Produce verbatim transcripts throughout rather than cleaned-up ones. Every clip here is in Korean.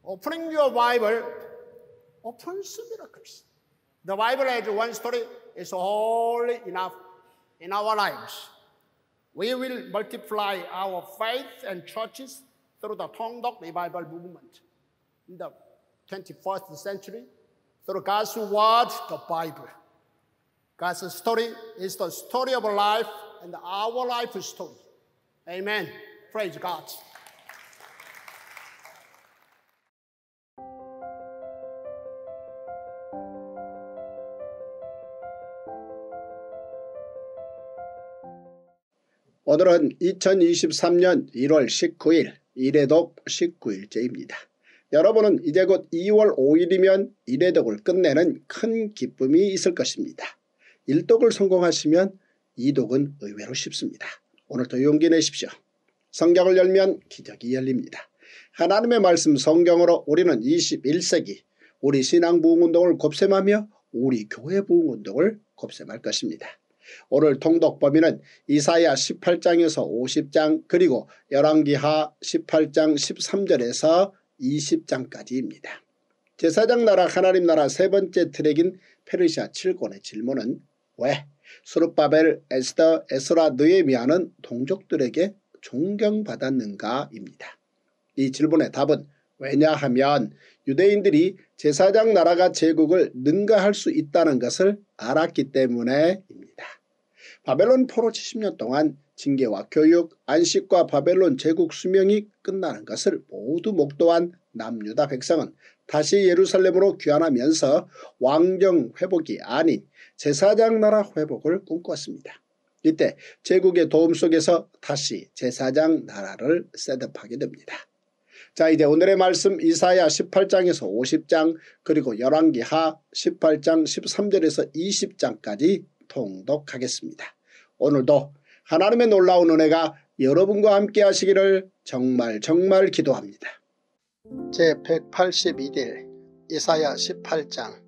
Opening your Bible opens miracles. The Bible has one story is all enough in our lives. We will multiply our faith and churches through the Tongdok Revival movement in the twenty-first century through God's word, the Bible. God's story is the story of life and our life story. Amen. Praise God. 오늘은 이천이십삼 년 일월 십구일 일회독 십구 일째입니다. 여러분은 이제 곧 이월 오일이면 일회독을 끝내는 큰 기쁨이 있을 것입니다. 일독을 성공하시면 이독은 의외로 쉽습니다. 오늘도 용기 내십시오. 성경을 열면 기적이 열립니다. 하나님의 말씀 성경으로 우리는 이십일 세기 우리 신앙 부흥운동을 곱셈하며 우리 교회 부흥운동을 곱셈할 것입니다. 오늘 통독 범위는 이사야 십팔 장에서 오십 장 그리고 열왕기하 십팔 장 십삼 절에서 이십 장까지입니다. 제사장 나라 하나님 나라 세 번째 트랙인 페르시아 칠 권의 질문은 왜 스룹바벨, 에스더, 에스라, 느헤미야는 동족들에게 존경받았는가입니다. 이 질문의 답은 왜냐하면 유대인들이 제사장 나라가 제국을 능가할 수 있다는 것을 알았기 때문에입니다. 바벨론 포로 칠십 년 동안 징계와 교육, 안식과 바벨론 제국 수명이 끝나는 것을 모두 목도한 남유다 백성은 다시 예루살렘으로 귀환하면서 왕정 회복이 아닌 제사장 나라 회복을 꿈꿨습니다. 이때 제국의 도움 속에서 다시 제사장 나라를 셋업하게 됩니다. 자, 이제 오늘의 말씀 이사야 십팔 장에서 오십 장 그리고 열왕기하 십팔 장 십삼 절에서 이십 장까지 통독하겠습니다. 오늘도 하나님의 놀라운 은혜가 여러분과 함께 하시기를 정말 정말 기도합니다. 제백팔십일 일 이사야 십팔 장.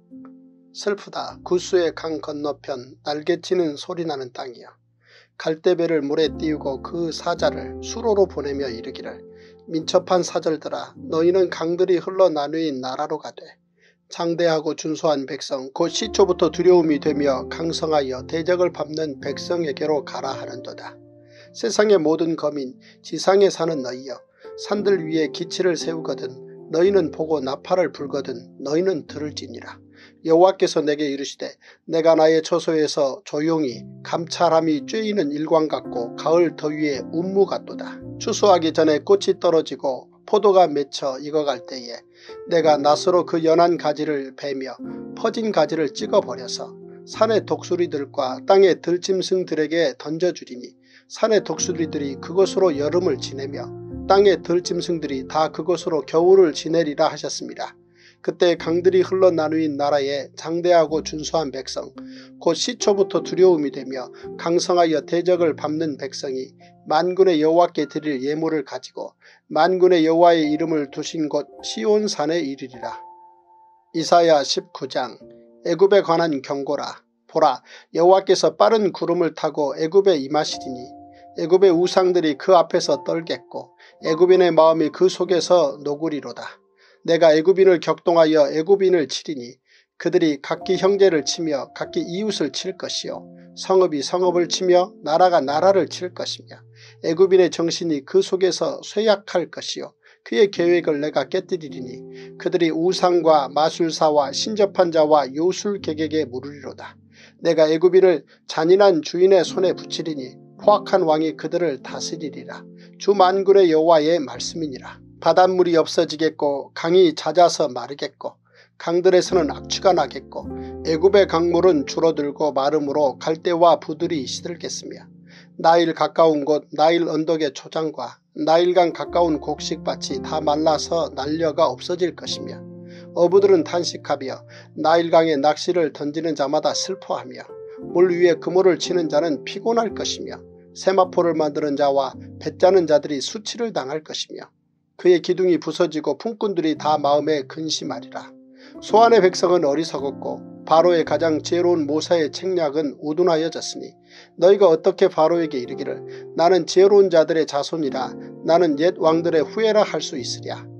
슬프다 구스의 강 건너편 날개치는 소리나는 땅이여. 갈대배를 물에 띄우고 그 사자를 수로로 보내며 이르기를 민첩한 사절들아 너희는 강들이 흘러 나누인 나라로 가되 장대하고 준수한 백성 곧 시초부터 두려움이 되며 강성하여 대적을 밟는 백성에게로 가라 하는도다. 세상의 모든 거민 지상에 사는 너희여 산들 위에 기치를 세우거든 너희는 보고 나팔을 불거든 너희는 들을지니라. 여호와께서 내게 이르시되 내가 나의 처소에서 조용히 감찰함이 쬐이는 일광 같고 가을 더위에 운무 같도다. 추수하기 전에 꽃이 떨어지고 포도가 맺혀 익어갈 때에 내가 낫으로 그 연한 가지를 베며 퍼진 가지를 찍어버려서 산의 독수리들과 땅의 들짐승들에게 던져주리니 산의 독수리들이 그곳으로 여름을 지내며 땅의 들짐승들이 다 그곳으로 겨울을 지내리라 하셨습니다. 그때 강들이 흘러 나누인 나라에 장대하고 준수한 백성 곧 시초부터 두려움이 되며 강성하여 대적을 밟는 백성이 만군의 여호와께 드릴 예물을 가지고 만군의 여호와의 이름을 두신 곳 시온산에 이르리라. 이사야 십구 장. 애굽에 관한 경고라. 보라 여호와께서 빠른 구름을 타고 애굽에 임하시리니 애굽의 우상들이 그 앞에서 떨겠고 애굽인의 마음이 그 속에서 노구리로다. 내가 애굽인을 격동하여 애굽인을 치리니 그들이 각기 형제를 치며 각기 이웃을 칠 것이요 성읍이 성읍을 치며 나라가 나라를 칠 것이며 애굽인의 정신이 그 속에서 쇠약할 것이요 그의 계획을 내가 깨뜨리리니 그들이 우상과 마술사와 신접한 자와 요술객에게 물으리로다. 내가 애굽인을 잔인한 주인의 손에 붙이리니 포악한 왕이 그들을 다스리리라. 주 만군의 여호와의 말씀이니라. 바닷물이 없어지겠고 강이 잦아서 마르겠고 강들에서는 악취가 나겠고 애굽의 강물은 줄어들고 마름으로 갈대와 부들이 시들겠으며 나일 가까운 곳 나일 언덕의 초장과 나일강 가까운 곡식밭이 다 말라서 난려가 없어질 것이며 어부들은 탄식하며 나일강에 낚시를 던지는 자마다 슬퍼하며 물 위에 그물을 치는 자는 피곤할 것이며 세마포를 만드는 자와 배 짜는 자들이 수치를 당할 것이며 그의 기둥이 부서지고 품꾼들이 다 마음에 근심하리라. 소안의 백성은 어리석었고 바로의 가장 지혜로운 모사의 책략은 우둔하여졌으니 너희가 어떻게 바로에게 이르기를 나는 지혜로운 자들의 자손이라 나는 옛 왕들의 후예라 할 수 있으랴.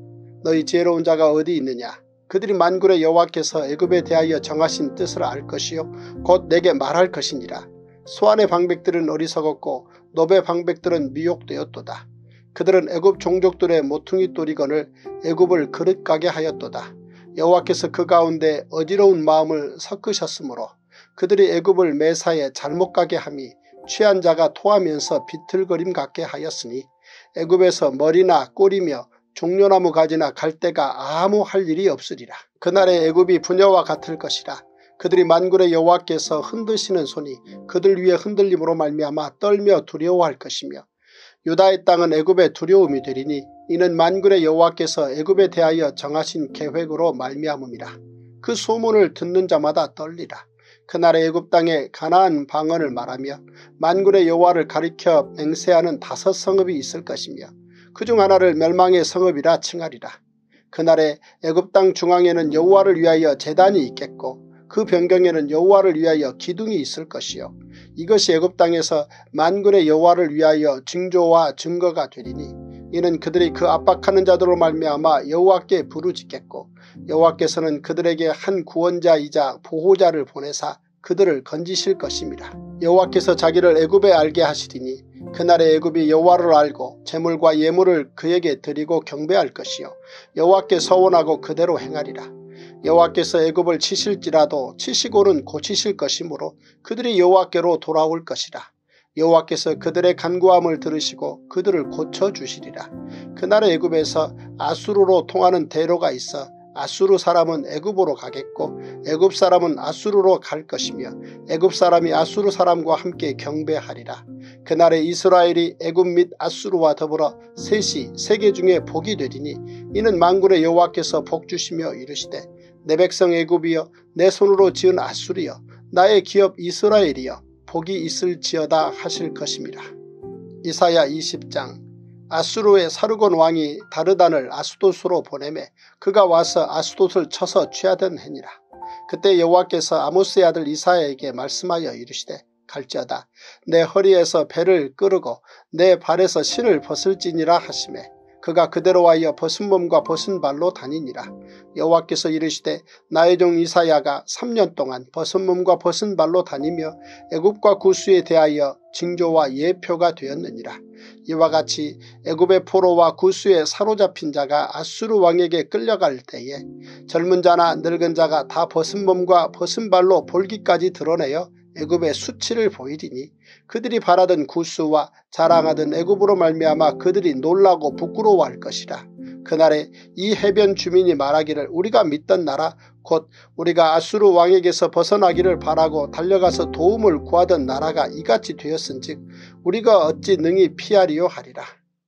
너희 지혜로운 자가 어디 있느냐? 그들이 만군의 여호와께서 애굽에 대하여 정하신 뜻을 알 것이요 곧 내게 말할 것이니라. 소안의 방백들은 어리석었고 노베 방백들은 미혹되었도다. 그들은 애굽 종족들의 모퉁이 또리건을 애굽을 그릇가게 하였도다. 여호와께서 그 가운데 어지러운 마음을 섞으셨으므로 그들이 애굽을 매사에 잘못 가게 함이 취한 자가 토하면서 비틀거림 같게 하였으니 애굽에서 머리나 꼬리며 종려나무 가지나 갈대가 아무 할 일이 없으리라. 그날의 애굽이 부녀와 같을 것이라. 그들이 만군의 여호와께서 흔드시는 손이 그들 위에 흔들림으로 말미암아 떨며 두려워할 것이며 유다의 땅은 애굽의 두려움이 되리니 이는 만군의 여호와께서 애굽에 대하여 정하신 계획으로 말미암음이라. 그 소문을 듣는 자마다 떨리라. 그날의 애굽 땅에 가나안 방언을 말하며 만군의 여호와를 가리켜 맹세하는 다섯 성읍이 있을 것이며 그중 하나를 멸망의 성읍이라 칭하리라. 그날에 애굽 땅 중앙에는 여호와를 위하여 제단이 있겠고 그 변경에는 여호와를 위하여 기둥이 있을 것이요 이것이 애굽 땅에서 만군의 여호와를 위하여 징조와 증거가 되리니 이는 그들이 그 압박하는 자들로 말미암아 여호와께 부르짖겠고 여호와께서는 그들에게 한 구원자이자 보호자를 보내사 그들을 건지실 것입니다. 여호와께서 자기를 애굽에 알게 하시리니 그날에 애굽이 여호와를 알고 재물과 예물을 그에게 드리고 경배할 것이요 여호와께 서원하고 그대로 행하리라. 여호와께서 애굽을 치실지라도 치시고는 고치실 것이므로 그들이 여호와께로 돌아올 것이라. 여호와께서 그들의 간구함을 들으시고 그들을 고쳐주시리라. 그날의 애굽에서 아수르로 통하는 대로가 있어 아수르 사람은 애굽으로 가겠고 애굽 사람은 아수르로 갈 것이며 애굽 사람이 아수르 사람과 함께 경배하리라. 그날에 이스라엘이 애굽 및 아수르와 더불어 셋이 세계 중에 복이 되리니 이는 만군의 여호와께서 복주시며 이르시되 내 백성 애굽이여 내 손으로 지은 아수르여 나의 기업 이스라엘이여 복이 있을지어다 하실 것입니다. 이사야 이십 장. 아수르의 사르곤 왕이 다르단을 아스돗으로 보내매 그가 와서 아스돗을 쳐서 취하던 해니라. 그때 여호와께서 아모스의 아들 이사야에게 말씀하여 이르시되 갈지어다 내 허리에서 배를 끄르고 내 발에서 신을 벗을지니라 하시매 그가 그대로 하여 벗은 몸과 벗은 발로 다니니라. 여호와께서 이르시되 나의 종 이사야가 삼 년 동안 벗은 몸과 벗은 발로 다니며 애굽과 구스에 대하여 징조와 예표가 되었느니라. 이와 같이 애굽의 포로와 구스에 사로잡힌 자가 아수르 왕에게 끌려갈 때에 젊은 자나 늙은 자가 다 벗은 몸과 벗은 발로 볼기까지 드러내어 애굽의 수치를 보이리니 그들이 바라던 구스와 자랑하던 애굽으로 말미암아 그들이 놀라고 부끄러워할 것이라. 그날에 이 해변 주민이 말하기를 우리가 믿던 나라 곧 우리가 아수르 왕에게서 벗어나기를 바라고 달려가서 도움을 구하던 나라가 이같이 되었은즉 우리가 어찌 능히 피하리요 하리라.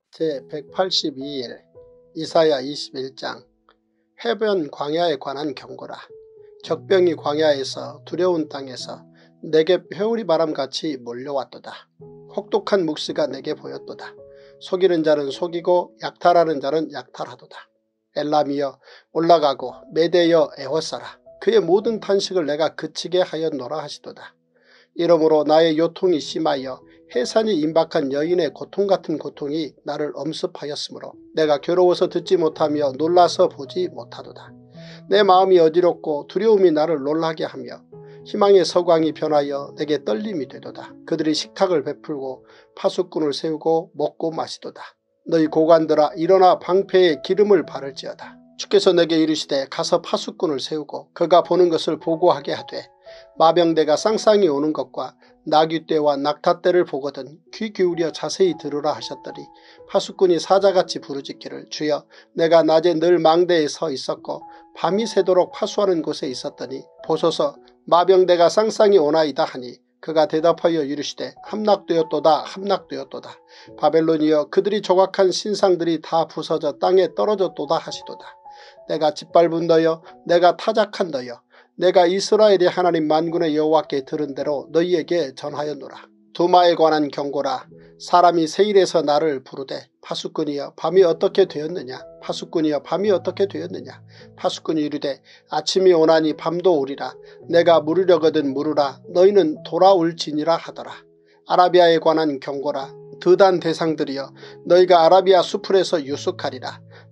제백팔십이 일 이사야 이십일 장. 해변 광야에 관한 경고라. 적병이 광야에서 두려운 땅에서 내게 회오리 바람같이 몰려왔도다. 혹독한 묵시가 내게 보였도다. 속이는 자는 속이고 약탈하는 자는 약탈하도다. 엘람이여 올라가고 메대여 애워싸라. 그의 모든 탄식을 내가 그치게 하였노라 하시도다. 이러므로 나의 요통이 심하여 해산이 임박한 여인의 고통같은 고통이 나를 엄습하였으므로 내가 괴로워서 듣지 못하며 놀라서 보지 못하도다. 내 마음이 어지럽고 두려움이 나를 놀라게 하며 희망의 서광이 변하여 내게 떨림이 되도다. 그들이 식탁을 베풀고 파수꾼을 세우고 먹고 마시도다. 너희 고관들아 일어나 방패에 기름을 바를지어다. 주께서 내게 이르시되 가서 파수꾼을 세우고 그가 보는 것을 보고하게 하되 마병대가 쌍쌍이 오는 것과 나귀떼와 낙타떼를 보거든 귀 기울여 자세히 들으라 하셨더니 파수꾼이 사자같이 부르짖기를 주여 내가 낮에 늘 망대에 서 있었고 밤이 새도록 파수하는 곳에 있었더니 보소서 마병대가 쌍쌍이 오나이다 하니 그가 대답하여 이르시되 함락되었도다 함락되었도다. 바벨론이여 그들이 조각한 신상들이 다 부서져 땅에 떨어졌도다 하시도다. 내가 짓밟은 너여 내가 타작한 너여 내가 이스라엘의 하나님 만군의 여호와께 들은 대로 너희에게 전하였노라. 두마에 관한 경고라. 사람이 세일에서 나를 부르되 파수꾼이여 밤이 어떻게 되었느냐. 파수꾼이여 밤이 어떻게 되었느냐. 파수꾼이 이르되 아침이 오나니 밤도 오리라. 내가 물으려거든 물으라. 너희는 돌아올지니라 하더라. 아라비아에 관한 경고라. 드단 대상들이여 너희가 아라비아 수풀에서 유숙하리라.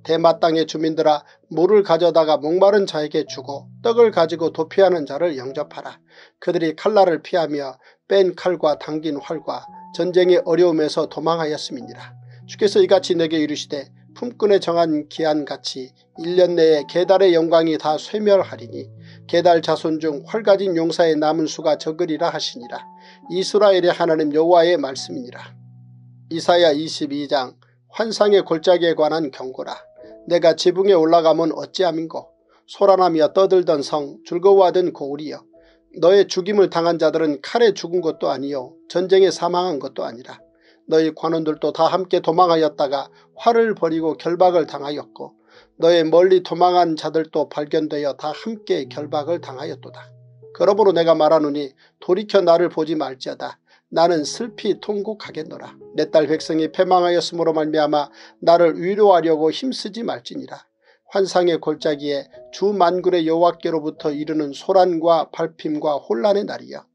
대마 땅의 주민들아, 물을 가져다가 목마른 자에게 주고 떡을 가지고 도피하는 자를 영접하라. 그들이 칼날을 피하며 뺀 칼과 당긴 활과 전쟁의 어려움에서 도망하였음이니라. 주께서 이같이 내게 이르시되 품꾼에 정한 기한같이 일 년 내에 게달의 영광이 다 쇠멸하리니 게달 자손 중 활 가진 용사의 남은 수가 적으리라 하시니라. 이스라엘의 하나님 여호와의 말씀이니라. 이사야 이십이 장 환상의 골짜기에 관한 경고라. 내가 지붕에 올라가면 어찌함인고 소란하며 떠들던 성 즐거워하던 고울이여. 너의 죽임을 당한 자들은 칼에 죽은 것도 아니요 전쟁에 사망한 것도 아니라 너희 관원들도 다 함께 도망하였다가 활을 버리고 결박을 당하였고 너의 멀리 도망한 자들도 발견되어 다 함께 결박을 당하였도다. 그러므로 내가 말하노니 돌이켜 나를 보지 말지어다. 나는 슬피 통곡하겠노라. 내 딸 백성이 패망하였으므로 말미암아 나를 위로하려고 힘쓰지 말지니라. 환상의 골짜기에 주 만군의 여호와께로부터 이르는 소란과 발핌과 혼란의 날이여.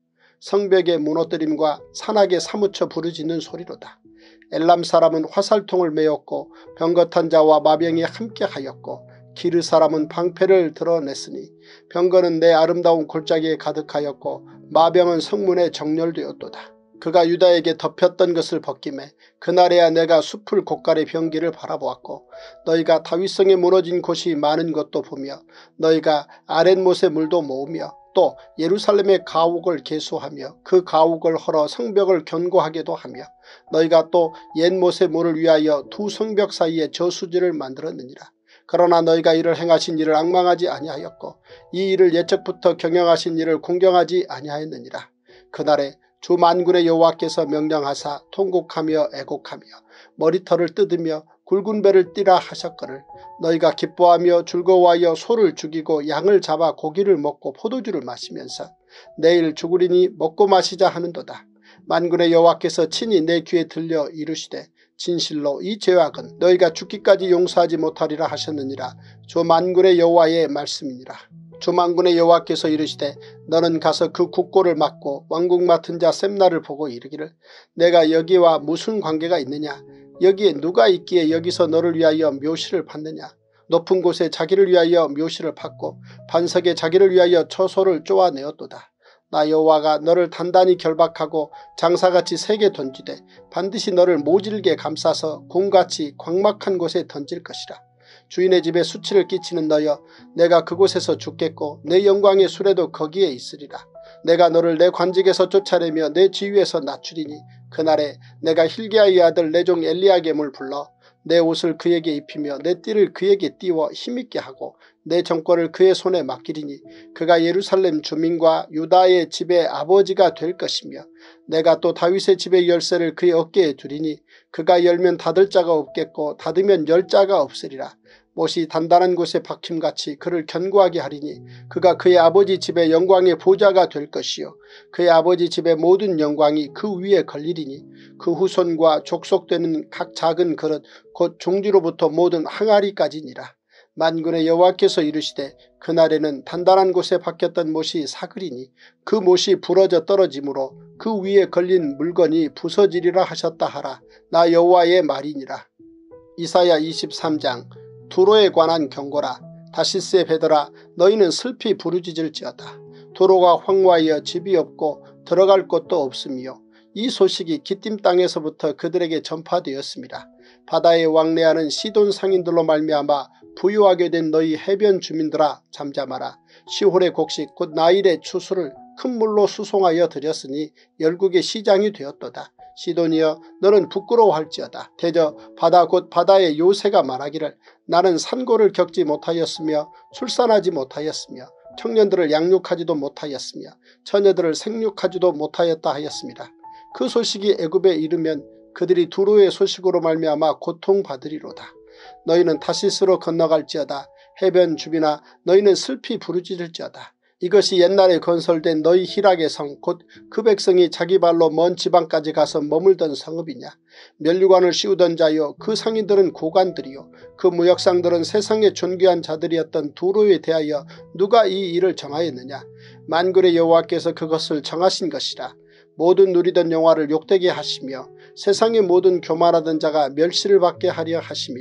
성벽의 무너뜨림과 산악에 사무쳐 부르짖는 소리로다. 엘람 사람은 화살통을 메었고 병거탄 자와 마병이 함께하였고 기르 사람은 방패를 드러냈으니 병거는 내 아름다운 골짜기에 가득하였고 마병은 성문에 정렬되었도다. 그가 유다에게 덮였던 것을 벗김에 그날에야 내가 숲을 곳간의 병기를 바라보았고 너희가 다윗성에 무너진 곳이 많은 것도 보며 너희가 아랫못의 물도 모으며 또 예루살렘의 가옥을 개수하며 그 가옥을 헐어 성벽을 견고하게도 하며 너희가 또 옛못의 물을 위하여 두 성벽 사이에 저수지를 만들었느니라. 그러나 너희가 이를 행하신 일을 앙망하지 아니하였고 이 일을 예적부터 경영하신 일을 공경하지 아니하였느니라. 그날에 주 만군의 여호와께서 명령하사 통곡하며 애곡하며 머리털을 뜯으며 굵은 배를 띠라 하셨거늘 너희가 기뻐하며 즐거워하여 소를 죽이고 양을 잡아 고기를 먹고 포도주를 마시면서 내일 죽으리니 먹고 마시자 하는도다. 만군의 여호와께서 친히 내 귀에 들려 이르시되 진실로 이 죄악은 너희가 죽기까지 용서하지 못하리라 하셨느니라. 주 만군의 여호와의 말씀이니라. 주 만군의 여호와께서 이르시되 너는 가서 그 국고를 맡고 왕국 맡은 자 셈나를 보고 이르기를 내가 여기와 무슨 관계가 있느냐. 여기에 누가 있기에 여기서 너를 위하여 묘시를 받느냐. 높은 곳에 자기를 위하여 묘시를 받고 반석에 자기를 위하여 처소를 쪼아내었도다. 나 여호와가 너를 단단히 결박하고 장사같이 세게 던지되 반드시 너를 모질게 감싸서 공같이 광막한 곳에 던질 것이라. 주인의 집에 수치를 끼치는 너여 내가 그곳에서 죽겠고 내 영광의 수레도 거기에 있으리라. 내가 너를 내 관직에서 쫓아내며 내 지위에서 낮추리니 그날에 내가 hilge야의 아들 내 종 엘리야겜을 불러 내 옷을 그에게 입히며 내 띠를 그에게 띄워 힘있게 하고 내 정권을 그의 손에 맡기리니 그가 예루살렘 주민과 유다의 집의 아버지가 될 것이며 내가 또 다윗의 집의 열쇠를 그의 어깨에 두리니 그가 열면 닫을 자가 없겠고 닫으면 열 자가 없으리라. 못이 단단한 곳에 박힘같이 그를 견고하게 하리니 그가 그의 아버지 집의 영광의 보좌가 될 것이요 그의 아버지 집의 모든 영광이 그 위에 걸리리니 그 후손과 족속되는 각 작은 그릇 곧 종지로부터 모든 항아리까지니라. 만군의 여호와께서 이르시되 그날에는 단단한 곳에 박혔던 못이 사그리니 그 못이 부러져 떨어지므로 그 위에 걸린 물건이 부서지리라 하셨다 하라. 나 여호와의 말이니라. 이사야 이십삼 장 두로에 관한 경고라. 다시스의 배들아 너희는 슬피 부르짖을지어다. 도로가 황무하여 집이 없고 들어갈 곳도 없으며 이 소식이 기띔 땅에서부터 그들에게 전파되었습니다. 바다에 왕래하는 시돈 상인들로 말미암아 부유하게 된 너희 해변 주민들아 잠잠하라. 시홀의 곡식 곧 나일의 추수를 큰 물로 수송하여 드렸으니 열국의 시장이 되었도다. 시돈이여 너는 부끄러워할지어다. 대저 바다 곧 바다의 요새가 말하기를 나는 산고를 겪지 못하였으며 출산하지 못하였으며 청년들을 양육하지도 못하였으며 처녀들을 생육하지도 못하였다 하였습니다. 그 소식이 애굽에 이르면 그들이 두로의 소식으로 말미암아 고통받으리로다. 너희는 다시스로 건너갈지어다. 해변 주민아 너희는 슬피 부르짖을지어다. 이것이 옛날에 건설된 너희 희락의 성 곧 그 백성이 자기 발로 먼 지방까지 가서 머물던 성읍이냐. 면류관을 씌우던 자여 그 상인들은 고관들이요 그 무역상들은 세상의 존귀한 자들이었던 두로에 대하여 누가 이 일을 정하였느냐. 만군의 여호와께서 그것을 정하신 것이라. 모든 누리던 영화를 욕되게 하시며 세상의 모든 교만하던 자가 멸시를 받게 하려 하심이라.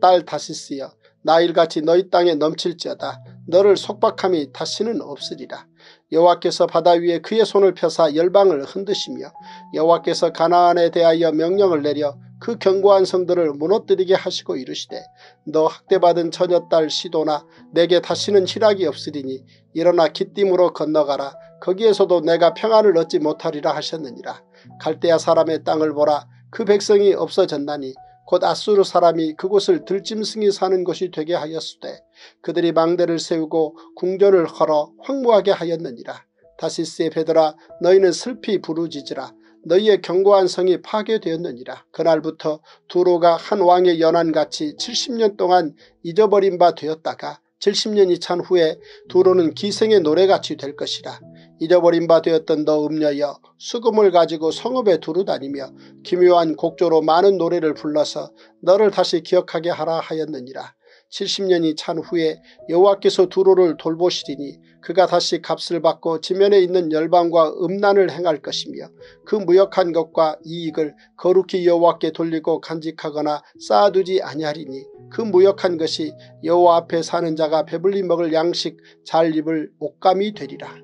딸 다시스여, 나일같이 너희 땅에 넘칠지어다. 너를 속박함이 다시는 없으리라. 여호와께서 바다 위에 그의 손을 펴사 열방을 흔드시며 여호와께서 가나안에 대하여 명령을 내려 그 견고한 성들을 무너뜨리게 하시고 이르시되 너 학대받은 처녀딸 시도나 내게 다시는 희락이 없으리니 일어나 기띔으로 건너가라. 거기에서도 내가 평안을 얻지 못하리라 하셨느니라. 갈대아 사람의 땅을 보라. 그 백성이 없어졌나니 곧 아수르 사람이 그곳을 들짐승이 사는 곳이 되게 하였으되 그들이 망대를 세우고 궁전을 헐어 황무하게 하였느니라. 다시스의 배들아 너희는 슬피 부르짖으라. 너희의 견고한 성이 파괴되었느니라. 그날부터 두로가 한 왕의 연한같이 칠십 년 동안 잊어버린 바 되었다가 칠십 년이 찬 후에 두로는 기생의 노래같이 될 것이라. 잊어버린 바 되었던 너 음녀여, 수금을 가지고 성읍에 두루 다니며 기묘한 곡조로 많은 노래를 불러서 너를 다시 기억하게 하라 하였느니라. 칠십 년이 찬 후에 여호와께서 두로를 돌보시리니 그가 다시 값을 받고 지면에 있는 열방과 음란을 행할 것이며 그 무역한 것과 이익을 거룩히 여호와께 돌리고 간직하거나 쌓아두지 아니하리니 그 무역한 것이 여호와 앞에 사는 자가 배불리 먹을 양식 잘 입을 옷감이 되리라.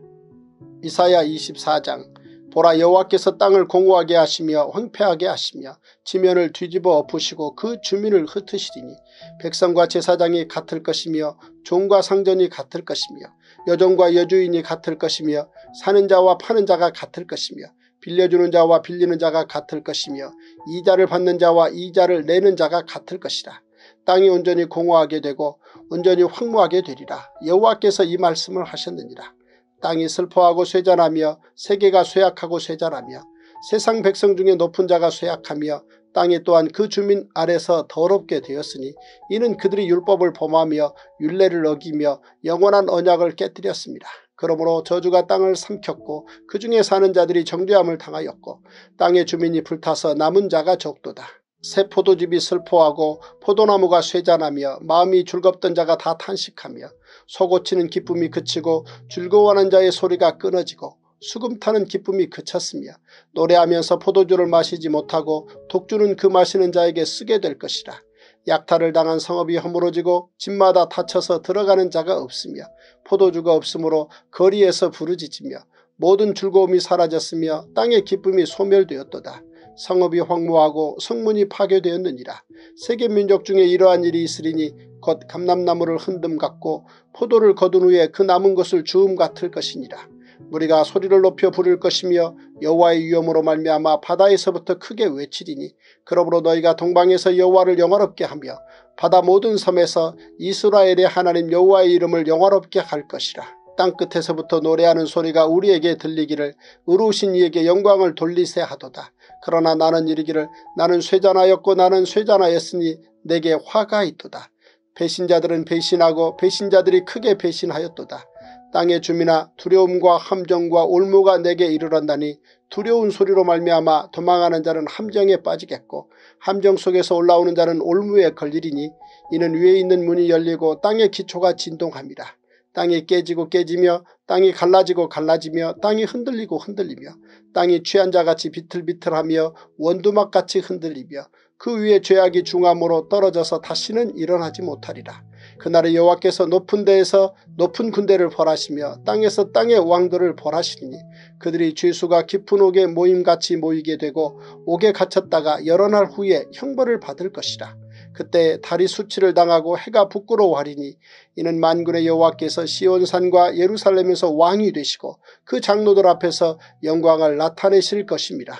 이사야 이십사 장. 보라, 여호와께서 땅을 공고하게 하시며 황폐하게 하시며 지면을 뒤집어 엎으시고 그 주민을 흩으시리니 백성과 제사장이 같을 것이며 종과 상전이 같을 것이며 여종과 여주인이 같을 것이며 사는 자와 파는 자가 같을 것이며 빌려주는 자와 빌리는 자가 같을 것이며 이자를 받는 자와 이자를 내는 자가 같을 것이라. 땅이 온전히 공허하게 되고 온전히 황무하게 되리라. 여호와께서 이 말씀을 하셨느니라. 땅이 슬퍼하고 쇠잔하며 세계가 쇠약하고 쇠잔하며 세상 백성 중에 높은 자가 쇠약하며 땅이 또한 그 주민 아래서 더럽게 되었으니 이는 그들이 율법을 범하며 율례를 어기며 영원한 언약을 깨뜨렸습니다. 그러므로 저주가 땅을 삼켰고 그 중에 사는 자들이 정죄함을 당하였고 땅의 주민이 불타서 남은 자가 적도다. 새 포도즙이 슬퍼하고 포도나무가 쇠잔하며 마음이 즐겁던 자가 다 탄식하며 솟구치는 기쁨이 그치고 즐거워하는 자의 소리가 끊어지고 수금 타는 기쁨이 그쳤으며 노래하면서 포도주를 마시지 못하고 독주는 그 마시는 자에게 쓰게 될 것이라. 약탈을 당한 성읍이 허물어지고 집마다 닫혀서 들어가는 자가 없으며 포도주가 없으므로 거리에서 부르짖으며 모든 즐거움이 사라졌으며 땅의 기쁨이 소멸되었도다. 성읍이 황무하고 성문이 파괴되었느니라. 세계 민족 중에 이러한 일이 있으리니 곧 감람나무를 흔듦 같고 포도를 거둔 후에 그 남은 것을 주움 같을 것이니라. 무리가 소리를 높여 부를 것이며 여호와의 위엄으로 말미암아 바다에서부터 크게 외치리니 그러므로 너희가 동방에서 여호와를 영화롭게 하며 바다 모든 섬에서 이스라엘의 하나님 여호와의 이름을 영화롭게 할 것이라. 땅끝에서부터 노래하는 소리가 우리에게 들리기를 의로우신 이에게 영광을 돌리세 하도다. 그러나 나는 이르기를 나는 쇠잔하였고 나는 쇠잔하였으니 내게 화가 있도다. 배신자들은 배신하고 배신자들이 크게 배신하였도다. 땅의 주민아, 두려움과 함정과 올무가 내게 이르렀나니 두려운 소리로 말미암아 도망하는 자는 함정에 빠지겠고 함정 속에서 올라오는 자는 올무에 걸리리니 이는 위에 있는 문이 열리고 땅의 기초가 진동함이라. 땅이 깨지고 깨지며 땅이 갈라지고 갈라지며 땅이 흔들리고 흔들리며 땅이 취한 자같이 비틀비틀하며 원두막같이 흔들리며 그 위에 죄악이 중함으로 떨어져서 다시는 일어나지 못하리라. 그날에 여호와께서 높은 데에서 높은 군대를 벌하시며 땅에서 땅의 왕들을 벌하시리니 그들이 죄수가 깊은 옥에 모임같이 모이게 되고 옥에 갇혔다가 여러 날 후에 형벌을 받을 것이라. 그때 달이 수치를 당하고 해가 부끄러워하리니 이는 만군의 여호와께서 시온산과 예루살렘에서 왕이 되시고 그 장로들 앞에서 영광을 나타내실 것입니다.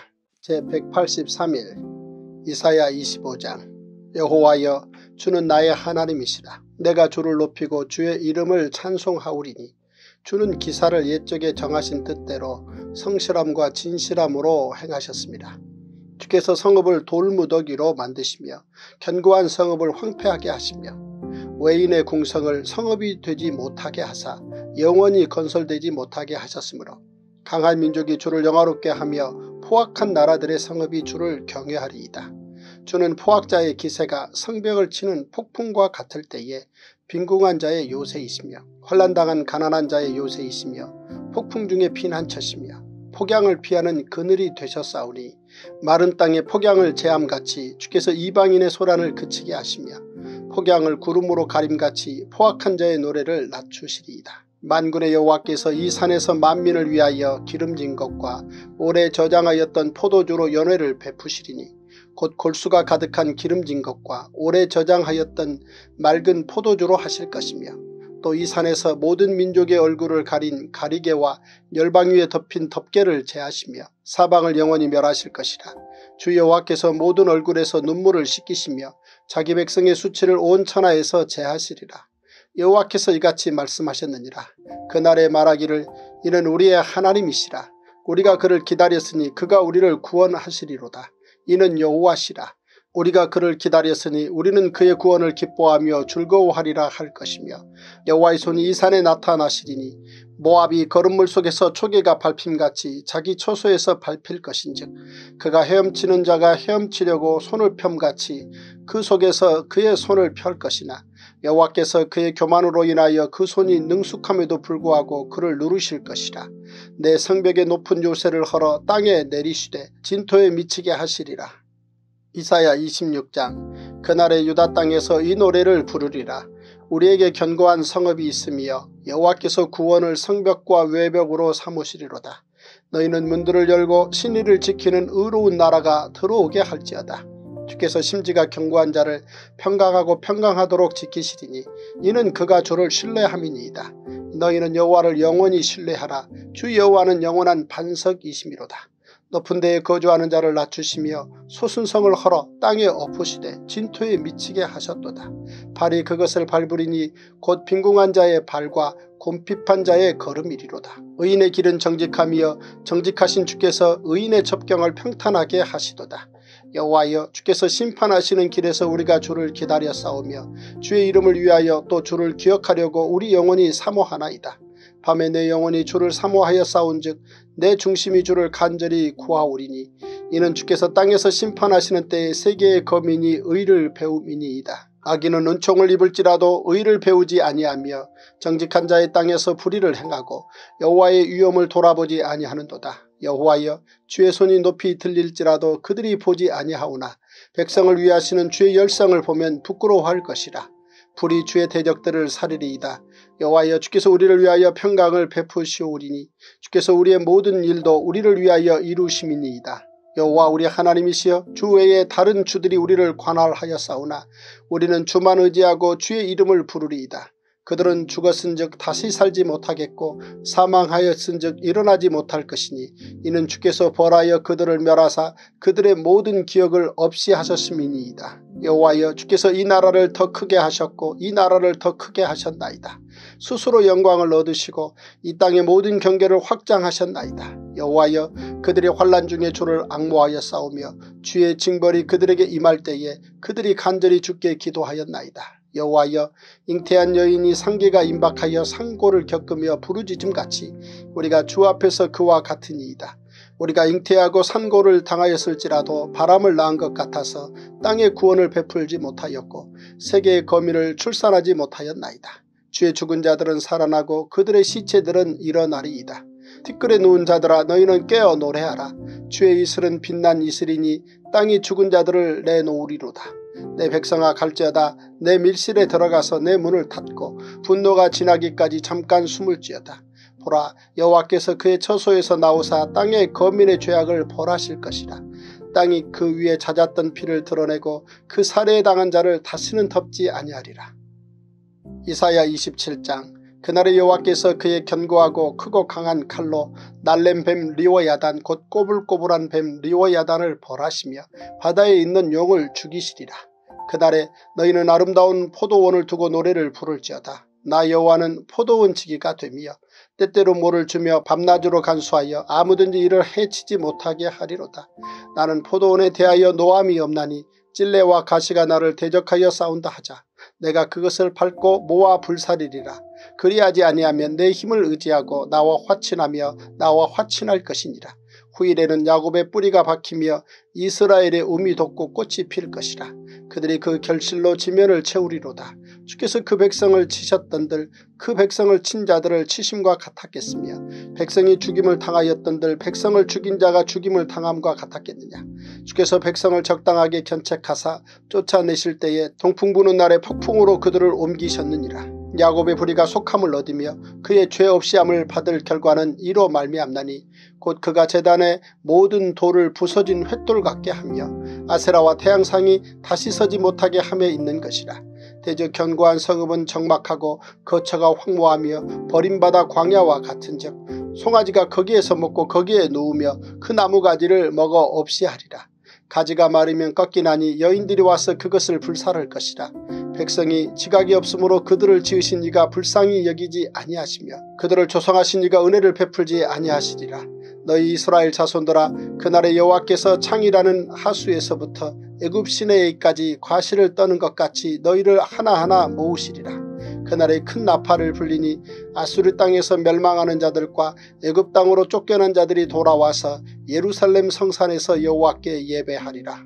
제백팔십삼 일 이사야 이십오 장. 여호와여, 주는 나의 하나님이시라. 내가 주를 높이고 주의 이름을 찬송하오리니 주는 기사를 옛적에 정하신 뜻대로 성실함과 진실함으로 행하셨습니다. 주께서 성읍을 돌무더기로 만드시며 견고한 성읍을 황폐하게 하시며 외인의 궁성을 성읍이 되지 못하게 하사 영원히 건설되지 못하게 하셨으므로 강한 민족이 주를 영화롭게 하며 포악한 나라들의 성읍이 주를 경외하리이다. 주는 포악자의 기세가 성벽을 치는 폭풍과 같을 때에 빈궁한 자의 요새이시며 환난당한 가난한 자의 요새이시며 폭풍 중에 피난처시며 폭양을 피하는 그늘이 되셨사오니 마른 땅에 폭양을 제함같이 주께서 이방인의 소란을 그치게 하시며 폭양을 구름으로 가림같이 포악한 자의 노래를 낮추시리이다. 만군의 여호와께서 이 산에서 만민을 위하여 기름진 것과 오래 저장하였던 포도주로 연회를 베푸시리니 곧 골수가 가득한 기름진 것과 오래 저장하였던 맑은 포도주로 하실 것이며 또 이 산에서 모든 민족의 얼굴을 가린 가리개와 열방 위에 덮인 덮개를 제하시며 사방을 영원히 멸하실 것이라. 주 여호와께서 모든 얼굴에서 눈물을 씻기시며 자기 백성의 수치를 온 천하에서 제하시리라. 여호와께서 이같이 말씀하셨느니라. 그날에 말하기를 이는 우리의 하나님이시라. 우리가 그를 기다렸으니 그가 우리를 구원하시리로다. 이는 여호와시라. 우리가 그를 기다렸으니 우리는 그의 구원을 기뻐하며 즐거워하리라 할 것이며 여호와의 손이 이 산에 나타나시리니 모압이 거름물 속에서 초계가 밟힘같이 자기 처소에서 밟힐 것인즉 그가 헤엄치는 자가 헤엄치려고 손을 펴같이 그 속에서 그의 손을 펼 것이나 여호와께서 그의 교만으로 인하여 그 손이 능숙함에도 불구하고 그를 누르실 것이라. 내 성벽의 높은 요새를 헐어 땅에 내리시되 진토에 미치게 하시리라. 이사야 이십육 장. 그날에 유다 땅에서 이 노래를 부르리라. 우리에게 견고한 성읍이 있으며 여호와께서 구원을 성벽과 외벽으로 삼으시리로다. 너희는 문들을 열고 신의를 지키는 의로운 나라가 들어오게 할지어다. 주께서 심지가 견고한 자를 평강하고 평강하도록 지키시리니 이는 그가 주를 신뢰함이니이다. 너희는 여호와를 영원히 신뢰하라. 주 여호와는 영원한 반석이심이로다. 높은 데에 거주하는 자를 낮추시며 소순성을 헐어 땅에 엎으시되 진토에 미치게 하셨도다. 발이 그것을 밟으리니 곧 빈궁한 자의 발과 곰핍한 자의 걸음이리로다. 의인의 길은 정직함이여 정직하신 주께서 의인의 접경을 평탄하게 하시도다. 여호와여 주께서 심판하시는 길에서 우리가 주를 기다려 싸우며 주의 이름을 위하여 또 주를 기억하려고 우리 영혼이 사모하나이다. 밤에 내 영혼이 주를 사모하여 싸운즉 내 중심이 주를 간절히 구하오리니 이는 주께서 땅에서 심판하시는 때에 세계의 거민이 의를 배움이니이다. 악인은 은총을 입을지라도 의를 배우지 아니하며 정직한 자의 땅에서 불의를 행하고 여호와의 위엄을 돌아보지 아니하는도다. 여호와여 주의 손이 높이 들릴지라도 그들이 보지 아니하오나 백성을 위하시는 주의 열성을 보면 부끄러워할 것이라. 불이 주의 대적들을 사리리이다. 여호와여 주께서 우리를 위하여 평강을 베푸시오리니 주께서 우리의 모든 일도 우리를 위하여 이루심이니이다. 여호와 우리 하나님이시여 주 외에 다른 주들이 우리를 관할하였사오나 우리는 주만 의지하고 주의 이름을 부르리이다. 그들은 죽었은즉 다시 살지 못하겠고 사망하였은즉 일어나지 못할 것이니 이는 주께서 벌하여 그들을 멸하사 그들의 모든 기억을 없이 하셨음이니이다. 여호와여 주께서 이 나라를 더 크게 하셨고 이 나라를 더 크게 하셨나이다. 스스로 영광을 얻으시고 이 땅의 모든 경계를 확장하셨나이다. 여호와여 그들의 환난 중에 주를 앙모하여 싸우며 주의 징벌이 그들에게 임할 때에 그들이 간절히 주께 기도하였나이다. 여호와여 잉태한 여인이 상계가 임박하여 상고를 겪으며 부르짖음같이 우리가 주 앞에서 그와 같으니이다. 우리가 잉태하고 산고를 당하였을지라도 바람을 낳은 것 같아서 땅의 구원을 베풀지 못하였고 세계의 거민을 출산하지 못하였나이다. 주의 죽은 자들은 살아나고 그들의 시체들은 일어나리이다. 티끌에 누운 자들아 너희는 깨어 노래하라. 주의 이슬은 빛난 이슬이니 땅이 죽은 자들을 내놓으리로다. 내 백성아 갈지어다. 내 밀실에 들어가서 내 문을 닫고 분노가 지나기까지 잠깐 숨을지어다. 보라 여호와께서 그의 처소에서 나오사 땅의 거민의 죄악을 벌하실 것이라. 땅이 그 위에 잦았던 피를 드러내고 그 살해에 당한 자를 다시는 덮지 아니하리라. 이사야 이십칠 장. 그날에 여호와께서 그의 견고하고 크고 강한 칼로 날렘 뱀 리워야단 곧 꼬불꼬불한 뱀 리워야단을 벌하시며 바다에 있는 용을 죽이시리라. 그날에 너희는 아름다운 포도원을 두고 노래를 부를지어다. 나 여호와는 포도원치기가 되며 때때로 모를 주며 밤낮으로 간수하여 아무든지 이를 해치지 못하게 하리로다. 나는 포도원에 대하여 노함이 없나니 찔레와 가시가 나를 대적하여 싸운다 하자. 내가 그것을 밟고 모아 불사리리라. 그리하지 아니하면 내 힘을 의지하고 나와 화친하며 나와 화친할 것이니라. 후일에는 야곱의 뿌리가 박히며 이스라엘의 um이 돋고 꽃이 필 것이라. 그들이 그 결실로 지면을 채우리로다. 주께서 그 백성을 치셨던들 그 백성을 친 자들을 치심과 같았겠으며 백성이 죽임을 당하였던들 백성을 죽인 자가 죽임을 당함과 같았겠느냐. 주께서 백성을 적당하게 견책하사 쫓아내실 때에 동풍 부는 날에 폭풍으로 그들을 옮기셨느니라. 야곱의 불의가 속함을 얻으며 그의 죄 없이함을 받을 결과는 이로 말미암나니 곧 그가 제단의 모든 돌을 부서진 횃돌 같게 하며 아세라와 태양상이 다시 서지 못하게 함에 있는 것이라. 대저 견고한 성읍은 적막하고 거처가 황무하며 버림받아 광야와 같은즉 송아지가 거기에서 먹고 거기에 누우며 그 나무가지를 먹어 없이 하리라. 가지가 마르면 꺾이나니 여인들이 와서 그것을 불살할 것이라. 백성이 지각이 없으므로 그들을 지으신 이가 불쌍히 여기지 아니하시며 그들을 조성하신 이가 은혜를 베풀지 아니하시리라. 너희 이스라엘 자손들아, 그날에 여호와께서 창이라는 하수에서부터 애굽 시내에까지 과실을 떠는 것 같이 너희를 하나하나 모으시리라. 그날에 큰 나팔을 불리니 아수르 땅에서 멸망하는 자들과 애굽 땅으로 쫓겨난 자들이 돌아와서 예루살렘 성산에서 여호와께 예배하리라.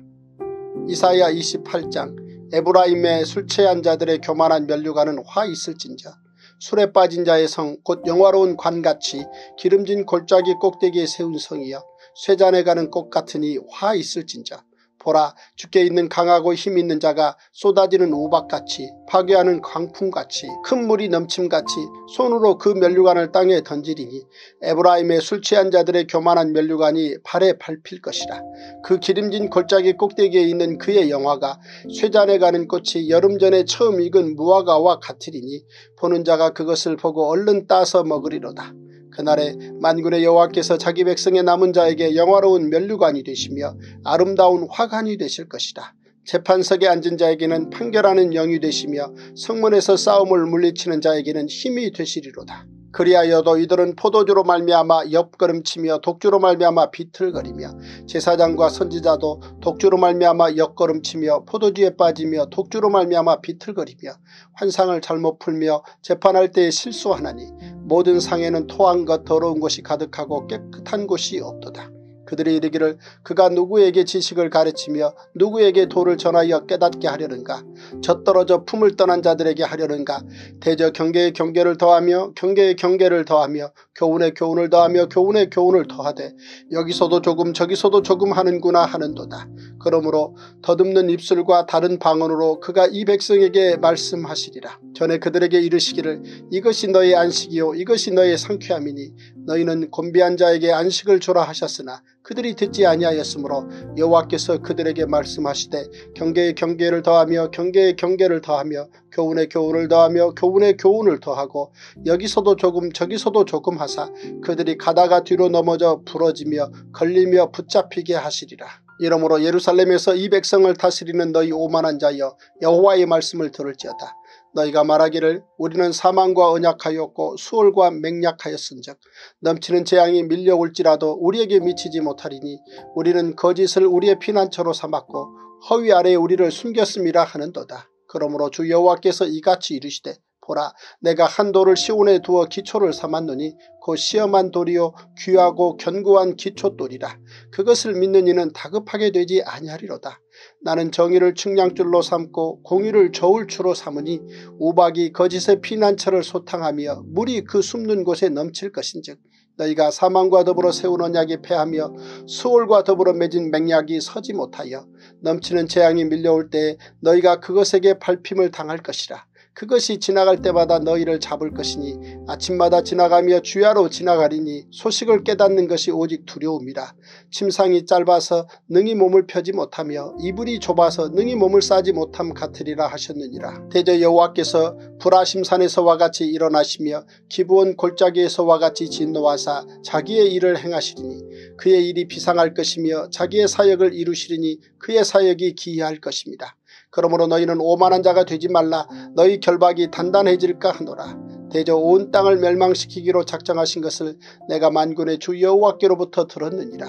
이사야 이십팔 장. 에브라임의 술 취한 자들의 교만한 면류관은 화 있을진저 술에 빠진 자의 성 곧 영화로운 관같이 기름진 골짜기 꼭대기에 세운 성이여 쇠잔에 가는 꽃 같으니 화 있을진저. 보라, 주께 있는 강하고 힘 있는 자가 쏟아지는 우박같이 파괴하는 광풍같이 큰 물이 넘침같이 손으로 그 면류관을 땅에 던지리니 에브라임의 술 취한 자들의 교만한 면류관이 발에 밟힐 것이라. 그 기름진 골짜기 꼭대기에 있는 그의 영화가 쇠잔에 가는 꽃이 여름 전에 처음 익은 무화과와 같으리니 보는 자가 그것을 보고 얼른 따서 먹으리로다. 그날에 만군의 여호와께서 자기 백성의 남은 자에게 영화로운 면류관이 되시며 아름다운 화관이 되실 것이다. 재판석에 앉은 자에게는 판결하는 영이 되시며 성문에서 싸움을 물리치는 자에게는 힘이 되시리로다. 그리하여도 이들은 포도주로 말미암아 옆걸음치며 독주로 말미암아 비틀거리며 제사장과 선지자도 독주로 말미암아 옆걸음치며 포도주에 빠지며 독주로 말미암아 비틀거리며 환상을 잘못 풀며 재판할 때에 실수하나니 모든 상에는 토한 것 더러운 것이 가득하고 깨끗한 곳이 없도다. 그들이 이르기를 그가 누구에게 지식을 가르치며 누구에게 도를 전하여 깨닫게 하려는가. 젖떨어져 품을 떠난 자들에게 하려는가. 대저 경계에 경계를 더하며 경계에 경계를 더하며 교훈에 교훈을 더하며 교훈에 교훈을 더하되 여기서도 조금 저기서도 조금 하는구나 하는도다. 그러므로 더듬는 입술과 다른 방언으로 그가 이 백성에게 말씀하시리라. 전에 그들에게 이르시기를 이것이 너의 안식이요 이것이 너의 상쾌함이니 너희는 곤비한 자에게 안식을 주라 하셨으나 그들이 듣지 아니하였으므로 여호와께서 그들에게 말씀하시되 경계에 경계를 더하며 경계에 경계를 더하며 교훈에 교훈을 더하며 교훈에 교훈을 더하고 여기서도 조금 저기서도 조금 하사 그들이 가다가 뒤로 넘어져 부러지며 걸리며 붙잡히게 하시리라. 이러므로 예루살렘에서 이 백성을 다스리는 너희 오만한 자여 여호와의 말씀을 들을지어다. 너희가 말하기를 우리는 사망과 언약하였고 수월과 맹약하였은즉 넘치는 재앙이 밀려올지라도 우리에게 미치지 못하리니 우리는 거짓을 우리의 피난처로 삼았고 허위 아래에 우리를 숨겼음이라 하는도다. 그러므로 주 여호와께서 이같이 이르시되 보라, 내가 한 돌을 시온에 두어 기초를 삼았노니 곧 시험한 돌이요 귀하고 견고한 기초돌이라. 그것을 믿는 이는 다급하게 되지 아니하리로다. 나는 정의를 측량줄로 삼고 공의를 저울추로 삼으니 우박이 거짓의 피난처를 소탕하며 물이 그 숨는 곳에 넘칠 것인즉 너희가 사망과 더불어 세운 언약이 패하며 수월과 더불어 맺은 맹약이 서지 못하여 넘치는 재앙이 밀려올 때에 너희가 그것에게 밟힘을 당할 것이라. 그것이 지나갈 때마다 너희를 잡을 것이니 아침마다 지나가며 주야로 지나가리니 소식을 깨닫는 것이 오직 두려움이라. 침상이 짧아서 능히 몸을 펴지 못하며 이불이 좁아서 능히 몸을 싸지 못함 같으리라 하셨느니라. 대저 여호와께서 브라심산에서와 같이 일어나시며 기브온 골짜기에서와 같이 진노하사 자기의 일을 행하시리니 그의 일이 비상할 것이며 자기의 사역을 이루시리니 그의 사역이 기이할 것입니다. 그러므로 너희는 오만한 자가 되지 말라. 너희 결박이 단단해질까 하노라. 대저 온 땅을 멸망시키기로 작정하신 것을 내가 만군의 주 여호와께로부터 들었느니라.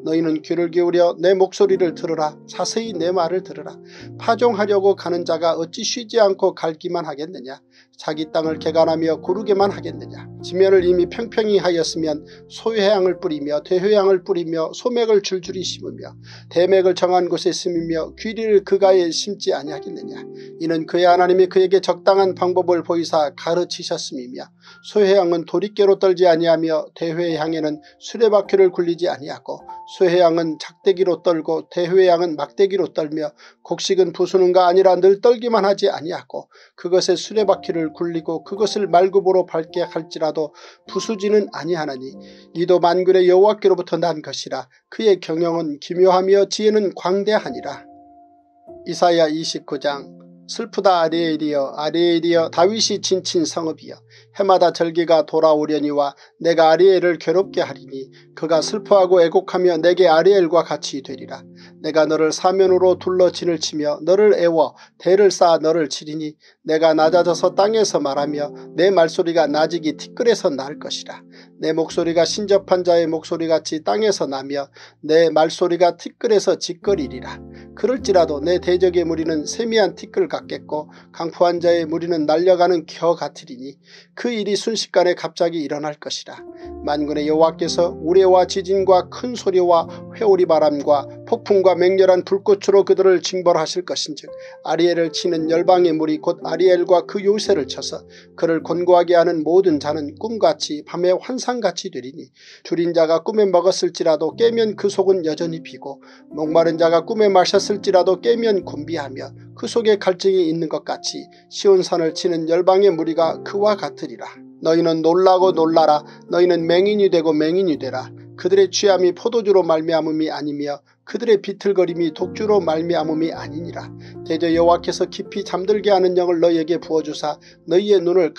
너희는 귀를 기울여 내 목소리를 들으라. 자세히 내 말을 들으라. 파종하려고 가는 자가 어찌 쉬지 않고 갈기만 하겠느냐. 자기 땅을 개간하며 고르게만 하겠느냐. 지면을 이미 평평히 하였으면 소회향을 뿌리며 대회향을 뿌리며 소맥을 줄줄이 심으며 대맥을 정한 곳에 심으며 귀리를 그가에 심지 아니하겠느냐. 이는 그의 하나님이 그에게 적당한 방법을 보이사 가르치셨음이며 소회향은 도리깨로 떨지 아니하며 대회향에는 수레바퀴를 굴리지 아니하고 소회향은 작대기로 떨고 대회향은 막대기로 떨며 곡식은 부수는가 아니라 늘 떨기만 하지 아니하고 그것에 수레바퀴를 굴리고 그것을 말굽으로 밟게 할지라도 부수지는 아니하나니 이도 만군의 여호와께로부터 난 것이라. 그의 경영은 기묘하며 지혜는 광대하니라. 이사야 이십구 장. 슬프다 아리엘이여 아리엘이여 다윗이 지친 성읍이여 해마다 절기가 돌아오려니와 내가 아리엘을 괴롭게 하리니 그가 슬퍼하고 애곡하며 내게 아리엘과 같이 되리라. 내가 너를 사면으로 둘러 진을 치며 너를 애워 대를 쌓아 너를 치리니 내가 낮아져서 땅에서 말하며 내 말소리가 나직이 티끌에서 날 것이라. 내 목소리가 신접한 자의 목소리같이 땅에서 나며 내 말소리가 티끌에서 짓거리리라. 그럴지라도 내 대적의 무리는 세미한 티끌 같겠고 강포한 자의 무리는 날려가는 겨 같으리니 그 일이 순식간에 갑자기 일어날 것이라. 만군의 여호와께서 우레와 지진과 큰 소리와 회오리 바람과 폭풍과 맹렬한 불꽃으로 그들을 징벌하실 것인즉 아리엘을 치는 열방의 무리 곧 아리엘과 그 요새를 쳐서 그를 곤고하게 하는 모든 자는 꿈같이 밤의 환상같이 되리니 줄인 자가 꿈에 먹었을지라도 깨면 그 속은 여전히 비고 목마른 자가 꿈에 마셨을지라도 깨면 곤비하며 그 속에 갈증이 있는 것 같이 시온산을 치는 열방의 무리가 그와 같으리라. 너희는 놀라고 놀라라. 너희는 맹인이 되고 맹인이 되라. 그들의 취함이 포도주로 말미암음이 아니며 그들의 비틀거림이 독주로 말미암음이 아니니라. 대저 여호와께서 깊이 잠들게 하는 영을 너희에게 부어주사 너희의 눈을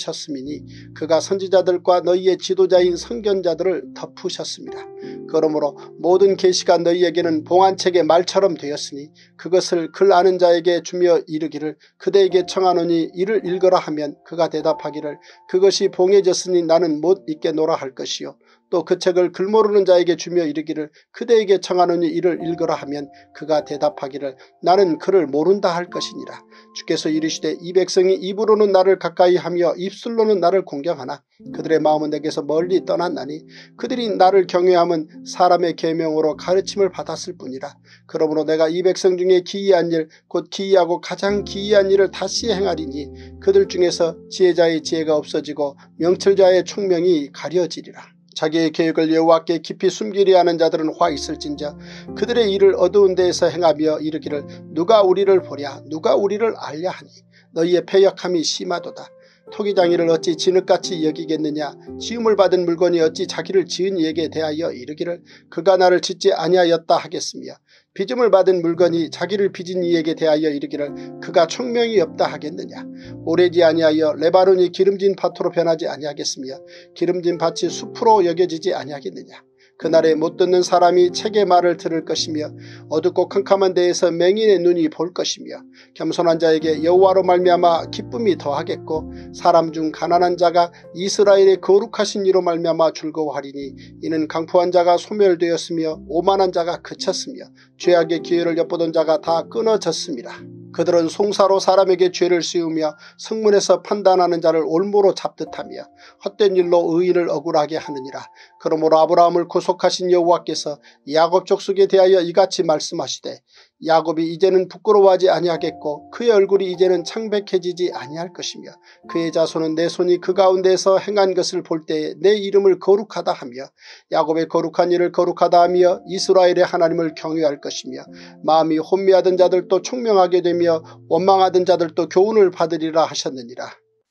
감기셨음이니 그가 선지자들과 너희의 지도자인 선견자들을 덮으셨습니다. 그러므로 모든 계시가 너희에게는 봉안책의 말처럼 되었으니 그것을 글 아는 자에게 주며 이르기를 그대에게 청하노니 이를 읽으라 하면 그가 대답하기를 그것이 봉해졌으니 나는 못 읽겠노라 할 것이요. 또 그 책을 글 모르는 자에게 주며 이르기를 그대에게 청하노니 이를 읽으라 하면 그가 대답하기를 나는 그를 모른다 할 것이니라. 주께서 이르시되 이 백성이 입으로는 나를 가까이 하며 입술로는 나를 공경하나 그들의 마음은 내게서 멀리 떠났나니 그들이 나를 경외함은 사람의 계명으로 가르침을 받았을 뿐이라. 그러므로 내가 이 백성 중에 기이한 일 곧 기이하고 가장 기이한 일을 다시 행하리니 그들 중에서 지혜자의 지혜가 없어지고 명철자의 총명이 가려지리라. 자기의 계획을 여호와께 깊이 숨기려 하는 자들은 화 있을진저 그들의 일을 어두운 데에서 행하며 이르기를 누가 우리를 보랴 누가 우리를 알랴 하니 너희의 패역함이 심하도다. 토기장이를 어찌 진흙같이 여기겠느냐. 지음을 받은 물건이 어찌 자기를 지은 이에게 대하여 이르기를 그가 나를 짓지 아니하였다 하겠으며 빚음을 받은 물건이 자기를 빚은 이에게 대하여 이르기를 그가 총명이 없다 하겠느냐. 오래지 아니하여 레바논이 기름진 밭으로 변하지 아니하겠으며 기름진 밭이 숲으로 여겨지지 아니하겠느냐. 그날에 못 듣는 사람이 책의 말을 들을 것이며 어둡고 캄캄한 데에서 맹인의 눈이 볼 것이며 겸손한 자에게 여호와로 말미암아 기쁨이 더하겠고 사람 중 가난한 자가 이스라엘의 거룩하신 이로 말미암아 즐거워하리니 이는 강포한 자가 소멸되었으며 오만한 자가 그쳤으며 죄악의 기회를 엿보던 자가 다 끊어졌습니다. 그들은 송사로 사람에게 죄를 씌우며 성문에서 판단하는 자를 올무로 잡듯하며 헛된 일로 의인을 억울하게 하느니라. 그러므로 아브라함을 구속하신 여호와께서 야곱 족속에 대하여 이같이 말씀하시되 야곱이 이제는 부끄러워하지 아니하겠고 그의 얼굴이 이제는 창백해지지 아니할 것이며 그의 자손은 내 손이 그 가운데에서 행한 것을 볼 때에 내 이름을 거룩하다 하며 야곱의 거룩한 일을 거룩하다 하며 이스라엘의 하나님을 경외할 것이며 마음이 혼미하던 자들도 총명하게 되며 원망하던 자들도 교훈을 받으리라 하셨느니라.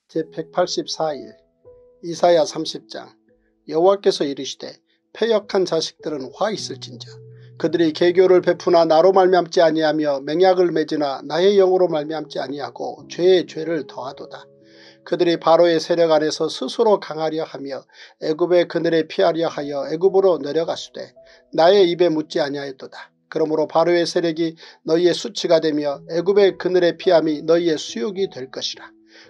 제백팔십사 일 이사야 삼십 장. 여호와께서 이르시되 패역한 자식들은 화 있을진저 그들이 계교를 베푸나 나로 말미암지 아니하며 맹약을 맺으나 나의 영으로 말미암지 아니하고 죄의 죄를 더하도다. 그들이 바로의 세력 안에서 스스로 강하려 하며 애굽의 그늘에 피하려 하여 애굽으로 내려갔으되 나의 입에 묻지 아니하였도다. 그러므로 바로의 세력이 너희의 수치가 되며 애굽의 그늘에 피함이 너희의 수욕이 될 것이라.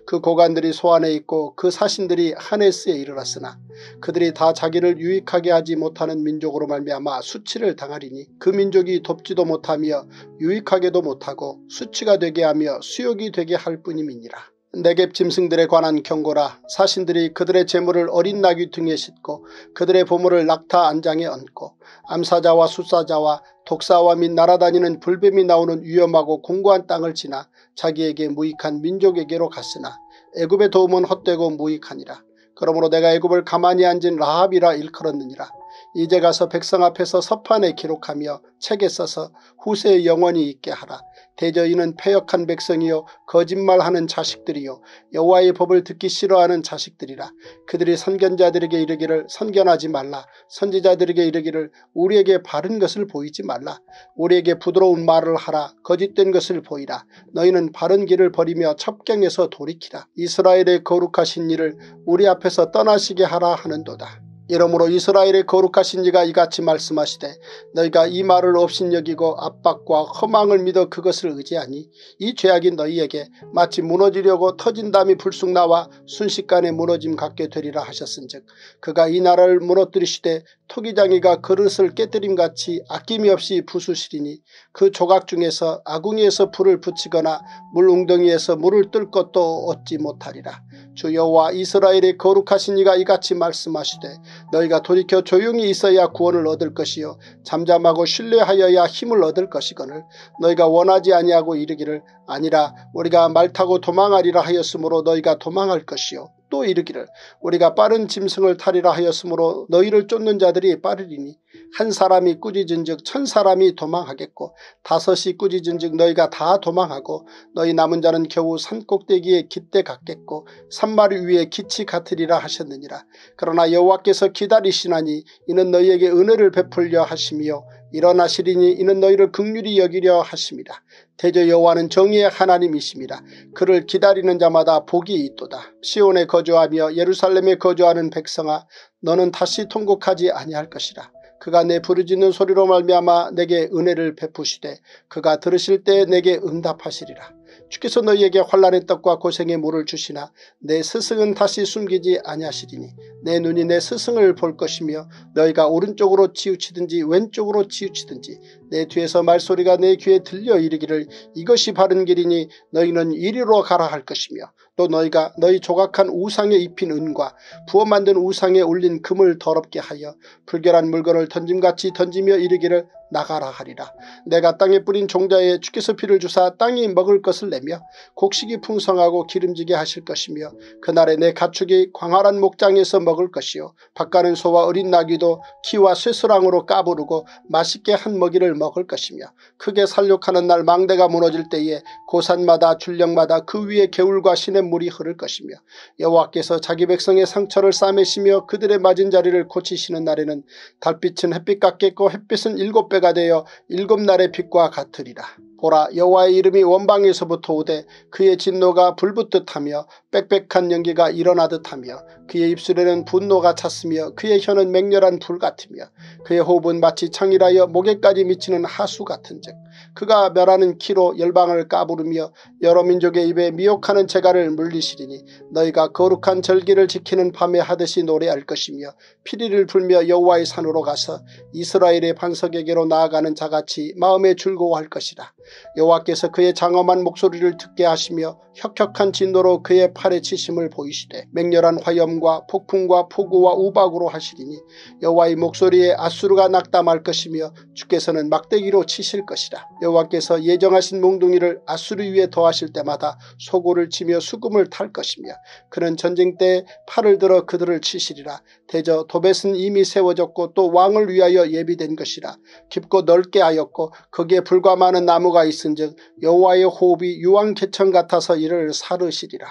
그 고관들이 소안에 있고 그 사신들이 하네스에 이르렀으나 그들이 다 자기를 유익하게 하지 못하는 민족으로 말미암아 수치를 당하리니 그 민족이 돕지도 못하며 유익하게도 못하고 수치가 되게 하며 수욕이 되게 할 뿐임이니라. 네겝 짐승들에 관한 경고라. 사신들이 그들의 재물을 어린 나귀 등에 싣고 그들의 보물을 낙타 안장에 얹고 암사자와 숫사자와 독사와 및 날아다니는 불뱀이 나오는 위험하고 공고한 땅을 지나 자기에게 무익한 민족에게로 갔으나 애굽의 도움은 헛되고 무익하니라. 그러므로 내가 애굽을 가만히 앉은 라합이라 일컬었느니라. 이제 가서 백성 앞에서 서판에 기록하며 책에 써서 후세에 영원히 있게 하라. 대저 이는 패역한 백성이요 거짓말하는 자식들이요 여호와의 법을 듣기 싫어하는 자식들이라. 그들이 선견자들에게 이르기를 선견하지 말라. 선지자들에게 이르기를 우리에게 바른 것을 보이지 말라. 우리에게 부드러운 말을 하라. 거짓된 것을 보이라. 너희는 바른 길을 버리며 첩경에서 돌이키라. 이스라엘의 거룩하신 이를 우리 앞에서 떠나시게 하라 하는도다. 이러므로 이스라엘의 거룩하신 이가 이같이 말씀하시되 너희가 이 말을 업신여기고 압박과 허망을 믿어 그것을 의지하니 이 죄악이 너희에게 마치 무너지려고 터진 담이 불쑥 나와 순식간에 무너짐 같게 되리라 하셨은즉 그가 이 나라를 무너뜨리시되 토기장이가 그릇을 깨뜨림같이 아낌이 없이 부수시리니 그 조각 중에서 아궁이에서 불을 붙이거나 물웅덩이에서 물을 뜰 것도 얻지 못하리라. 주 여호와 이스라엘의 거룩하신 이가 이같이 말씀하시되 너희가 돌이켜 조용히 있어야 구원을 얻을 것이요 잠잠하고 신뢰하여야 힘을 얻을 것이거늘 너희가 원하지 아니하고 이르기를 아니라 우리가 말 타고 도망하리라 하였으므로 너희가 도망할 것이요 또 이르기를 우리가 빠른 짐승을 타리라 하였으므로 너희를 쫓는 자들이 빠르리니 한 사람이 꾸짖은즉 천 사람이 도망하겠고 다섯이 꾸짖은즉 너희가 다 도망하고 너희 남은 자는 겨우 산꼭대기에 깃대 같겠고 산마리 위에 기치 같으리라 하셨느니라. 그러나 여호와께서 기다리시나니 이는 너희에게 은혜를 베풀려 하시며 일어나시리니 이는 너희를 긍휼히 여기려 하심이라. 대저 여호와는 정의의 하나님이심이라. 그를 기다리는 자마다 복이 있도다. 시온에 거주하며 예루살렘에 거주하는 백성아 너는 다시 통곡하지 아니할 것이라. 그가 내 부르짖는 소리로 말미암아 내게 은혜를 베푸시되 그가 들으실 때 내게 응답하시리라. 주께서 너희에게 환난의 떡과 고생의 물을 주시나 내 스승은 다시 숨기지 아니하시리니 내 눈이 내 스승을 볼 것이며 너희가 오른쪽으로 치우치든지 왼쪽으로 치우치든지 내 뒤에서 말소리가 내 귀에 들려 이르기를 이것이 바른 길이니 너희는 이리로 가라 할 것이며 또 너희가 너희 조각한 우상에 입힌 은과 부어 만든 우상에 올린 금을 더럽게 하여 불결한 물건을 던짐같이 던지며 이르기를 나가라 하리라. 내가 땅에 뿌린 종자에 주께서 비를 주사 땅이 먹을 것을 내며 곡식이 풍성하고 기름지게 하실 것이며 그날에 내 가축이 광활한 목장에서 먹을 것이요 밭가는 소와 어린 나귀도 키와 쇠스랑으로 까부르고 맛있게 한 먹이를 먹을 것이며 크게 살육하는 날 망대가 무너질 때에 고산마다 줄령마다 그 위에 개울과 시냇물이 흐를 것이며 여호와께서 자기 백성의 상처를 싸매시며 그들의 맞은 자리를 고치시는 날에는 달빛은 햇빛 같겠고 햇빛은 일곱 배가 되어 일곱 날의 빛과 같으리라. 보라 여호와의 이름이 원방에서부터 오되 그의 진노가 불붙듯 하며 빽빽한 연기가 일어나듯 하며 그의 입술에는 분노가 찼으며 그의 혀는 맹렬한 불 같으며 그의 호흡은 마치 창이라여 목에까지 미치는 하수 같은즉 그가 멸하는 키로 열방을 까부르며 여러 민족의 입에 미혹하는 재갈을 물리시리니 너희가 거룩한 절기를 지키는 밤에 하듯이 노래할 것이며 피리를 불며 여호와의 산으로 가서 이스라엘의 반석에게로 나아가는 자같이 마음에 즐거워할 것이라. 여호와께서 그의 장엄한 목소리를 듣게 하시며 혁혁한 진노로 그의 팔에 치심을 보이시되 맹렬한 화염과 폭풍과 폭우와 우박으로 하시리니 여호와의 목소리에 아수르가 낙담할 것이며 주께서는 막대기로 치실 것이라. 여호와께서 예정하신 몽둥이를 아수르 위에 더하실 때마다 소고를 치며 수금을 탈 것이며 그는 전쟁 때 팔을 들어 그들을 치시리라. 대저 도벳은 이미 세워졌고 또 왕을 위하여 예비된 것이라. 깊고 넓게 하였고 거기에 불과 많은 나무가 있은즉 여호와의 호흡이 유황개천 같아서 이를 사르시리라.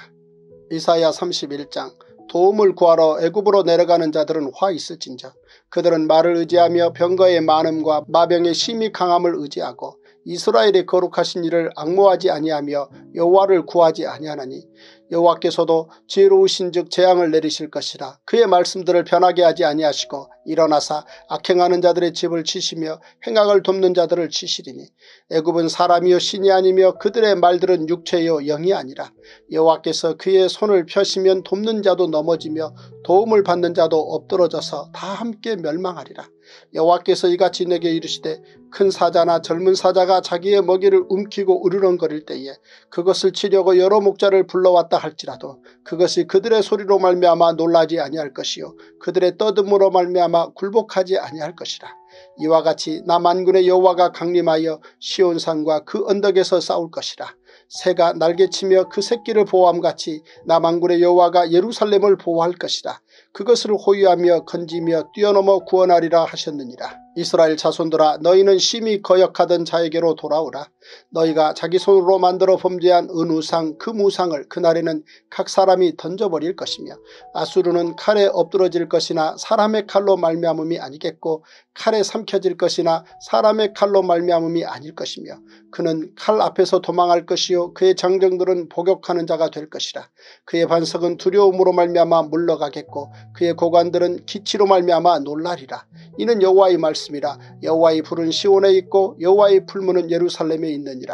이사야 삼십일 장. 도움을 구하러 애굽으로 내려가는 자들은 화 있을진저 그들은 말을 의지하며 병거의 많음과 마병의 심히 강함을 의지하고 이스라엘의 거룩하신 이를 앙모하지 아니하며 여호와를 구하지 아니하나니 여호와께서도 지혜로우신즉 재앙을 내리실 것이라. 그의 말씀들을 변하게 하지 아니하시고 일어나사 악행하는 자들의 집을 치시며 행악을 돕는 자들을 치시리니 애굽은 사람이요 신이 아니며 그들의 말들은 육체요 영이 아니라. 여호와께서 그의 손을 펴시면 돕는 자도 넘어지며 도움을 받는 자도 엎드러져서 다 함께 멸망하리라. 여호와께서 이같이 내게 이르시되 큰 사자나 젊은 사자가 자기의 먹이를 움키고 으르렁거릴 때에 그것을 치려고 여러 목자를 불러왔다 할지라도 그것이 그들의 소리로 말미암아 놀라지 아니할 것이요 그들의 떠듬으로 말미암아 굴복하지 아니할 것이라. 이와 같이 나 만군의 여호와가 강림하여 시온산과 그 언덕에서 싸울 것이라. 새가 날개치며 그 새끼를 보호함같이 나 만군의 여호와가 예루살렘을 보호할 것이라. 그것을 호위하며 건지며 뛰어넘어 구원하리라 하셨느니라. 이스라엘 자손들아 너희는 심히 거역하던 자에게로 돌아오라. 너희가 자기 손으로 만들어 범죄한 은우상 그 무상을 그날에는 각 사람이 던져버릴 것이며 아수르는 칼에 엎드러질 것이나 사람의 칼로 말미암음이 아니겠고 칼에 삼켜질 것이나 사람의 칼로 말미암음이 아닐 것이며 그는 칼 앞에서 도망할 것이요 그의 장정들은 복역하는 자가 될 것이라. 그의 반석은 두려움으로 말미암아 물러가겠고 그의 고관들은 기치로 말미암아 놀라리라. 이는 여호와의 말씀이라. 여호와의 불은 시온에 있고 여호와의 풀무는 예루살렘에 있느니라.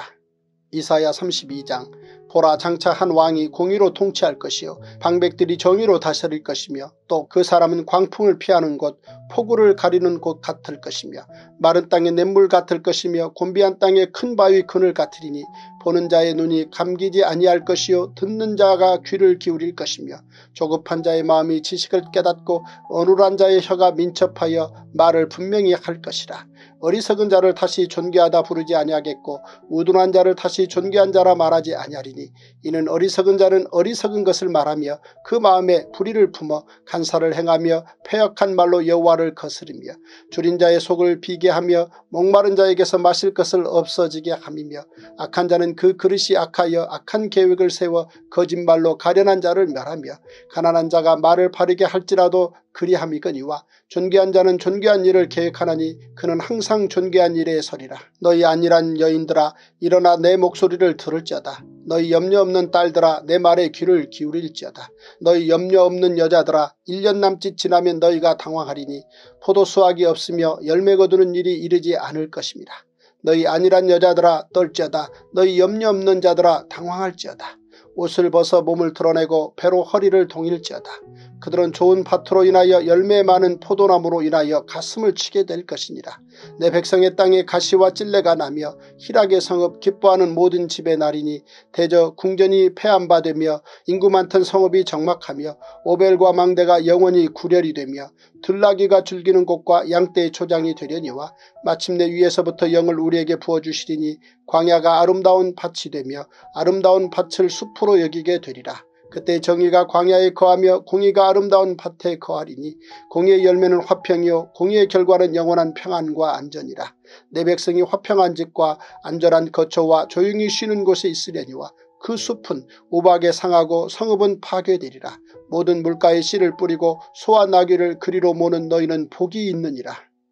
이사야 삼십이 장. 보라 장차 한 왕이 공의로 통치할 것이요 방백들이 정의로 다스릴 것이며 또 그 사람은 광풍을 피하는 곳 폭우를 가리는 곳 같을 것이며 마른 땅의 냇물 같을 것이며 곤비한 땅의 큰 바위 그늘 같으리니 보는 자의 눈이 감기지 아니할 것이요 듣는 자가 귀를 기울일 것이며 조급한 자의 마음이 지식을 깨닫고 어눌한 자의 혀가 민첩하여 말을 분명히 할 것이라. 어리석은 자를 다시 존귀하다 부르지 아니하겠고 우둔한 자를 다시 존귀한 자라 말하지 아니하리니 이는 어리석은 자는 어리석은 것을 말하며 그 마음에 불의를 품어 간사를 행하며 패역한 말로 여호와를 거스르며 줄인 자의 속을 비게 하며 목마른 자에게서 마실 것을 없어지게 함이며 악한 자는 그 그릇이 악하여 악한 계획을 세워 거짓말로 가련한 자를 멸하며 가난한 자가 말을 바르게 할지라도 그리함이거니와 존귀한 자는 존귀한 일을 계획하나니 그는 항상 존귀한 일에 서리라. 너희 안일한 여인들아 일어나 내 목소리를 들을지어다. 너희 염려 없는 딸들아 내 말에 귀를 기울일지어다. 너희 염려 없는 여자들아 일 년 남짓 지나면 너희가 당황하리니 포도 수확이 없으며 열매 거두는 일이 이르지 않을 것입니다. 너희 안일한 여자들아 떨지어다. 너희 염려 없는 자들아 당황할지어다. 옷을 벗어 몸을 드러내고 배로 허리를 동일지어다. 그들은 좋은 밭으로 인하여 열매 많은 포도나무로 인하여 가슴을 치게 될 것이니라. 내 백성의 땅에 가시와 찔레가 나며 희락의 성읍 기뻐하는 모든 집의 날이니 대저 궁전이 폐암바되며 인구 많던 성읍이 적막하며 오벨과 망대가 영원히 구렬이 되며 들나귀가 즐기는 곳과 양떼의 초장이 되려니와 마침내 위에서부터 영을 우리에게 부어주시리니 광야가 아름다운 밭이 되며 아름다운 밭을 숲으로 여기게 되리라. 그때 정의가 광야에 거하며 공의가 아름다운 밭에 거하리니 공의의 열매는 화평이요 공의의 결과는 영원한 평안과 안전이라. 내 백성이 화평한 집과 안전한 거처와 조용히 쉬는 곳에 있으려니와 그 숲은 우박에 상하고 성읍은 파괴되리라. 모든 물가에 씨를 뿌리고 소와 나귀를 그리로 모는 너희는 복이 있느니라.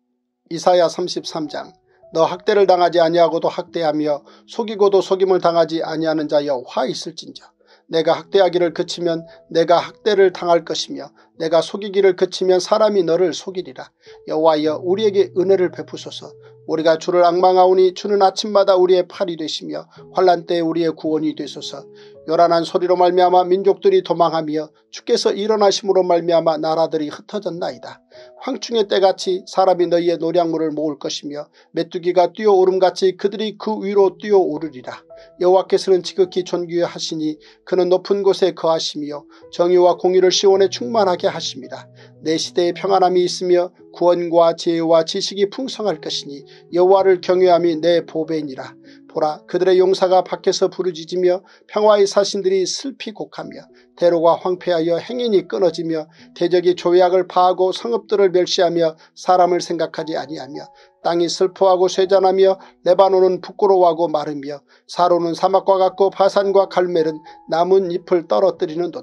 이사야 삼십삼 장. 너 학대를 당하지 아니하고도 학대하며 속이고도 속임을 당하지 아니하는 자여 화 있을진저. 내가 학대하기를 그치면 내가 학대를 당할 것이며 내가 속이기를 그치면 사람이 너를 속이리라. 여호와여 우리에게 은혜를 베푸소서. 우리가 주를 앙망하오니 주는 아침마다 우리의 팔이 되시며 환난 때에 우리의 구원이 되소서. 요란한 소리로 말미암아 민족들이 도망하며 주께서 일어나심으로 말미암아 나라들이 흩어졌나이다. 황충의 때같이 사람이 너희의 노량물을 모을 것이며 메뚜기가 뛰어오름같이 그들이 그 위로 뛰어오르리라. 여호와께서는 지극히 존귀하시니 그는 높은 곳에 거하시며 정의와 공의를 시온에 충만하게 하십니다. 내 시대에 평안함이 있으며 구원과 지혜와 지식이 풍성할 것이니 여호와를 경외함이 내 보배니라. 보라 그들의 용사가 밖에서 부르짖으며 평화의 사신들이 슬피 곡하며 대로가 황폐하여 행인이 끊어지며 대적이 조약을 파하고 성읍들을 멸시하며 사람을 생각하지 아니하며 땅이 슬퍼하고 쇠잔하며 레바논은 부끄러워하고 마르며 사로는 사막과 같고 바산과 갈멜은 나뭇잎을 떨어뜨리는도다.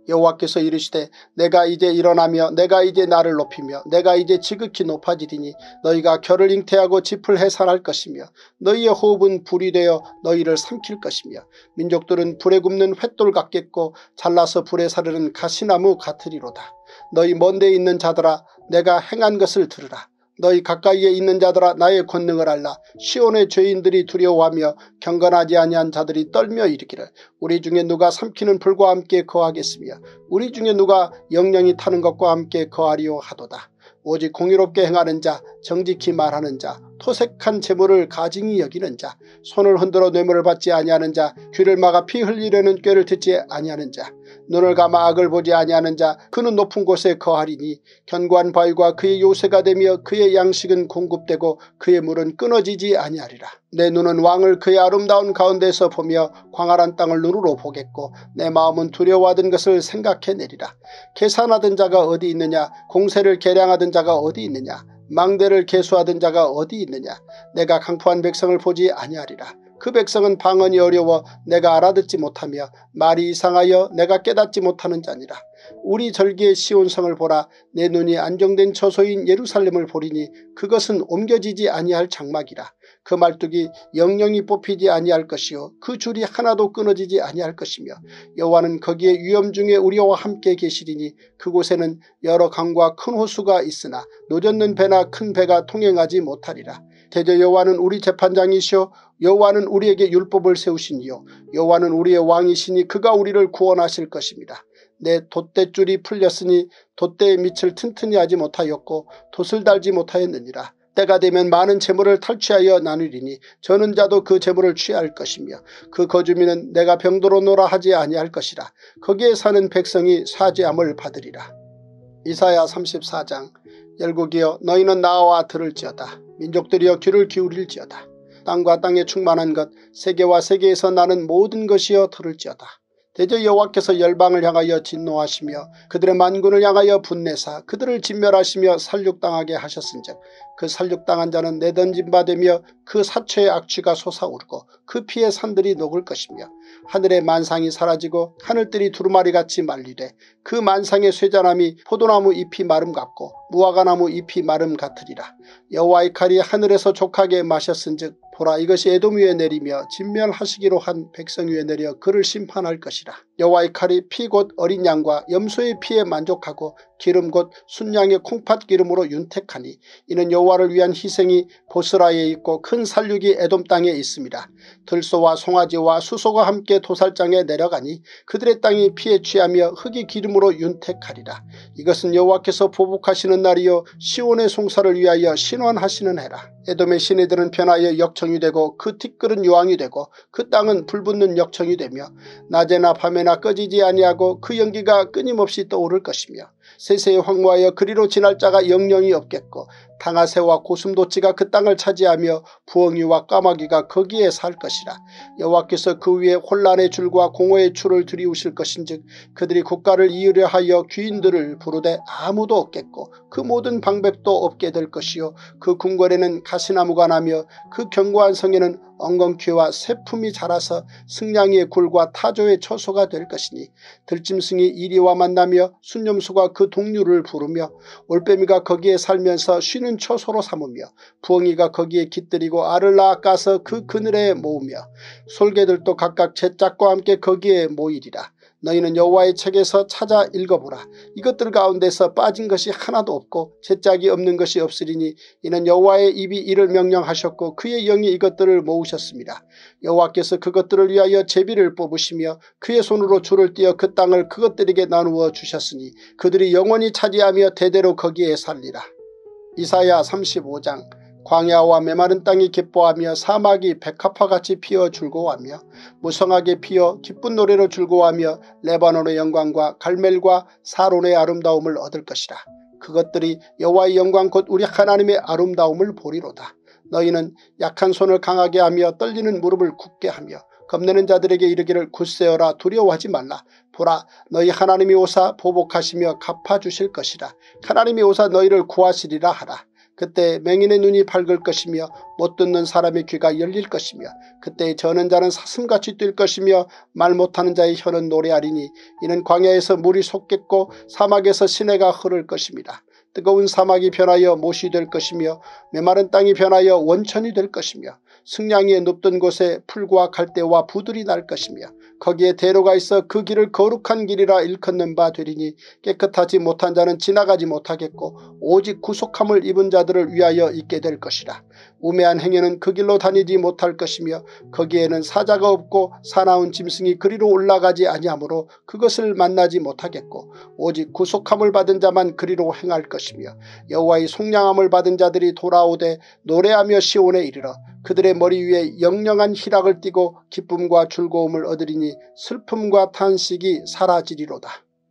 여호와께서 이르시되 내가 이제 일어나며 내가 이제 나를 높이며 내가 이제 지극히 높아지리니 너희가 결을 잉태하고 짚을 해산할 것이며 너희의 호흡은 불이 되어 너희를 삼킬 것이며 민족들은 불에 굽는 횃돌 같겠고 잘라서 불에 사르는 가시나무 같으리로다. 너희 먼 데 있는 자들아 내가 행한 것을 들으라. 너희 가까이에 있는 자들아 나의 권능을 알라. 시온의 죄인들이 두려워하며 경건하지 아니한 자들이 떨며 이르기를 우리 중에 누가 삼키는 불과 함께 거하겠으며 우리 중에 누가 영령이 타는 것과 함께 거하리요 하도다. 오직 공의롭게 행하는 자, 정직히 말하는 자, 토색한 재물을 가증히 여기는 자, 손을 흔들어 뇌물을 받지 아니하는 자, 귀를 막아 피 흘리려는 꾀를 듣지 아니하는 자, 눈을 감아 악을 보지 아니하는 자, 그는 높은 곳에 거하리니 견고한 바위가 그의 요새가 되며 그의 양식은 공급되고 그의 물은 끊어지지 아니하리라. 내 눈은 왕을 그의 아름다운 가운데서 보며 광활한 땅을 눈으로 보겠고 내 마음은 두려워하던 것을 생각해내리라. 계산하던 자가 어디 있느냐, 공세를 계량하던 자가 어디 있느냐, 망대를 계수하던 자가 어디 있느냐. 내가 강포한 백성을 보지 아니하리라. 그 백성은 방언이 어려워 내가 알아듣지 못하며 말이 이상하여 내가 깨닫지 못하는 자니라. 우리 절기의 시온성을 보라. 내 눈이 안정된 처소인 예루살렘을 보리니 그것은 옮겨지지 아니할 장막이라. 그 말뚝이 영영이 뽑히지 아니할 것이요 그 줄이 하나도 끊어지지 아니할 것이며 여호와는 거기에 위험 중에 우리와 함께 계시리니 그곳에는 여러 강과 큰 호수가 있으나 노젓는 배나 큰 배가 통행하지 못하리라. 대저 여호와는 우리 재판장이시오 여호와는 우리에게 율법을 세우시니요 여호와는 우리의 왕이시니 그가 우리를 구원하실 것입니다. 내 돛대줄이 풀렸으니 돛대의 밑을 튼튼히 하지 못하였고 돛을 달지 못하였느니라. 때가 되면 많은 재물을 탈취하여 나누리니 저는 자도 그 재물을 취할 것이며 그 거주민은 내가 병도로 노라 하지 아니할 것이라. 거기에 사는 백성이 사죄함을 받으리라. 이사야 삼십사 장. 열국이여 너희는 나와 들을지어다. 민족들이여 귀를 기울일지어다. 땅과 땅에 충만한 것 세계와 세계에서 나는 모든 것이여 들을지어다. 대저 여호와께서 열방을 향하여 진노하시며 그들의 만군을 향하여 분내사 그들을 진멸하시며 살육당하게 하셨은즉 그 살육당한 자는 내던진 바 되며 그 사체의 악취가 솟아오르고 그 피의 산들이 녹을 것이며 하늘의 만상이 사라지고 하늘들이 두루마리같이 말리되 그 만상의 쇠자나미 포도나무 잎이 마름 같고 무화과나무 잎이 마름 같으리라. 여호와의 칼이 하늘에서 족하게 마셨은즉 보라 이것이 에돔 위에 내리며 진멸하시기로 한 백성 위에 내려 그를 심판할 것이라. 여호와의 칼이 피 곧 어린 양과 염소의 피에 만족하고 기름 곧 순양의 콩팥 기름으로 윤택하니 이는 여호와를 위한 희생이 보스라에 있고 큰 살육이 에돔 땅에 있습니다. 들소와 송아지와 수소가 함께 도살장에 내려가니 그들의 땅이 피에 취하며 흙이 기름으로 윤택하리라. 이것은 여호와께서 보복하시는 날이요 시온의 송사를 위하여 신원하시는 해라. 에돔의 시내들은 변하여 역청이 되고 그 티끌은 유황이 되고 그 땅은 불붙는 역청이 되며 낮에나 밤에나 꺼지지 아니하고 그 연기가 끊임없이 떠오를 것이며 세세에 황무하여 그리로 지날 자가 영영이 없겠고 당아새와 고슴도치가 그 땅을 차지하며 부엉이와 까마귀가 거기에 살 것이라. 여호와께서 그 위에 혼란의 줄과 공허의 줄을 들이우실 것인즉 그들이 국가를 이으려 하여 귀인들을 부르되 아무도 없겠고 그 모든 방백도 없게 될 것이요 그 궁궐에는 가시나무가 나며 그 견고한 성에는 엉겅퀴와 새품이 자라서 승냥이의 굴과 타조의 처소가 될 것이니 들짐승이 이리와 만나며 순념수가 그 동류를 부르며 올빼미가 거기에 살면서 쉬는 처소로 삼으며 부엉이가 거기에 깃들이고 알을 낳아 까서 그 그늘에 모으며 솔개들도 각각 제 짝과 함께 거기에 모이리라. 너희는 여호와의 책에서 찾아 읽어보라. 이것들 가운데서 빠진 것이 하나도 없고 제짝이 없는 것이 없으리니 이는 여호와의 입이 이를 명령하셨고 그의 영이 이것들을 모으셨습니다. 여호와께서 그것들을 위하여 제비를 뽑으시며 그의 손으로 줄을 띄어 그 땅을 그것들에게 나누어 주셨으니 그들이 영원히 차지하며 대대로 거기에 살리라. 이사야 삼십오 장. 광야와 메마른 땅이 기뻐하며 사막이 백합화같이 피어 즐거워하며 무성하게 피어 기쁜 노래로 즐거워하며 레바논의 영광과 갈멜과 사론의 아름다움을 얻을 것이라. 그것들이 여호와의 영광 곧 우리 하나님의 아름다움을 보리로다. 너희는 약한 손을 강하게 하며 떨리는 무릎을 굳게 하며 겁내는 자들에게 이르기를 굳세어라 두려워하지 말라. 보라 너희 하나님이 오사 보복하시며 갚아주실 것이라. 하나님이 오사 너희를 구하시리라 하라. 그때 맹인의 눈이 밝을 것이며 못 듣는 사람의 귀가 열릴 것이며 그때 저는 자는 사슴같이 뛸 것이며 말 못하는 자의 혀는 노래하리니 이는 광야에서 물이 솟겠고 사막에서 시내가 흐를 것입니다. 뜨거운 사막이 변하여 못이 될 것이며 메마른 땅이 변하여 원천이 될 것이며 승냥이의 눕던 곳에 풀과 갈대와 부들이 날 것이며 거기에 대로가 있어 그 길을 거룩한 길이라 일컫는 바 되리니 깨끗하지 못한 자는 지나가지 못하겠고 오직 구속함을 입은 자들을 위하여 있게 될 것이라. 우매한 행위는 그 길로 다니지 못할 것이며 거기에는 사자가 없고 사나운 짐승이 그리로 올라가지 아니하므로 그것을 만나지 못하겠고 오직 구속함을 받은 자만 그리로 행할 것이며 여호와의 속량함을 받은 자들이 돌아오되 노래하며 시온에 이르러 그들의 머리 위에 영영한 희락을 띠고 기쁨과 즐거움을 얻으리니 슬픔과 탄식이 사라지리로다.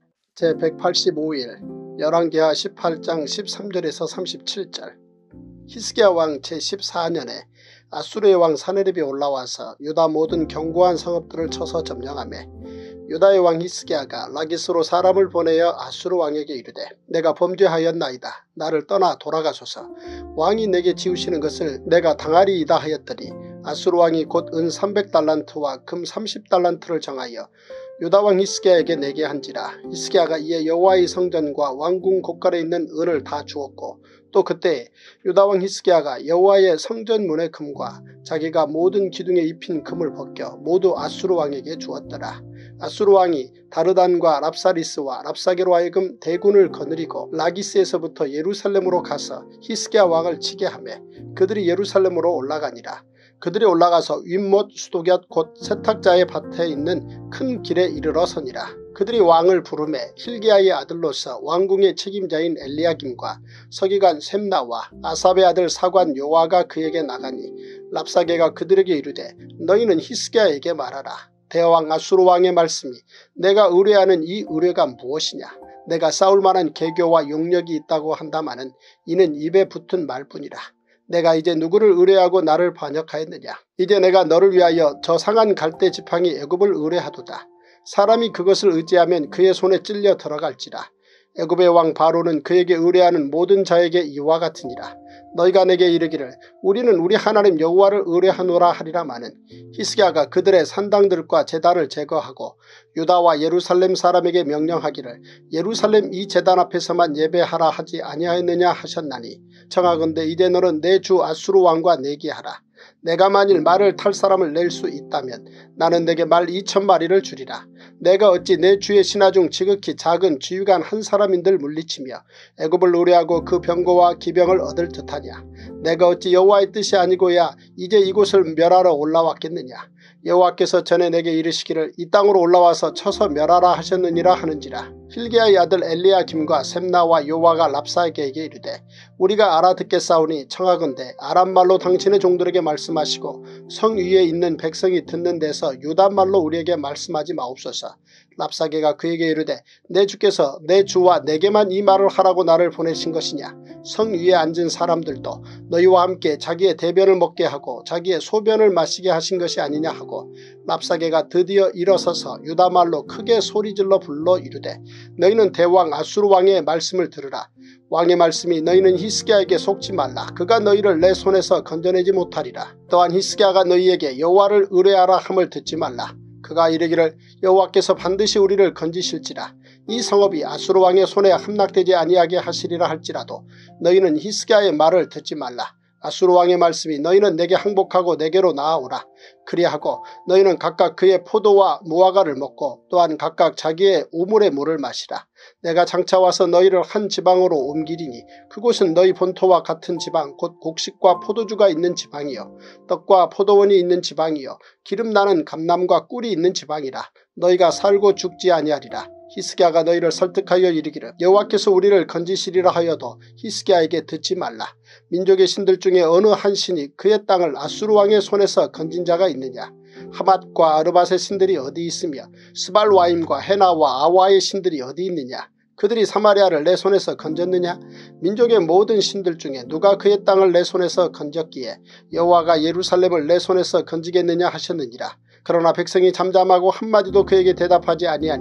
제백팔십오 일 열왕기하 십팔 장 십삼 절에서 삼십칠 절. 히스기야 왕 제십사 년에 아수르의 왕 사네립이 올라와서 유다 모든 견고한 성읍들을 쳐서 점령하매 유다의 왕 히스기야가 라기스로 사람을 보내어 아수르 왕에게 이르되 내가 범죄하였나이다. 나를 떠나 돌아가소서. 왕이 내게 지우시는 것을 내가 당하리이다 하였더니 아수르 왕이 곧 은 삼백 달란트와 금 삼십 달란트를 정하여 유다 왕 히스기야에게 내게 한지라. 히스기야가 이에 여호와의 성전과 왕궁 곳간에 있는 은을 다 주었고 또 그때 유다 왕 히스기야가 여호와의 성전 문의 금과 자기가 모든 기둥에 입힌 금을 벗겨 모두 아수르 왕에게 주었더라. 아수르 왕이 다르단과 랍사리스와 랍사게로 하여금 대군을 거느리고 라기스에서부터 예루살렘으로 가서 히스기야 왕을 치게 하매 그들이 예루살렘으로 올라가니라. 그들이 올라가서 윗못 수도곁 곧 세탁자의 밭에 있는 큰 길에 이르러 서니라. 그들이 왕을 부르매 hil기야의 아들로서 왕궁의 책임자인 엘리야김과 서기관 셈나와 아삽의 아들 사관 요아가 그에게 나가니 랍사게가 그들에게 이르되 너희는 히스기야에게 말하라. 대왕 아수르 왕의 말씀이 내가 의뢰하는 이 의뢰가 무엇이냐. 내가 싸울 만한 계교와 용력이 있다고 한다마는 이는 입에 붙은 말뿐이라. 내가 이제 누구를 의뢰하고 나를 반역하였느냐. 이제 내가 너를 위하여 저 상한 갈대 지팡이 애굽을 의뢰하도다. 사람이 그것을 의지하면 그의 손에 찔려 들어갈지라. 애굽의 왕 바로는 그에게 의뢰하는 모든 자에게 이와 같으니라. 너희가 내게 이르기를 우리는 우리 하나님 여호와를 의뢰하노라 하리라마는 히스기야가 그들의 산당들과 제단을 제거하고 유다와 예루살렘 사람에게 명령하기를 예루살렘 이 제단 앞에서만 예배하라 하지 아니하였느냐 하셨나니 청하건대 이제 너는 내 주 아수르 왕과 내기하라. 내가 만일 말을 탈 사람을 낼 수 있다면 나는 내게 말 이천 마리를 주리라. 내가 어찌 내 주의 신하 중 지극히 작은 지휘관 한 사람인들 물리치며 애굽을 의뢰하고 그 병거와 기병을 얻을 듯하냐. 내가 어찌 여호와의 뜻이 아니고야 이제 이곳을 멸하러 올라왔겠느냐. 여호와께서 전에 내게 이르시기를 이 땅으로 올라와서 쳐서 멸하라 하셨느니라 하는지라. hil기야의 아들 엘리야김과 셈나와 요아가 랍사게에게 이르되 우리가 알아듣겠사오니 청하건대 아람말로 당신의 종들에게 말씀하시고 성 위에 있는 백성이 듣는 데서 유다말로 우리에게 말씀하지 마옵소서. 랍사게가 그에게 이르되 내 주께서 내 주와 내게만 이 말을 하라고 나를 보내신 것이냐. 성 위에 앉은 사람들도 너희와 함께 자기의 대변을 먹게 하고 자기의 소변을 마시게 하신 것이 아니냐 하고 랍사게가 드디어 일어서서 유다말로 크게 소리질러 불러 이르되 너희는 대왕 아수르 왕의 말씀을 들으라. 왕의 말씀이 너희는 히스기야에게 속지 말라. 그가 너희를 내 손에서 건져내지 못하리라. 또한 히스기야가 너희에게 여호와를 의뢰하라 함을 듣지 말라. 그가 이르기를 여호와께서 반드시 우리를 건지실지라. 이 성읍이 아수르 왕의 손에 함락되지 아니하게 하시리라 할지라도 너희는 히스기야의 말을 듣지 말라. 아수르 왕의 말씀이 너희는 내게 항복하고 내게로 나아오라. 그리하고 너희는 각각 그의 포도와 무화과를 먹고 또한 각각 자기의 우물의 물을 마시라. 내가 장차 와서 너희를 한 지방으로 옮기리니 그곳은 너희 본토와 같은 지방 곧 곡식과 포도주가 있는 지방이요 떡과 포도원이 있는 지방이요 기름나는 감람과 꿀이 있는 지방이라. 너희가 살고 죽지 아니하리라. 히스기야가 너희를 설득하여 이르기를 여호와께서 우리를 건지시리라 하여도 히스기야에게 듣지 말라. 민족의 신들 중에 어느 한 신이 그의 땅을 아수르 왕의 손에서 건진 자가 있느냐. 하맛과 아르밧의 신들이 어디 있으며 스발와임과 헤나와 아와의 신들이 어디 있느냐. 그들이 사마리아를 내 손에서 건졌느냐. 민족의 모든 신들 중에 누가 그의 땅을 내 손에서 건졌기에 여호와가 예루살렘을 내 손에서 건지겠느냐 하셨느니라. 그러나 백성이 잠잠하고 한마디도 그에게 대답하지 아니하니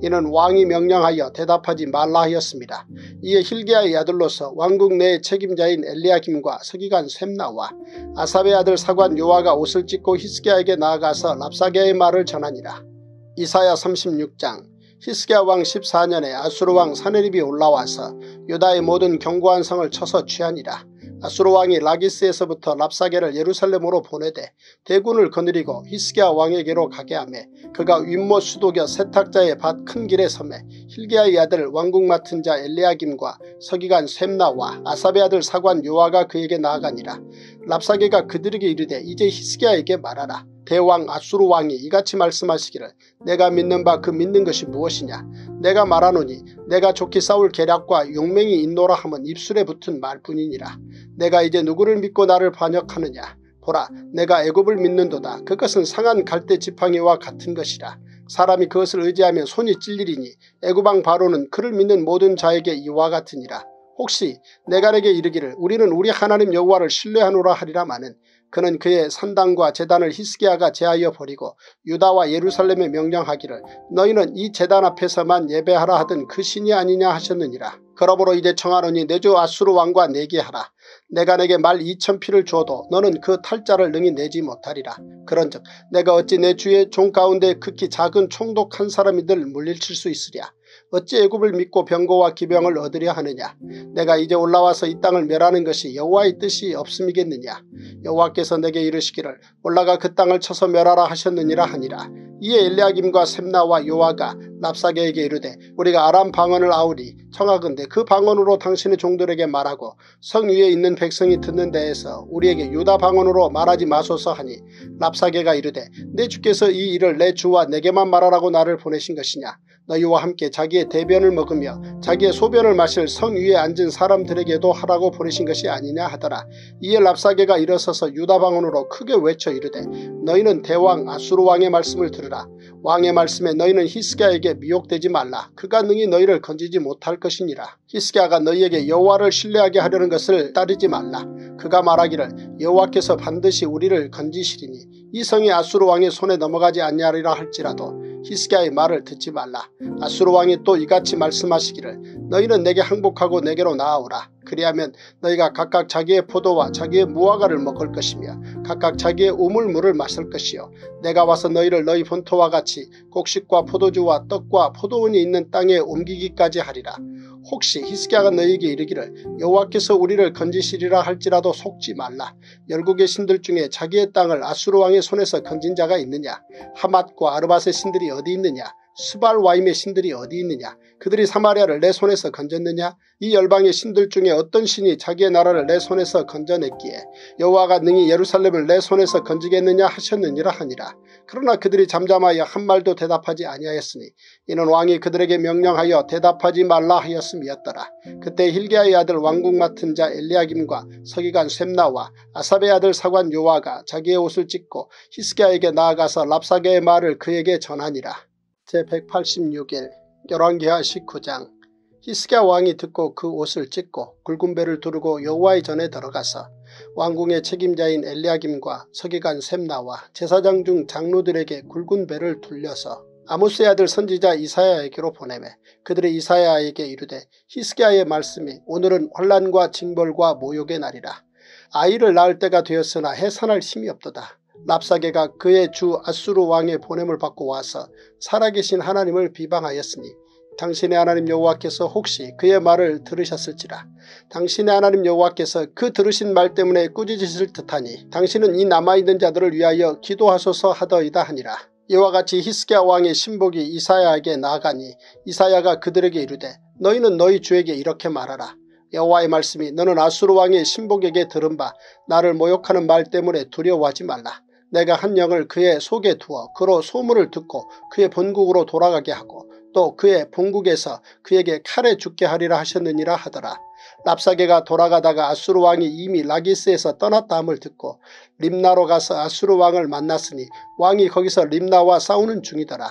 이는 왕이 명령하여 대답하지 말라 하였습니다. 이에 hilki야의 아들로서 왕국 내의 책임자인 엘리야김과 서기관 셈나와 아삽의 아들 사관 요아가 옷을 찢고 히스기야에게 나아가서 랍사게의 말을 전하니라. 이사야 삼십육 장. 히스기야 왕 십사 년에 아수르 왕 사네립이 올라와서 유다의 모든 견고한 성을 쳐서 취하니라. 아수르 왕이 라기스에서부터 랍사게를 예루살렘으로 보내되 대군을 거느리고 히스기야 왕에게로 가게 하매 그가 윗못 수도겨 세탁자의 밭 큰 길에 서매 hilki야의 아들 왕국 맡은 자 엘리야김과 서기관 셈나와 아삽의 아들 사관 요아가 그에게 나아가니라. 랍사게가 그들에게 이르되 이제 히스기야에게 말하라. 대왕 아수르 왕이 이같이 말씀하시기를 내가 믿는 바 그 믿는 것이 무엇이냐. 내가 말하노니 내가 좋게 싸울 계략과 용맹이 있노라 하면 입술에 붙은 말뿐이니라. 내가 이제 누구를 믿고 나를 반역하느냐. 보라 내가 애굽을 믿는도다. 그것은 상한 갈대 지팡이와 같은 것이라. 사람이 그것을 의지하면 손이 찔리리니 애굽왕 바로는 그를 믿는 모든 자에게 이와 같으니라. 혹시 내가 내게 이르기를 우리는 우리 하나님 여호와를 신뢰하노라 하리라마는 그는 그의 산당과 제단을 히스기야가 제하여 버리고 유다와 예루살렘에 명령하기를 너희는 이 제단 앞에서만 예배하라 하던 그 신이 아니냐 하셨느니라. 그러므로 이제 청하노니 내 주 아수르 왕과 내게 하라. 내가 내게 말 이천 피를 주어도 너는 그 탈자를 능히 내지 못하리라. 그런즉 내가 어찌 내 주의 종 가운데 극히 작은 총독 한 사람이들 물리칠 수 있으랴. 어찌 애굽을 믿고 병거와 기병을 얻으려 하느냐. 내가 이제 올라와서 이 땅을 멸하는 것이 여호와의 뜻이 없음이겠느냐. 여호와께서 내게 이르시기를 올라가 그 땅을 쳐서 멸하라 하셨느니라 하니라. 이에 엘리야김과 셈나와 요아가 랍사게에게 이르되 우리가 아람 방언을 아우리 청하건대 그 방언으로 당신의 종들에게 말하고 성 위에 있는 백성이 듣는 데에서 우리에게 유다 방언으로 말하지 마소서 하니 랍사게가 이르되 내 주께서 이 일을 내 주와 내게만 말하라고 나를 보내신 것이냐. 너희와 함께 자기의 대변을 먹으며 자기의 소변을 마실 성 위에 앉은 사람들에게도 하라고 보내신 것이 아니냐 하더라. 이에 랍사게가 일어서서 유다 방언으로 크게 외쳐 이르되 너희는 대왕 아수르 왕의 말씀을 들으라. 왕의 말씀에 너희는 히스기야에게 미혹되지 말라. 그가 능히 너희를 건지지 못할 것이니라. 히스기야가 너희에게 여호와를 신뢰하게 하려는 것을 따르지 말라. 그가 말하기를 여호와께서 반드시 우리를 건지시리니 이 성이 아수르 왕의 손에 넘어가지 아니하리라 할지라도 히스기야의 말을 듣지 말라. 아수르 왕이 또 이같이 말씀하시기를 너희는 내게 항복하고 내게로 나아오라. 그리하면 너희가 각각 자기의 포도와 자기의 무화과를 먹을 것이며 각각 자기의 우물물을 마실 것이요 내가 와서 너희를 너희 본토와 같이 곡식과 포도주와 떡과 포도원이 있는 땅에 옮기기까지 하리라. 혹시 히스기야가 너희에게 이르기를 여호와께서 우리를 건지시리라 할지라도 속지 말라. 열국의 신들 중에 자기의 땅을 아수르 왕의 손에서 건진 자가 있느냐. 하맛과 아르밧의 신들이 어디 있느냐. 스발와임의 신들이 어디 있느냐. 그들이 사마리아를 내 손에서 건졌느냐. 이 열방의 신들 중에 어떤 신이 자기의 나라를 내 손에서 건져냈기에 여호와가 능히 예루살렘을 내 손에서 건지겠느냐 하셨느니라 하니라. 그러나 그들이 잠잠하여 한 말도 대답하지 아니하였으니 이는 왕이 그들에게 명령하여 대답하지 말라 하였음이었더라. 그때 hilki야의 아들 왕국 맡은 자 엘리야김과 서기관 셈나와 아삽의 아들 사관 요아가 자기의 옷을 찢고 히스기야에게 나아가서 랍사게의 말을 그에게 전하니라. 제백팔십육 일 열왕기하 십구 장. 히스기야 왕이 듣고 그 옷을 찢고 굵은 배를 두르고 여호와의 전에 들어가서 왕궁의 책임자인 엘리야김과 서기관 셈나와 제사장 중 장로들에게 굵은 배를 둘려서 아모스의 아들 선지자 이사야에게로 보내매 그들이 이사야에게 이르되 히스기야의 말씀이 오늘은 환난과 징벌과 모욕의 날이라. 아이를 낳을 때가 되었으나 해산할 힘이 없도다. 랍사게가 그의 주 아수르 왕의 보냄을 받고 와서 살아계신 하나님을 비방하였으니 당신의 하나님 여호와께서 혹시 그의 말을 들으셨을지라. 당신의 하나님 여호와께서 그 들으신 말 때문에 꾸짖으실 듯하니 당신은 이 남아있는 자들을 위하여 기도하소서 하더이다 하니라. 이와 같이 히스기야 왕의 신복이 이사야에게 나아가니 이사야가 그들에게 이르되 너희는 너희 주에게 이렇게 말하라. 여호와의 말씀이 너는 아수르 왕의 신복에게 들은 바 나를 모욕하는 말 때문에 두려워하지 말라. 내가 한 영을 그의 속에 두어 그로 소문을 듣고 그의 본국으로 돌아가게 하고 또 그의 본국에서 그에게 칼에 죽게 하리라 하셨느니라 하더라. 랍사게가 돌아가다가 아수르 왕이 이미 라기스에서 떠났다 함을 듣고 림나로 가서 아수르 왕을 만났으니 왕이 거기서 림나와 싸우는 중이더라.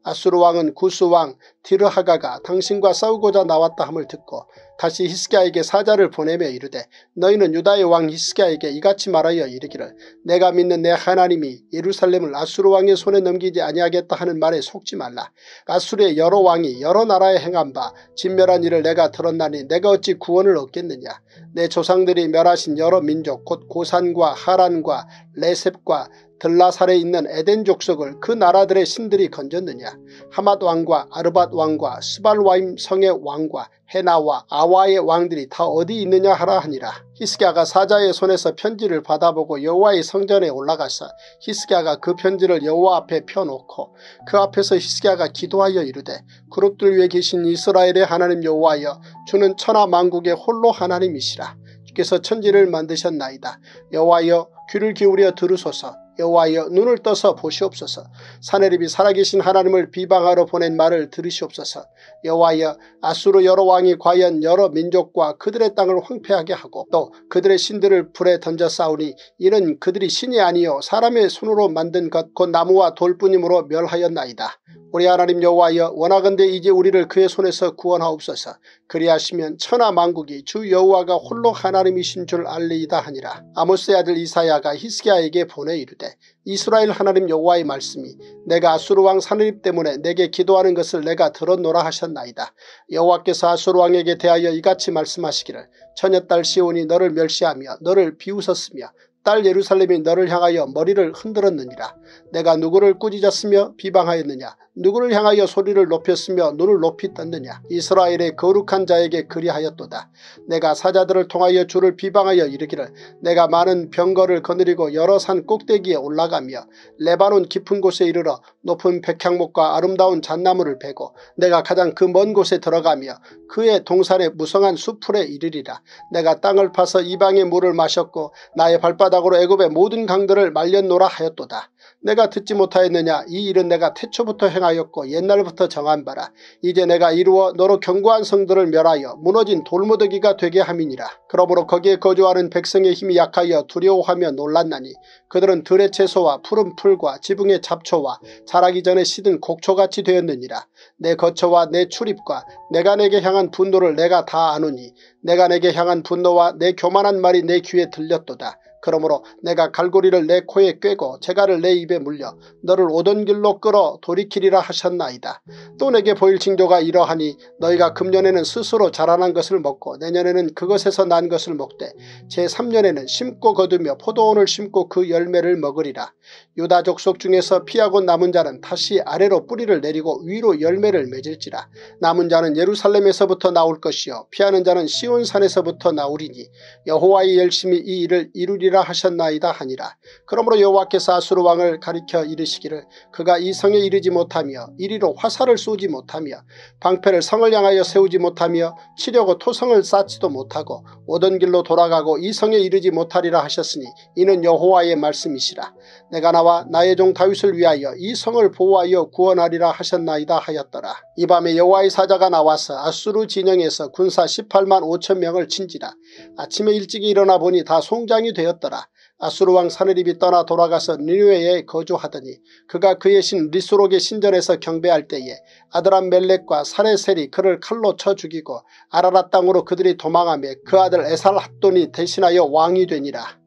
아수르 왕은 구스 왕 디르하가가 당신과 싸우고자 나왔다 함을 듣고 다시 히스기야에게 사자를 보내며 이르되 너희는 유다의 왕 히스기야에게 이같이 말하여 이르기를 내가 믿는 내 하나님이 예루살렘을 아수르 왕의 손에 넘기지 아니하겠다 하는 말에 속지 말라. 아수르의 여러 왕이 여러 나라에 행한 바 진멸한 일을 내가 들었나니 내가 어찌 구원을 얻겠느냐. 내 조상들이 멸하신 여러 민족 곧 고산과 하란과 레셉과 들라살에 있는 에덴 족속을 그 나라들의 신들이 건졌느냐. 하맛 왕과 아르밧 왕과 스발와임 성의 왕과 헤나와 아와의 왕들이 다 어디 있느냐 하라 하니라. 히스기야가 사자의 손에서 편지를 받아보고 여호와의 성전에 올라가서 히스기야가 그 편지를 여호와 앞에 펴놓고 그 앞에서 히스기야가 기도하여 이르되 그룹들 위에 계신 이스라엘의 하나님 여호와여 주는 천하 만국의 홀로 하나님이시라. 주께서 천지를 만드셨나이다. 여호와여 귀를 기울여 들으소서. 여호와여 눈을 떠서 보시옵소서. 사내립이 살아계신 하나님을 비방하러 보낸 말을 들으시옵소서. 여호와여 아수르 여러 왕이 과연 여러 민족과 그들의 땅을 황폐하게 하고 또 그들의 신들을 불에 던져 싸우니 이는 그들이 신이 아니요 사람의 손으로 만든 것 곧 나무와 돌뿐이므로 멸하였나이다. 우리 하나님 여호와여 원하건대 이제 우리를 그의 손에서 구원하옵소서. 그리하시면 천하 만국이 주 여호와가 홀로 하나님이신 줄 알리이다 하니라. 아모스의 아들 이사야가 히스기야에게 보내 이르되 이스라엘 하나님 여호와의 말씀이 내가 아수르 왕 사느립 때문에 내게 기도하는 것을 내가 들었노라 하셨나이다. 여호와께서 아수르 왕에게 대하여 이같이 말씀하시기를 처녀딸 시온이 너를 멸시하며 너를 비웃었으며 딸 예루살렘이 너를 향하여 머리를 흔들었느니라. 내가 누구를 꾸짖었으며 비방하였느냐. 누구를 향하여 소리를 높였으며 눈을 높이 떴느냐. 이스라엘의 거룩한 자에게 그리하였도다. 내가 사자들을 통하여 주를 비방하여 이르기를 내가 많은 병거를 거느리고 여러 산 꼭대기에 올라가며 레바논 깊은 곳에 이르러 높은 백향목과 아름다운 잣나무를 베고 내가 가장 그 먼 곳에 들어가며 그의 동산의 무성한 수풀에 이르리라. 내가 땅을 파서 이방의 물을 마셨고 나의 발바닥으로 애굽의 모든 강들을 말렸노라 하였도다. 내가 듣지 못하였느냐. 이 일은 내가 태초부터 행하였고 옛날부터 정한 바라. 이제 내가 이루어 너로 견고한 성들을 멸하여 무너진 돌무더기가 되게 함이니라. 그러므로 거기에 거주하는 백성의 힘이 약하여 두려워하며 놀랐나니 그들은 들의 채소와 푸른 풀과 지붕의 잡초와 자라기 전에 시든 곡초같이 되었느니라. 내 거처와 내 출입과 내가 내게 향한 분노를 내가 다 아노니 내가 내게 향한 분노와 내 교만한 말이 내 귀에 들렸도다. 그러므로 내가 갈고리를 내 코에 꿰고 재갈을 내 입에 물려 너를 오던 길로 끌어 돌이키리라 하셨나이다. 또 내게 보일 징조가 이러하니 너희가 금년에는 스스로 자라난 것을 먹고 내년에는 그것에서 난 것을 먹되 제삼 년에는 심고 거두며 포도원을 심고 그 열매를 먹으리라. 유다 족속 중에서 피하고 남은 자는 다시 아래로 뿌리를 내리고 위로 열매를 맺을지라. 남은 자는 예루살렘에서부터 나올 것이요 피하는 자는 시온산에서부터 나오리니 여호와의 열심히 이 일을 이루리라 하셨나이다 하니라. 그러므로 여호와께서 아수르 왕을 가리켜 이르시기를 그가 이 성에 이르지 못하며 이리로 화살을 쏘지 못하며 방패를 성을 향하여 세우지 못하며 치려고 토성을 쌓지도 못하고 오던 길로 돌아가고 이 성에 이르지 못하리라 하셨으니 이는 여호와의 말씀이시라. 내가 나와 나의 종 다윗을 위하여 이 성을 보호하여 구원하리라 하셨나이다 하였더라. 이 밤에 여호와의 사자가 나와서 아수르 진영에서 군사 십팔만 오천 명을 친지라. 아침에 일찍이 일어나 보니 다 송장이 되었더라. 아수르 왕 사느립이 떠나 돌아가서 니느웨에 거주하더니 그가 그의 신 리스록의 신전에서 경배할 때에 아드람 멜렉과 사레셀이 그를 칼로 쳐 죽이고 아라랏 땅으로 그들이 도망하며 그 아들 에살핫돈이 대신하여 왕이 되니라.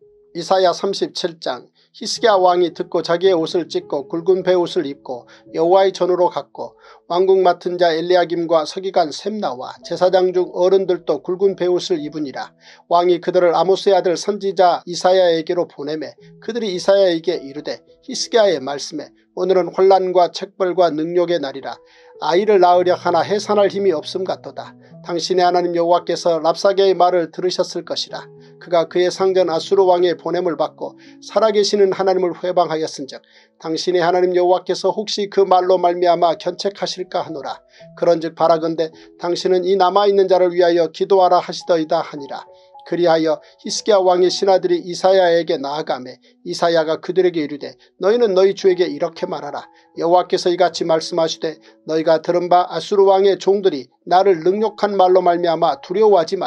이사야 삼십칠 장. 히스기야 왕이 듣고 자기의 옷을 찢고 굵은 베옷을 입고 여호와의 전으로 갔고 왕궁 맡은 자 엘리야김과 서기관 셈나와 제사장 중 어른들도 굵은 베옷을 입으니라. 왕이 그들을 아모스의 아들 선지자 이사야에게로 보내매 그들이 이사야에게 이르되 히스기야의 말씀에 오늘은 혼란과 책벌과 능욕의 날이라. 아이를 낳으려 하나 해산할 힘이 없음 같도다. 당신의 하나님 여호와께서 랍사게의 말을 들으셨을 것이라. 그가 그의 상전 아수르 왕의 보냄을 받고 살아계시는 하나님을 회방하였은즉 당신의 하나님 여호와께서 혹시 그 말로 말미암아 견책하실까 하노라. 그런즉 바라건대 당신은 이 남아있는 자를 위하여 기도하라 하시더이다 하니라. 그리하여 히스기야 왕의 신하들이 이사야에게 나아가매 이사야가 그들에게 이르되 너희는 너희 주에게 이렇게 말하라. 여호와께서 이같이 말씀하시되 너희가 들은 바 아수르 왕의 종들이 나를 능욕한 말로 말미암아 두려워하지 말라.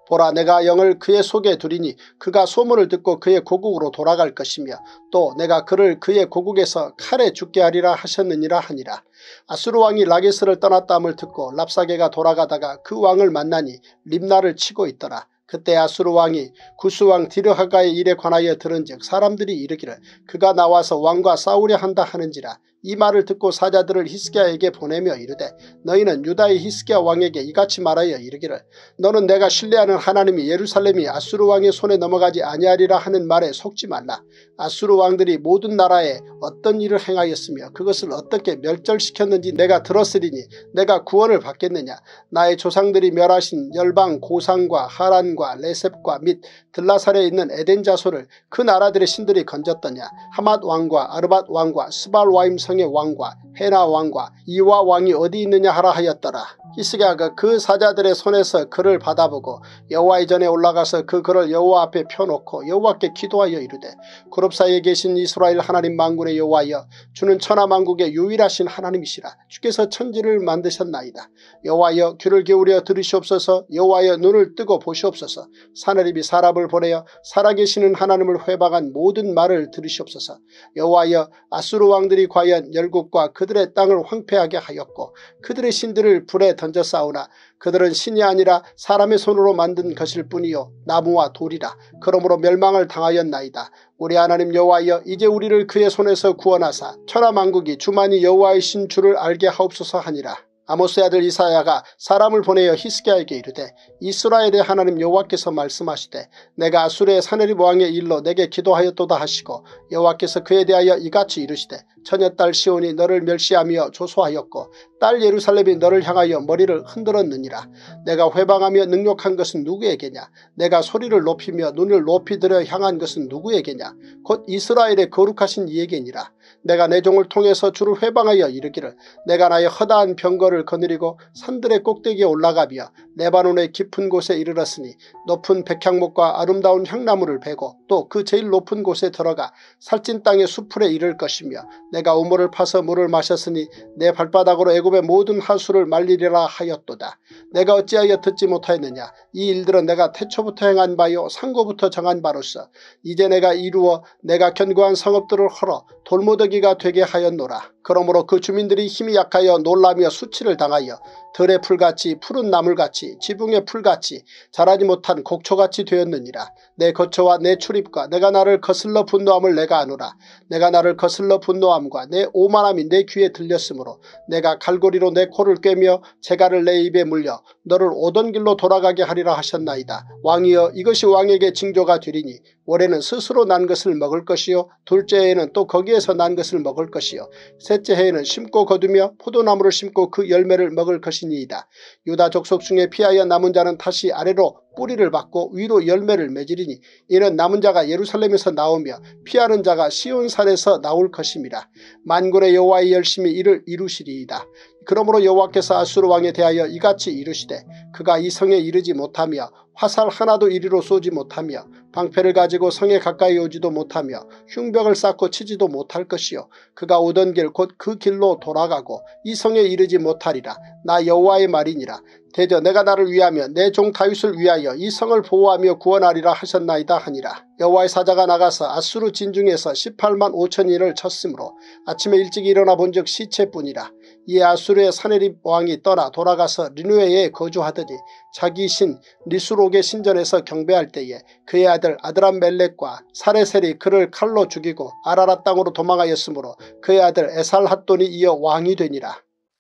보라, 내가 영을 그의 속에 두리니 그가 소문을 듣고 그의 고국으로 돌아갈 것이며 또 내가 그를 그의 고국에서 칼에 죽게 하리라 하셨느니라 하니라. 아수르 왕이 라게스를 떠났다함을 듣고 랍사게가 돌아가다가 그 왕을 만나니 림나를 치고 있더라. 그때 아수르 왕이 구스 왕 디르하가의 일에 관하여 들은즉 사람들이 이르기를 그가 나와서 왕과 싸우려 한다 하는지라. 이 말을 듣고 사자들을 히스기야에게 보내며 이르되 너희는 유다의 히스기야 왕에게 이같이 말하여 이르기를 너는 내가 신뢰하는 하나님이 예루살렘이 아수르 왕의 손에 넘어가지 아니하리라 하는 말에 속지 말라. 아수르 왕들이 모든 나라에 어떤 일을 행하였으며 그것을 어떻게 멸절시켰는지 내가 들었으리니 내가 구원을 받겠느냐. 나의 조상들이 멸하신 열방 고상과 하란과 레셉과 및 들라살에 있는 에덴 자손을 그 나라들의 신들이 건졌더냐. 하맛 왕과 아르밧 왕과 스발와임 성의 왕과 헤나 왕과 이와 왕이 어디 있느냐 하라 하였더라. 히스기야가 그 사자들의 손에서 글을 받아보고 여호와의 전에 올라가서 그 글을 여호와 앞에 펴놓고 여호와께 기도하여 이르되 그룹 사이에 계신 이스라엘 하나님 만군의 여호와여, 주는 천하만국의 유일하신 하나님이시라. 주께서 천지를 만드셨나이다. 여호와여, 귀를 기울여 들으시옵소서. 여호와여, 눈을 뜨고 보시옵소서. 사내립이 사람을 보내어 살아계시는 하나님을 회방한 모든 말을 들으시옵소서. 여호와여, 아수르 왕들이 과연 열국과 그들의 땅을 황폐하게 하였고 그들의 신들을 불에 던져 싸우나 그들은 신이 아니라 사람의 손으로 만든 것일 뿐이요 나무와 돌이라. 그러므로 멸망을 당하였나이다. 우리 하나님 여호와여, 이제 우리를 그의 손에서 구원하사 천하만국이 주만이 여호와이신 줄을 알게 하옵소서 하니라. 아모스의 아들 이사야가 사람을 보내어 히스기야에게 이르되 이스라엘의 하나님 여호와께서 말씀하시되 내가 아수르의 사네립 왕의 일로 내게 기도하였도다 하시고 여호와께서 그에 대하여 이같이 이르시되 처녀딸 시온이 너를 멸시하며 조소하였고 딸 예루살렘이 너를 향하여 머리를 흔들었느니라. 내가 회방하며 능욕한 것은 누구에게냐. 내가 소리를 높이며 눈을 높이 들여 향한 것은 누구에게냐. 곧 이스라엘의 거룩하신 이에게니라. 내가 내 종을 통해서 주를 회방하여 이르기를 내가 나의 허다한 병거를 거느리고 산들의 꼭대기에 올라가며 레바논의 깊은 곳에 이르렀으니 높은 백향목과 아름다운 향나무를 베고 또 그 제일 높은 곳에 들어가 살찐 땅의 수풀에 이를 것이며 내가 우물을 파서 물을 마셨으니 내 발바닥으로 애굽의 모든 하수를 말리리라 하였도다. 내가 어찌하여 듣지 못하였느냐. 이 일들은 내가 태초부터 행한 바요 상고부터 정한 바로서 이제 내가 이루어 내가 견고한 성읍들을 헐어 돌무더기가 되게 하였노라. 그러므로 그 주민들이 힘이 약하여 놀라며 수치를 당하여 들의 풀같이 푸른 나물같이 지붕의 풀같이 자라지 못한 곡초같이 되었느니라. 내 거처와 내 출입과 내가 나를 거슬러 분노함을 내가 아노라. 내가 나를 거슬러 분노함과 내 오만함이 내 귀에 들렸으므로 내가 갈고리로 내 코를 꿰며 재갈을 내 입에 물려 너를 오던 길로 돌아가게 하리라 하셨나이다. 왕이여, 이것이 왕에게 징조가 되리니 올해는 스스로 난 것을 먹을 것이요 둘째 해에는 또 거기에서 난 것을 먹을 것이요 셋째 해에는 심고 거두며 포도나무를 심고 그 열매를 먹을 것이니이다. 유다 족속 중에 피하여 남은 자는 다시 아래로 뿌리를 받고 위로 열매를 맺으리니 이는 남은 자가 예루살렘에서 나오며 피하는 자가 시온산에서 나올 것임이라. 만군의 여호와의 열심히 이를 이루시리이다. 그러므로 여호와께서 아수르 왕에 대하여 이같이 이르시되 그가 이 성에 이르지 못하며 화살 하나도 이리로 쏘지 못하며 방패를 가지고 성에 가까이 오지도 못하며 흉벽을 쌓고 치지도 못할 것이요 그가 오던 길 곧 그 길로 돌아가고 이 성에 이르지 못하리라. 나 여호와의 말이니라. 대저 내가 나를 위하며 내 종 다윗을 위하여 이 성을 보호하며 구원하리라 하셨나이다 하니라. 여호와의 사자가 나가서 아수르 진중에서 십팔만 오천인을 쳤으므로 아침에 일찍 일어나 본즉 시체뿐이라. 이에 아수르의 사네립 왕이 떠나 돌아가서 리누에에 거주하더니 자기 신 리수록의 신전에서 경배할 때에 그의 아들 아드람멜렉과 사레셀이 그를 칼로 죽이고 아라라 땅으로 도망하였으므로 그의 아들 에살핫돈이 이어 왕이 되니라.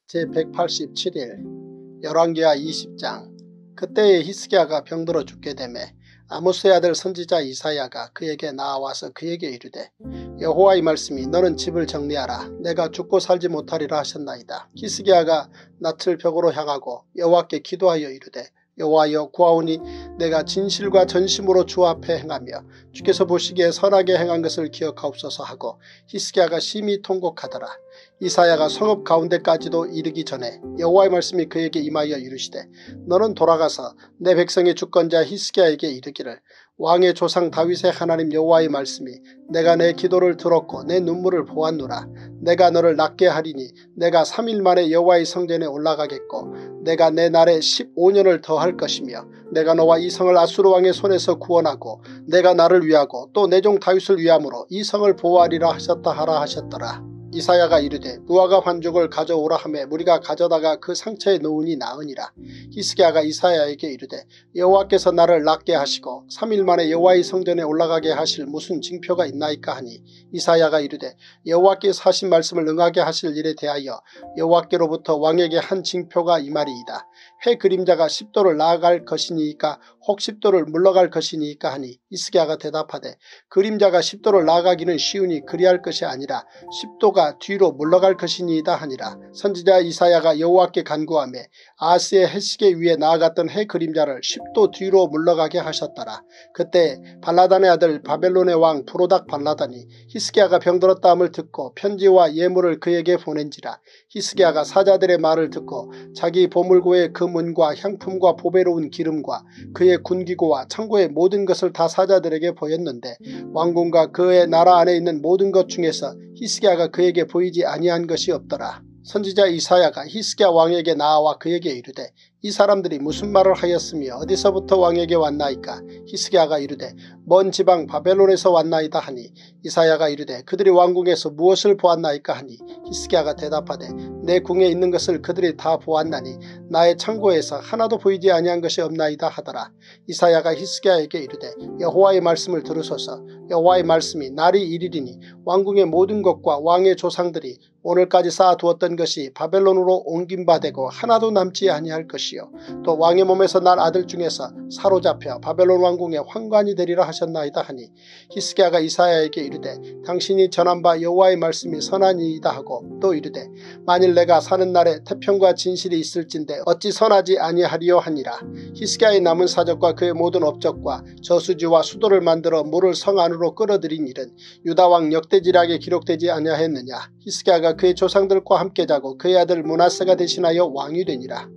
제백팔십칠 일 열왕기하 이십 장. 그때에 히스기야가 병들어 죽게 되매 아모스의 아들 선지자 이사야가 그에게 나와서 그에게 이르되 여호와의 말씀이 너는 집을 정리하라. 내가 죽고 살지 못하리라 하셨나이다. 히스기야가 낯을 벽으로 향하고 여호와께 기도하여 이르되 여호와여, 구하오니 내가 진실과 전심으로 주 앞에 행하며 주께서 보시기에 선하게 행한 것을 기억하옵소서 하고 히스기야가 심히 통곡하더라. 이사야가 성읍 가운데까지도 이르기 전에 여호와의 말씀이 그에게 임하여 이르시되 너는 돌아가서 내 백성의 주권자 히스기야에게 이르기를 왕의 조상 다윗의 하나님 여호와의 말씀이 내가 내 기도를 들었고 내 눈물을 보았노라. 내가 너를 낫게 하리니 내가 삼 일 만에 여호와의 성전에 올라가겠고 내가 내 날에 십오 년을 더할 것이며 내가 너와 이 성을 아수르 왕의 손에서 구원하고 내가 나를 위하고 또 내 종 다윗을 위함으로 이 성을 보호하리라 하셨다 하라 하셨더라. 이사야가 이르되 무화과 반죽을 가져오라 하매 무리가 가져다가 그 상처에 놓으니 나으니라. 히스기야가 이사야에게 이르되 여호와께서 나를 낫게 하시고 삼 일 만에 여호와의 성전에 올라가게 하실 무슨 징표가 있나이까 하니 이사야가 이르되 여호와께서 하신 말씀을 응하게 하실 일에 대하여 여호와께로부터 왕에게 한 징표가 이 말이이다. 해 그림자가 십 도를 나아갈 것이니까 혹 십 도를 물러갈 것이니까 하니 히스기야가 대답하되 그림자가 십 도를 나아가기는 쉬우니 그리할 것이 아니라 십 도가 뒤로 물러갈 것이니이다 하니라. 선지자 이사야가 여호와께 간구하며 아하스의 해시계 위에 나아갔던 해 그림자를 십 도 뒤로 물러가게 하셨더라. 그때 발라단의 아들 바벨론의 왕 브로닥 발라단이 히스기야가 병들었다함을 듣고 편지와 예물을 그에게 보낸지라. 히스기야가 사자들의 말을 듣고 자기 보물고의 금은과 향품과 보배로운 기름과 그의 군기고와 창고의 모든 것을 다 사자들에게 보였는데 왕궁과 그의 나라 안에 있는 모든 것 중에서 히스기야가 그에게 보이지 아니한 것이 없더라. 선지자 이사야가 히스기야 왕에게 나아와 그에게 이르되 이 사람들이 무슨 말을 하였으며 어디서부터 왕에게 왔나이까? 히스기야가 이르되 먼 지방 바벨론에서 왔나이다 하니 이사야가 이르되 그들이 왕궁에서 무엇을 보았나이까 하니 히스기야가 대답하되 내 궁에 있는 것을 그들이 다 보았나니 나의 창고에서 하나도 보이지 아니한 것이 없나이다 하더라. 이사야가 히스기야에게 이르되 여호와의 말씀을 들으소서. 여호와의 말씀이 날이 이르리니 왕궁의 모든 것과 왕의 조상들이 오늘까지 쌓아두었던 것이 바벨론으로 옮긴 바 되고 하나도 남지 아니할 것이요 또 왕의 몸에서 날 아들 중에서 사로잡혀 바벨론 왕궁의 환관이 되리라 하셨나이다 하니 히스기야가 이사야에게 이르되 당신이 전한 바 여호와의 말씀이 선하니이다 하고 또 이르되 만일 내가 사는 날에 태평과 진실이 있을진데 어찌 선하지 아니하리요 하니라. 히스기야의 남은 사적과 그의 모든 업적과 저수지와 수도를 만들어 물을 성 안으로 끌어들인 일은 유다왕 역대지략에 기록되지 아니하였느냐. 히스기야가 그의 조상들과 함께 자고 그의 아들 므낫세가 대신하여 왕이 되니라.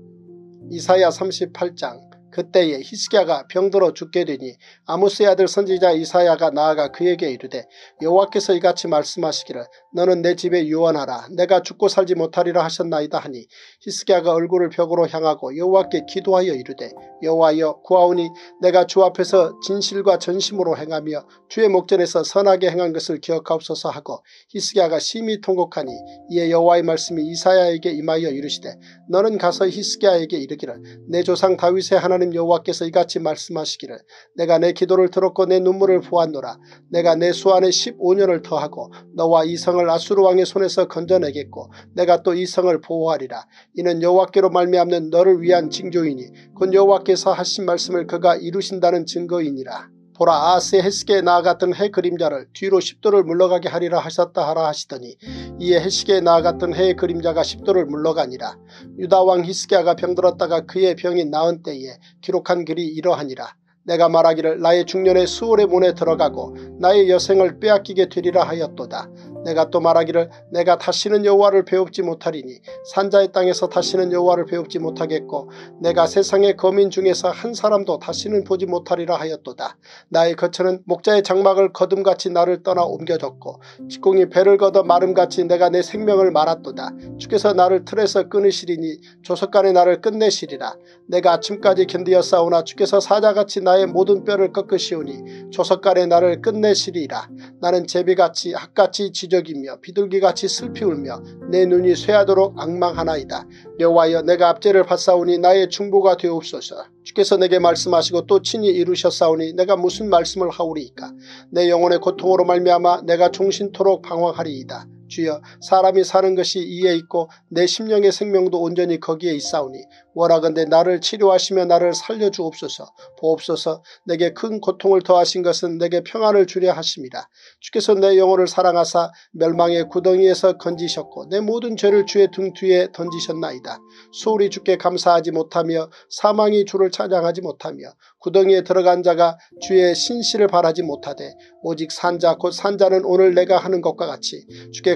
이사야 삼십팔 장. 그때에 히스기야가 병들어 죽게 되니 아모스의 아들 선지자 이사야가 나아가 그에게 이르되 여호와께서 이같이 말씀하시기를 너는 내 집에 유언하라. 내가 죽고 살지 못하리라 하셨나이다 하니 히스기야가 얼굴을 벽으로 향하고 여호와께 기도하여 이르되 여호와여 구하오니 내가 주 앞에서 진실과 전심으로 행하며 주의 목전에서 선하게 행한 것을 기억하옵소서 하고 히스기야가 심히 통곡하니 이에 여호와의 말씀이 이사야에게 임하여 이르시되 너는 가서 히스기야에게 이르기를 내 조상 다윗의 하나님 여호와께서 이같이 말씀하시기를 내가 내 기도를 들었고 내 눈물을 보았노라. 내가 내 수 안에 십오 년을 더하고 너와 이 성을 아수르 왕의 손에서 건져내겠고 내가 또 이 성을 보호하리라. 이는 여호와께로 말미암는 너를 위한 징조이니 곧 여호와께서 하신 말씀을 그가 이루신다는 증거이니라. 보라 아하스의 해시계에 나아갔던 해 그림자를 뒤로 십 도를 물러가게 하리라 하셨다 하라 하시더니 이에 해시계에 나아갔던 해의 그림자가 십 도를 물러가니라. 유다왕 히스기야가 병들었다가 그의 병이 나은 때에 기록한 글이 이러하니라. 내가 말하기를 나의 중년의 수월의 문에 들어가고 나의 여생을 빼앗기게 되리라 하였도다. 내가 또 말하기를 내가 다시는 여호와를 배웁지 못하리니 산자의 땅에서 다시는 여호와를 배웁지 못하겠고 내가 세상의 거민 중에서 한 사람도 다시는 보지 못하리라 하였도다. 나의 거처는 목자의 장막을 거둠같이 나를 떠나 옮겨졌고 직공이 배를 걷어 마름같이 내가 내 생명을 말았도다. 주께서 나를 틀에서 끊으시리니 조석간에 나를 끝내시리라. 내가 아침까지 견디었사오나 주께서 사자같이 나의 모든 뼈를 꺾으시오니 조석간에 나를 끝내시리라. 나는 제비같이 학같이 지적이며 비둘기같이 슬피 울며 내 눈이 쇠하도록 앙망하나이다. 여호와여 내가 압제를 받사오니 나의 중보가 되옵소서. 주께서 내게 말씀하시고 또 친히 이루셨사오니 내가 무슨 말씀을 하오리이까. 내 영혼의 고통으로 말미암아 내가 종신토록 방황하리이다. 주여 사람이 사는 것이 이에 있고 내 심령의 생명도 온전히 거기에 있사오니 원하건대 나를 치료하시며 나를 살려주옵소서. 보옵소서. 내게 큰 고통을 더하신 것은 내게 평안을 주려 하심이라. 주께서 내 영혼을 사랑하사 멸망의 구덩이에서 건지셨고 내 모든 죄를 주의 등 뒤에 던지셨나이다. 소홀히 주께 감사하지 못하며 사망이 주를 찬양하지 못하며 구덩이에 들어간 자가 주의 신실을 바라지 못하되 오직 산자 곧 산자는 오늘 내가 하는 것과 같이 주께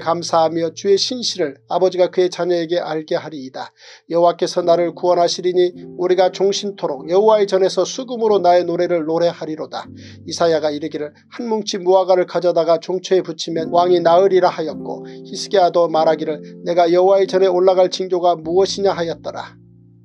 감사하며 주의 신실을 아버지가 그의 자녀에게 알게 하리이다. 여호와께서 나를 구원하시리니 우리가 종신토록 여호와의 전에서 수금으로 나의 노래를 노래하리로다. 이사야가 이르기를 한 뭉치 무화과를 가져다가 종초에 붙이면 왕이 나으리라 하였고 히스기야도 말하기를 내가 여호와의 전에 올라갈 징조가 무엇이냐 하였더라.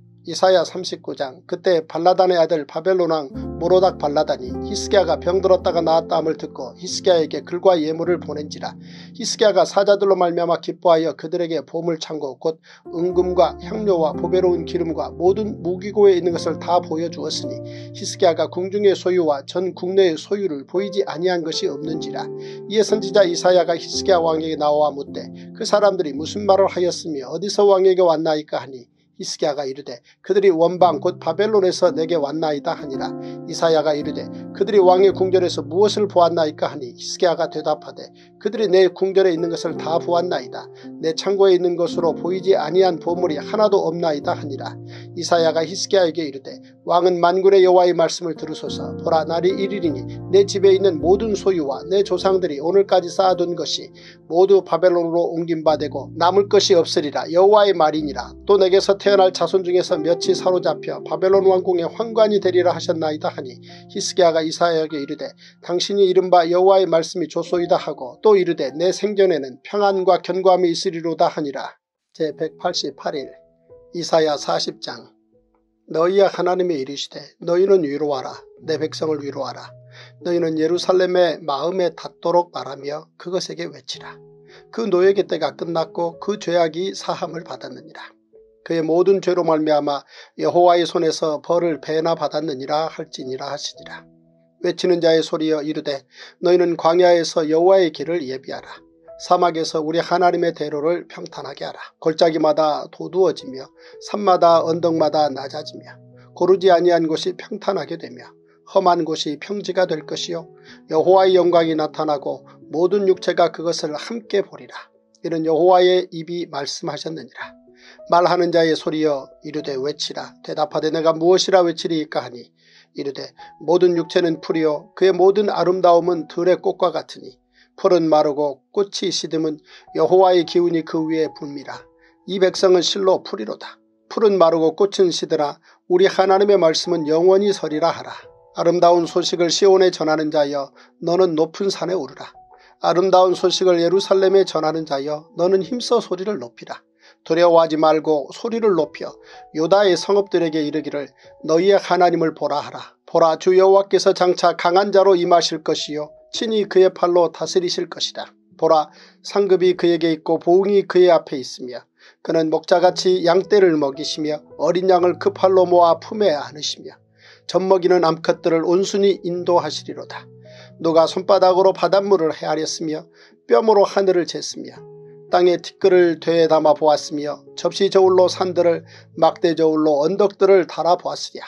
이사야 삼십구 장. 그때 발라단의 아들 바벨론 왕 모로닥 발라단이 히스기야가 병들었다가 나았다함을 듣고 히스기야에게 글과 예물을 보낸지라. 히스기야가 사자들로 말미암아 기뻐하여 그들에게 보물창고 곧 은금과 향료와 보배로운 기름과 모든 무기고에 있는 것을 다 보여주었으니 히스기야가 궁중의 소유와 전 국내의 소유를 보이지 아니한 것이 없는지라. 이에 선지자 이사야가 히스기야 왕에게 나와 묻되 그 사람들이 무슨 말을 하였으며 어디서 왕에게 왔나이까 하니 히스기야가 이르되 그들이 원방 곧 바벨론에서 내게 왔나이다 하니라. 이사야가 이르되 그들이 왕의 궁전에서 무엇을 보았나이까 하니 히스기야가 대답하되 그들이 내 궁전에 있는 것을 다 보았나이다. 내 창고에 있는 것으로 보이지 아니한 보물이 하나도 없나이다 하니라. 이사야가 히스기야에게 이르되 왕은 만군의 여호와의 말씀을 들으소서. 보라, 날이 이르리니 내 집에 있는 모든 소유와 내 조상들이 오늘까지 쌓아둔 것이 모두 바벨론으로 옮긴 바 되고 남을 것이 없으리라. 여호와의 말이니라. 또 내게서 태어날 자손 중에서 몇이 사로잡혀 바벨론 왕궁의 환관이 되리라 하셨나이다 하니 히스기야가 이사야에게 이르되 당신이 이른바 여호와의 말씀이 좋소이다 하고 또 이르되 내 생전에는 평안과 견고함이 있으리로다 하니라. 제백팔십팔 일 이사야 사십 장. 너희야 하나님의 이르시되 너희는 위로하라. 내 백성을 위로하라. 너희는 예루살렘의 마음에 닿도록 말하며 그것에게 외치라. 그 노예의 때가 끝났고 그 죄악이 사함을 받았느니라. 그의 모든 죄로 말미암아 여호와의 손에서 벌을 배나 받았느니라 할지니라 하시니라. 외치는 자의 소리여 이르되 너희는 광야에서 여호와의 길을 예비하라. 사막에서 우리 하나님의 대로를 평탄하게 하라. 골짜기마다 도두어지며 산마다 언덕마다 낮아지며 고르지 아니한 곳이 평탄하게 되며 험한 곳이 평지가 될 것이요 여호와의 영광이 나타나고 모든 육체가 그것을 함께 보리라. 이는 여호와의 입이 말씀하셨느니라. 말하는 자의 소리여 이르되 외치라. 대답하되 내가 무엇이라 외치리이까 하니 이르되 모든 육체는 풀이요 그의 모든 아름다움은 들의 꽃과 같으니 풀은 마르고 꽃이 시듬은 여호와의 기운이 그 위에 붑니라. 이 백성은 실로 풀이로다. 풀은 마르고 꽃은 시드나 우리 하나님의 말씀은 영원히 서리라 하라. 아름다운 소식을 시온에 전하는 자여 너는 높은 산에 오르라. 아름다운 소식을 예루살렘에 전하는 자여 너는 힘써 소리를 높이라. 두려워하지 말고 소리를 높여 유다의 성읍들에게 이르기를 너희의 하나님을 보라 하라. 보라, 주 여호와께서 장차 강한 자로 임하실 것이요 친히 그의 팔로 다스리실 것이다. 보라, 상급이 그에게 있고 보응이 그의 앞에 있으며 그는 목자같이 양떼를 먹이시며 어린 양을 그 팔로 모아 품에 안으시며 젖먹이는 암컷들을 온순히 인도하시리로다. 누가 손바닥으로 바닷물을 헤아렸으며 뼘으로 하늘을 쟀으며 땅에 티끌을 되에 담아 보았으며 접시 저울로 산들을 막대 저울로 언덕들을 달아 보았으랴.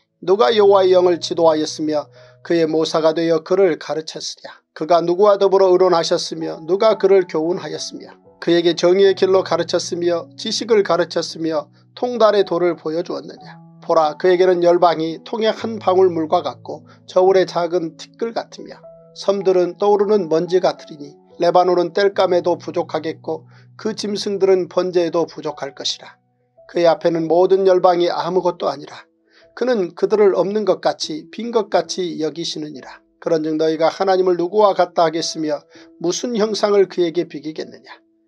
누가 여호와의 영을 지도하였으며 그의 모사가 되어 그를 가르쳤으랴. 그가 누구와 더불어 의논하셨으며 누가 그를 교훈하였으며 그에게 정의의 길로 가르쳤으며 지식을 가르쳤으며 통달의 도를 보여주었느냐. 보라, 그에게는 열방이 통의 한 방울 물과 같고 저울의 작은 티끌 같으며 섬들은 떠오르는 먼지 같으리니 레바논은 땔감에도 부족하겠고 그 짐승들은 번제에도 부족할 것이라. 그의 앞에는 모든 열방이 아무것도 아니라 그는 그들을 없는 것 같이 빈 것 같이 여기시느니라. 그런즉 너희가 하나님을 누구와 같다 하겠으며 무슨 형상을 그에게 비기겠느냐.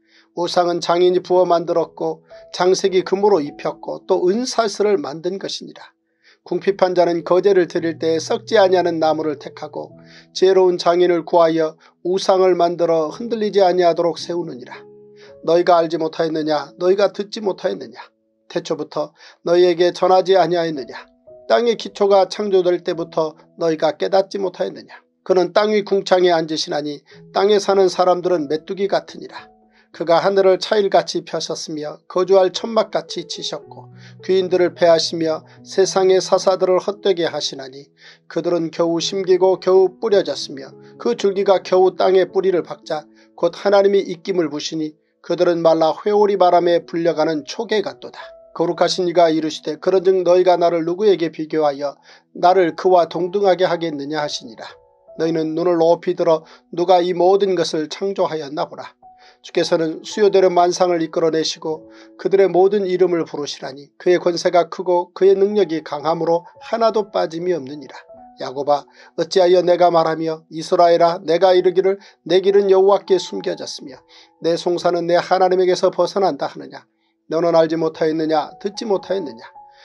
우상은 장인이 부어 만들었고 장색이 금으로 입혔고 또 은사슬을 만든 것이니라. 궁핍한 자는 거제를 드릴 때에 썩지 아니하는 나무를 택하고 지혜로운 장인을 구하여 우상을 만들어 흔들리지 아니하도록 세우느니라. 너희가 알지 못하였느냐. 너희가 듣지 못하였느냐. 태초부터 너희에게 전하지 아니하였느냐. 땅의 기초가 창조될 때부터 너희가 깨닫지 못하였느냐. 그는 땅 위 궁창에 앉으시나니 땅에 사는 사람들은 메뚜기 같으니라. 그가 하늘을 차일같이 펴셨으며 거주할 천막같이 치셨고 귀인들을 패하시며 세상의 사사들을 헛되게 하시나니 그들은 겨우 심기고 겨우 뿌려졌으며 그 줄기가 겨우 땅에 뿌리를 박자 곧 하나님이 입김을 부시니 그들은 말라 회오리 바람에 불려가는 초계 같도다. 거룩하신 이가 이르시되 그런즉 너희가 나를 누구에게 비교하여 나를 그와 동등하게 하겠느냐 하시니라. 너희는 눈을 높이 들어 누가 이 모든 것을 창조하였나 보라. 주께서는 수요대로 만상을 이끌어내시고 그들의 모든 이름을 부르시라니 그의 권세가 크고 그의 능력이 강함으로 하나도 빠짐이 없느니라. 야곱아 어찌하여 내가 말하며 이스라엘아 내가 이르기를 내 길은 여호와께 숨겨졌으며 내 송사는 내 하나님에게서 벗어난다 하느냐. 너는 알지 못하였느냐 듣지 못하였느냐.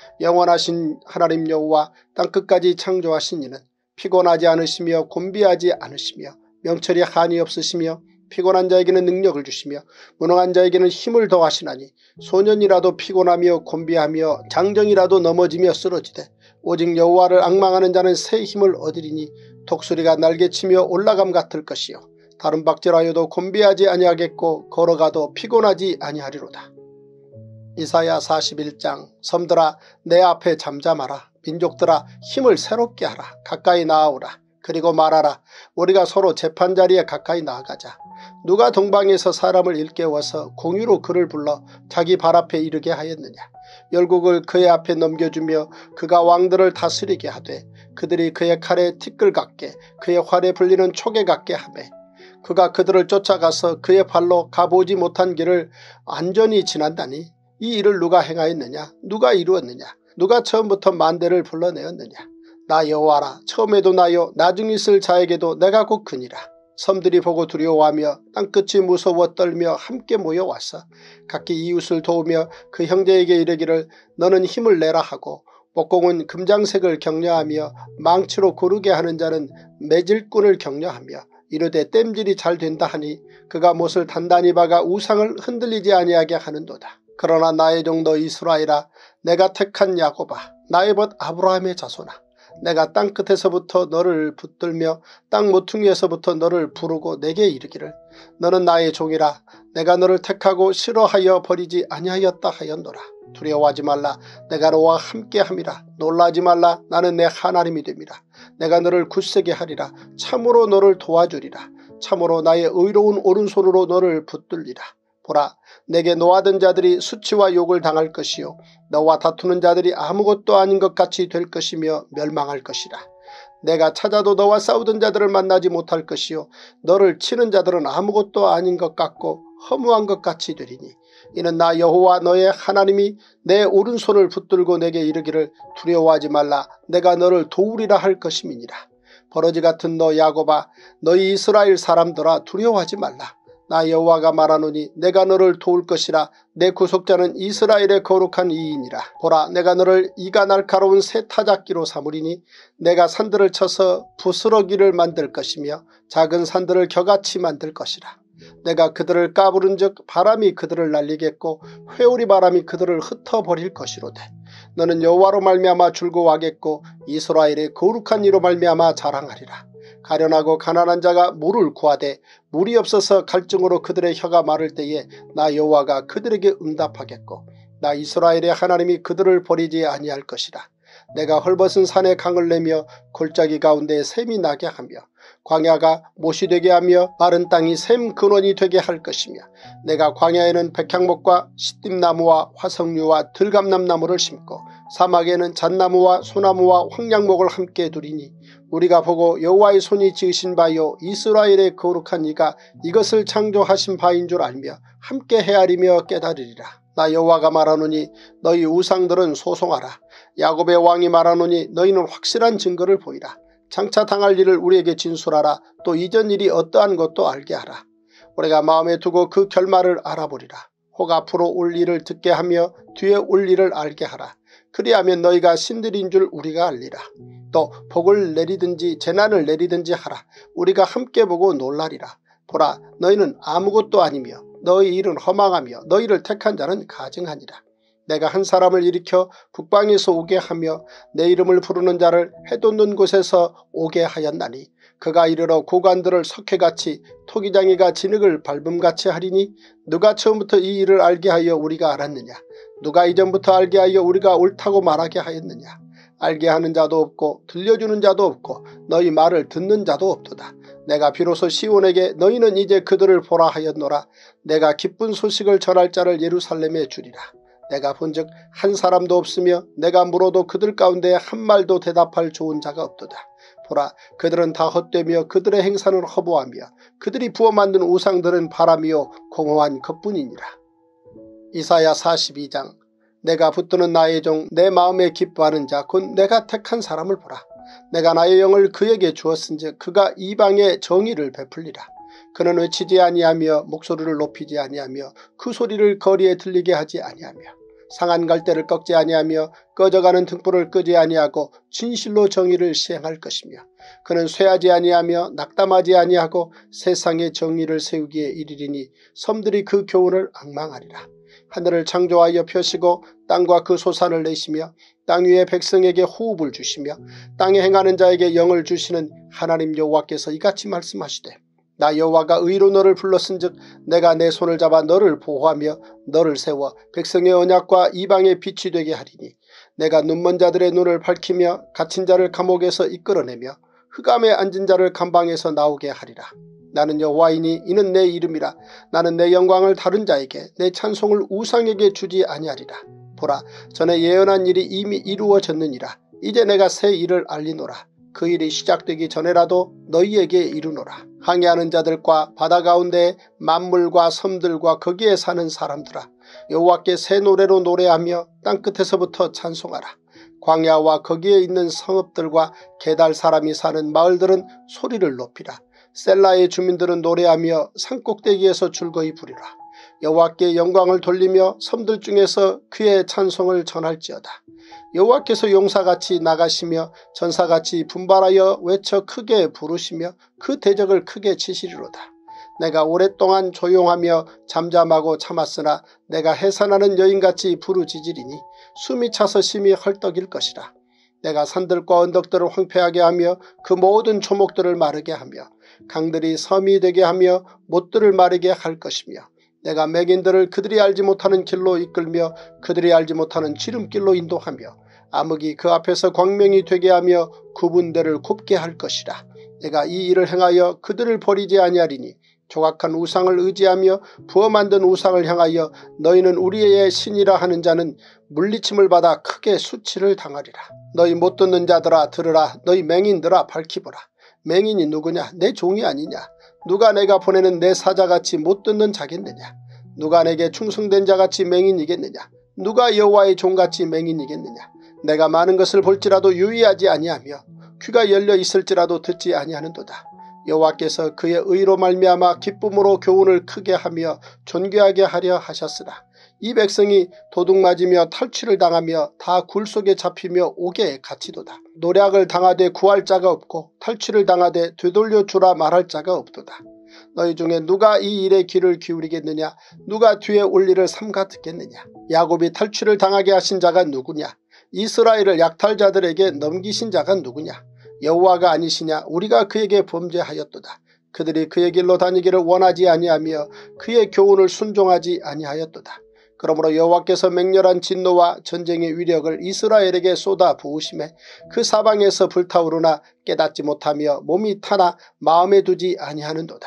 영원하신 하나님 여호와 땅끝까지 창조하신 이는 피곤하지 않으시며 곤비하지 않으시며 명철이 한이 없으시며 피곤한 자에게는 능력을 주시며 무능한 자에게는 힘을 더하시나니 소년이라도 피곤하며 곤비하며 장정이라도 넘어지며 쓰러지되 오직 여호와를 앙망하는 자는 새 힘을 얻으리니 독수리가 날개치며 올라감 같을 것이요 다른 박질하여도 곤비하지 아니하겠고 걸어가도 피곤하지 아니하리로다. 이사야 사십일 장 섬들아 내 앞에 잠잠하라. 민족들아 힘을 새롭게 하라. 가까이 나아오라. 그리고 말하라. 우리가 서로 재판자리에 가까이 나아가자. 누가 동방에서 사람을 일깨워서 공유로 그를 불러 자기 발 앞에 이르게 하였느냐. 열국을 그의 앞에 넘겨주며 그가 왕들을 다스리게 하되 그들이 그의 칼에 티끌 같게 그의 활에 불리는 촉에 같게 하매 그가 그들을 쫓아가서 그의 발로 가보지 못한 길을 안전히 지난다니 이 일을 누가 행하였느냐. 누가 이루었느냐. 누가 처음부터 만대를 불러내었느냐. 나 여호와라. 처음에도 나요 나중에 있을 자에게도 내가 곧 그니라. 섬들이 보고 두려워하며 땅끝이 무서워 떨며 함께 모여와서 각기 이웃을 도우며 그 형제에게 이르기를 너는 힘을 내라 하고 목공은 금장색을 격려하며 망치로 고르게 하는 자는 매질꾼을 격려하며 이르되 땜질이 잘 된다 하니 그가 못을 단단히 박아 우상을 흔들리지 아니하게 하는도다. 그러나 나의 종도 이스라엘아 내가 택한 야곱아 나의 벗 아브라함의 자손아 내가 땅끝에서부터 너를 붙들며 땅 모퉁이에서부터 너를 부르고 내게 이르기를 너는 나의 종이라 내가 너를 택하고 싫어하여 버리지 아니하였다 하였노라. 두려워하지 말라. 내가 너와 함께함이라. 놀라지 말라. 나는 내 하나님이 됨이라. 내가 너를 굳세게 하리라. 참으로 너를 도와주리라. 참으로 나의 의로운 오른손으로 너를 붙들리라. 보라 내게 노하던 자들이 수치와 욕을 당할 것이요 너와 다투는 자들이 아무것도 아닌 것 같이 될 것이며 멸망할 것이라. 내가 찾아도 너와 싸우던 자들을 만나지 못할 것이요 너를 치는 자들은 아무것도 아닌 것 같고 허무한 것 같이 되리니 이는 나 여호와 너의 하나님이 내 오른손을 붙들고 내게 이르기를 두려워하지 말라. 내가 너를 도우리라 할 것임이니라. 버러지 같은 너 야곱아 너희 이스라엘 사람들아 두려워하지 말라. 나 여호와가 말하노니 내가 너를 도울 것이라. 내 구속자는 이스라엘의 거룩한 이인이라. 보라 내가 너를 이가 날카로운 새 타작기로 삼으리니 내가 산들을 쳐서 부스러기를 만들 것이며 작은 산들을 겨같이 만들 것이라. 내가 그들을 까부른즉 바람이 그들을 날리겠고 회오리 바람이 그들을 흩어버릴 것이로되 너는 여호와로 말미암아 즐거워하겠고 이스라엘의 거룩한 이로 말미암아 자랑하리라. 가련하고 가난한 자가 물을 구하되 물이 없어서 갈증으로 그들의 혀가 마를 때에 나 여호와가 그들에게 응답하겠고 나 이스라엘의 하나님이 그들을 버리지 아니할 것이라. 내가 헐벗은 산에 강을 내며 골짜기 가운데 샘이 나게 하며 광야가 못이 되게 하며 마른 땅이 샘 근원이 되게 할 것이며 내가 광야에는 백향목과 시띠나무와 화석류와 들감남나무를 심고 사막에는 잣나무와 소나무와 황량목을 함께 두리니 우리가 보고 여호와의 손이 지으신 바요 이스라엘의 거룩한 이가 이것을 창조하신 바인 줄 알며 함께 헤아리며 깨달으리라. 나 여호와가 말하노니 너희 우상들은 소송하라. 야곱의 왕이 말하노니 너희는 확실한 증거를 보이라. 장차 당할 일을 우리에게 진술하라. 또 이전 일이 어떠한 것도 알게 하라. 우리가 마음에 두고 그 결말을 알아보리라. 혹 앞으로 올 일을 듣게 하며 뒤에 올 일을 알게 하라. 그리하면 너희가 신들인 줄 우리가 알리라. 또 복을 내리든지 재난을 내리든지 하라. 우리가 함께 보고 놀라리라. 보라 너희는 아무것도 아니며 너희 일은 허망하며 너희를 택한 자는 가증하니라. 내가 한 사람을 일으켜 북방에서 오게 하며 내 이름을 부르는 자를 해돋는 곳에서 오게 하였나니 그가 이르러 고관들을 석회같이 토기장이가 진흙을 밟음같이 하리니 누가 처음부터 이 일을 알게 하여 우리가 알았느냐. 누가 이전부터 알게 하여 우리가 옳다고 말하게 하였느냐. 알게 하는 자도 없고 들려주는 자도 없고 너희 말을 듣는 자도 없도다. 내가 비로소 시온에게 너희는 이제 그들을 보라 하였노라. 내가 기쁜 소식을 전할 자를 예루살렘에 주리라. 내가 본즉 한 사람도 없으며 내가 물어도 그들 가운데 한 말도 대답할 좋은 자가 없도다. 보라, 그들은 다 헛되며 그들의 행사는 허무하며 그들이 부어 만든 우상들은 바람이요 공허한 것뿐이니라. 이사야 사십이 장. 내가 붙드는 나의 종 내 마음에 기뻐하는 자 곧 내가 택한 사람을 보라. 내가 나의 영을 그에게 주었은즉 그가 이방의 정의를 베풀리라. 그는 외치지 아니하며 목소리를 높이지 아니하며 그 소리를 거리에 들리게 하지 아니하며 상한 갈대를 꺾지 아니하며 꺼져가는 등불을 끄지 아니하고 진실로 정의를 시행할 것이며 그는 쇠하지 아니하며 낙담하지 아니하고 세상의 정의를 세우기에 이르리니 섬들이 그 교훈을 앙망하리라. 하늘을 창조하여 펴시고 땅과 그 소산을 내시며 땅 위의 백성에게 호흡을 주시며 땅에 행하는 자에게 영을 주시는 하나님 여호와께서 이같이 말씀하시되 나 여호와가 의로 너를 불렀은즉 내가 내 손을 잡아 너를 보호하며 너를 세워 백성의 언약과 이방의 빛이 되게 하리니 내가 눈먼 자들의 눈을 밝히며 갇힌 자를 감옥에서 이끌어내며 흑암에 앉은 자를 감방에서 나오게 하리라. 나는 여호와이니 이는 내 이름이라. 나는 내 영광을 다른 자에게 내 찬송을 우상에게 주지 아니하리라. 보라, 전에 예언한 일이 이미 이루어졌느니라. 이제 내가 새 일을 알리노라. 그 일이 시작되기 전에라도 너희에게 이르노라. 항해하는 자들과 바다 가운데 만물과 섬들과 거기에 사는 사람들아, 여호와께 새 노래로 노래하며 땅끝에서부터 찬송하라. 광야와 거기에 있는 성읍들과 게달 사람이 사는 마을들은 소리를 높이라. 셀라의 주민들은 노래하며 산꼭대기에서 즐거이 부리라. 여호와께 영광을 돌리며 섬들 중에서 그의 찬송을 전할지어다. 여호와께서 용사같이 나가시며 전사같이 분발하여 외쳐 크게 부르시며 그 대적을 크게 치시리로다. 내가 오랫동안 조용하며 잠잠하고 참았으나 내가 해산하는 여인같이 부르짖으리니 숨이 차서 심히 헐떡일 것이라. 내가 산들과 언덕들을 황폐하게 하며 그 모든 초목들을 마르게 하며 강들이 섬이 되게 하며 못들을 마르게 할 것이며 내가 맹인들을 그들이 알지 못하는 길로 이끌며 그들이 알지 못하는 지름길로 인도하며 암흑이 그 앞에서 광명이 되게 하며 구분대를 굽게 할 것이라. 내가 이 일을 행하여 그들을 버리지 아니하리니 조각한 우상을 의지하며 부어 만든 우상을 향하여 너희는 우리의 신이라 하는 자는 물리침을 받아 크게 수치를 당하리라. 너희 못 듣는 자들아 들으라. 너희 맹인들아 밝히보라. 맹인이 누구냐? 내 종이 아니냐? 누가 내가 보내는 내 사자같이 못 듣는 자겠느냐? 누가 내게 충성된 자같이 맹인이겠느냐? 누가 여호와의 종같이 맹인이겠느냐? 내가 많은 것을 볼지라도 유의하지 아니하며 귀가 열려 있을지라도 듣지 아니하는도다. 여호와께서 그의 의로 말미암아 기쁨으로 교훈을 크게 하며 존귀하게 하려 하셨으나 이 백성이 도둑맞으며 탈취를 당하며 다 굴 속에 잡히며 옥에 갇히도다. 노략을 당하되 구할 자가 없고 탈취를 당하되 되돌려 주라 말할 자가 없도다. 너희 중에 누가 이 일에 귀를 기울이겠느냐? 누가 뒤에 올 일을 삼가 듣겠느냐? 야곱이 탈취를 당하게 하신 자가 누구냐? 이스라엘을 약탈자들에게 넘기신 자가 누구냐? 여호와가 아니시냐? 우리가 그에게 범죄하였도다. 그들이 그의 길로 다니기를 원하지 아니하며 그의 교훈을 순종하지 아니하였도다. 그러므로 여호와께서 맹렬한 진노와 전쟁의 위력을 이스라엘에게 쏟아 부으심에 그 사방에서 불타오르나 깨닫지 못하며 몸이 타나 마음에 두지 아니하는도다.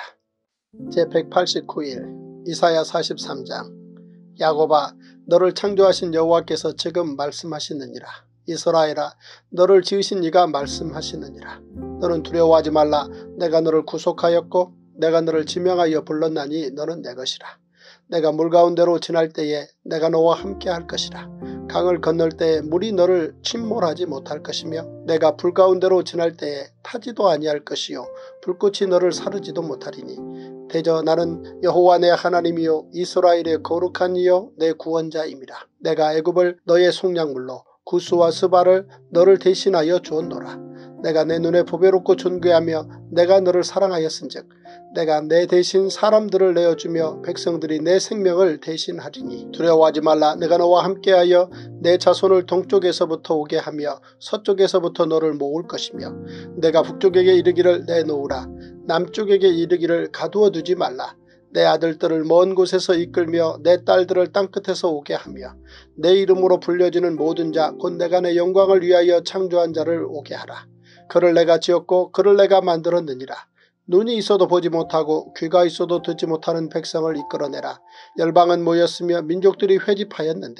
제백팔십구 일 이사야 사십삼 장. 야곱아, 너를 창조하신 여호와께서 지금 말씀하시느니라. 이스라엘아, 너를 지으신 이가 말씀하시느니라. 너는 두려워하지 말라. 내가 너를 구속하였고 내가 너를 지명하여 불렀나니 너는 내 것이라. 내가 물 가운데로 지날 때에 내가 너와 함께 할 것이라. 강을 건널 때에 물이 너를 침몰하지 못할 것이며 내가 불 가운데로 지날 때에 타지도 아니할 것이요 불꽃이 너를 사르지도 못하리니 대저 나는 여호와 내 하나님이요 이스라엘의 거룩한 이요 내 구원자임이라. 내가 애굽을 너의 속량물로 구스와 스바를 너를 대신하여 주었노라. 내가 내 눈에 보배롭고 존귀하며 내가 너를 사랑하였은즉 내가 내 대신 사람들을 내어주며 백성들이 내 생명을 대신하리니 두려워하지 말라. 내가 너와 함께하여 내 자손을 동쪽에서부터 오게 하며 서쪽에서부터 너를 모을 것이며 내가 북쪽에게 이르기를 내놓으라. 남쪽에게 이르기를 가두어 두지 말라. 내 아들들을 먼 곳에서 이끌며 내 딸들을 땅끝에서 오게 하며 내 이름으로 불려지는 모든 자 곧 내가 내 영광을 위하여 창조한 자를 오게 하라. 그를 내가 지었고 그를 내가 만들었느니라. 눈이 있어도 보지 못하고 귀가 있어도 듣지 못하는 백성을 이끌어내라. 열방은 모였으며 민족들이 회집하였는데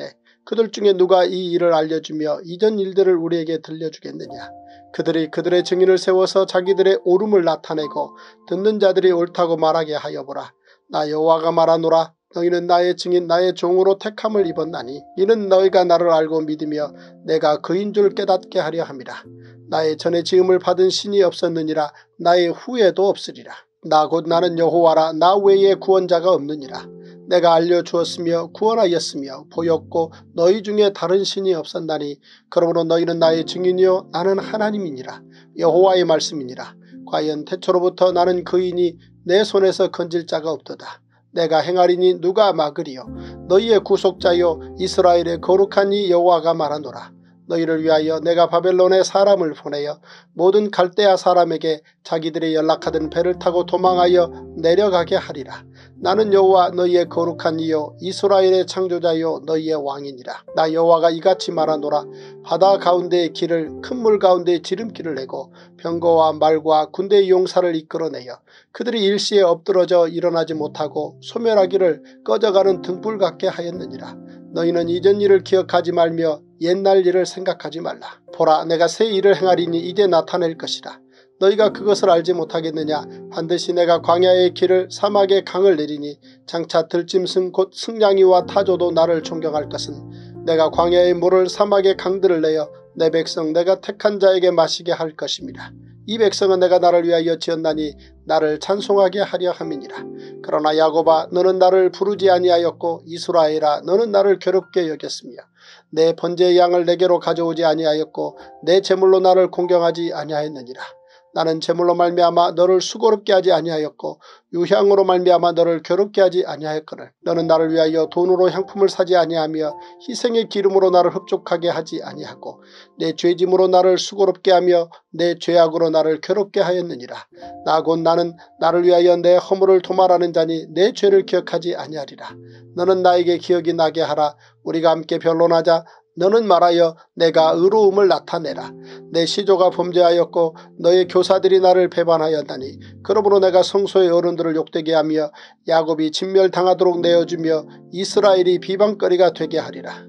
그들 중에 누가 이 일을 알려주며 이전 일들을 우리에게 들려주겠느냐. 그들이 그들의 증인을 세워서 자기들의 옳음을 나타내고 듣는 자들이 옳다고 말하게 하여 보라. 나 여호와가 말하노라. 너희는 나의 증인 나의 종으로 택함을 입었나니 이는 너희가 나를 알고 믿으며 내가 그인 줄 깨닫게 하려 함이라. 나의 전에 지음을 받은 신이 없었느니라. 나의 후에도 없으리라. 나 곧 나는 여호와라. 나 외에 구원자가 없느니라. 내가 알려주었으며 구원하였으며 보였고 너희 중에 다른 신이 없었나니 그러므로 너희는 나의 증인이요 나는 하나님이니라. 여호와의 말씀이니라. 과연 태초로부터 나는 그이니 내 손에서 건질 자가 없도다. 내가 행하리니 누가 막으리요. 너희의 구속자요 이스라엘의 거룩한 이 여호와가 말하노라. 너희를 위하여 내가 바벨론에 사람을 보내어 모든 갈대아 사람에게 자기들이 연락하던 배를 타고 도망하여 내려가게 하리라. 나는 여호와 너희의 거룩한 이요 이스라엘의 창조자요 너희의 왕이니라. 나 여호와가 이같이 말하노라. 바다 가운데의 길을 큰 물 가운데의 지름길을 내고 병거와 말과 군대의 용사를 이끌어내어 그들이 일시에 엎드러져 일어나지 못하고 소멸하기를 꺼져가는 등불 같게 하였느니라. 너희는 이전 일을 기억하지 말며 옛날 일을 생각하지 말라. 보라 내가 새 일을 행하리니 이제 나타낼 것이라. 너희가 그것을 알지 못하겠느냐. 반드시 내가 광야의 길을 사막의 강을 내리니 장차 들짐승 곧 승냥이와 타조도 나를 존경할 것은 내가 광야의 물을 사막의 강들을 내어 내 백성 내가 택한 자에게 마시게 할 것입니다. 이 백성은 내가 나를 위하여 지었나니 나를 찬송하게 하려 함이니라. 그러나 야곱아 너는 나를 부르지 아니하였고 이스라엘아 너는 나를 괴롭게 여겼으며 내 번제의 양을 내게로 가져오지 아니하였고 내 제물로 나를 공경하지 아니하였느니라. 나는 제물로 말미암아 너를 수고롭게 하지 아니하였고 유향으로 말미암아 너를 괴롭게 하지 아니하였거늘 너는 나를 위하여 돈으로 향품을 사지 아니하며 희생의 기름으로 나를 흡족하게 하지 아니하고 내 죄짐으로 나를 수고롭게 하며 내 죄악으로 나를 괴롭게 하였느니라. 나 곧 나는 나를 위하여 내 허물을 도말하는 자니 내 죄를 기억하지 아니하리라. 너는 나에게 기억이 나게 하라. 우리가 함께 변론하자. 너는 말하여 내가 의로움을 나타내라. 내 시조가 범죄하였고 너의 교사들이 나를 배반하였다니 그러므로 내가 성소의 어른들을 욕되게 하며 야곱이 진멸당하도록 내어주며 이스라엘이 비방거리가 되게 하리라.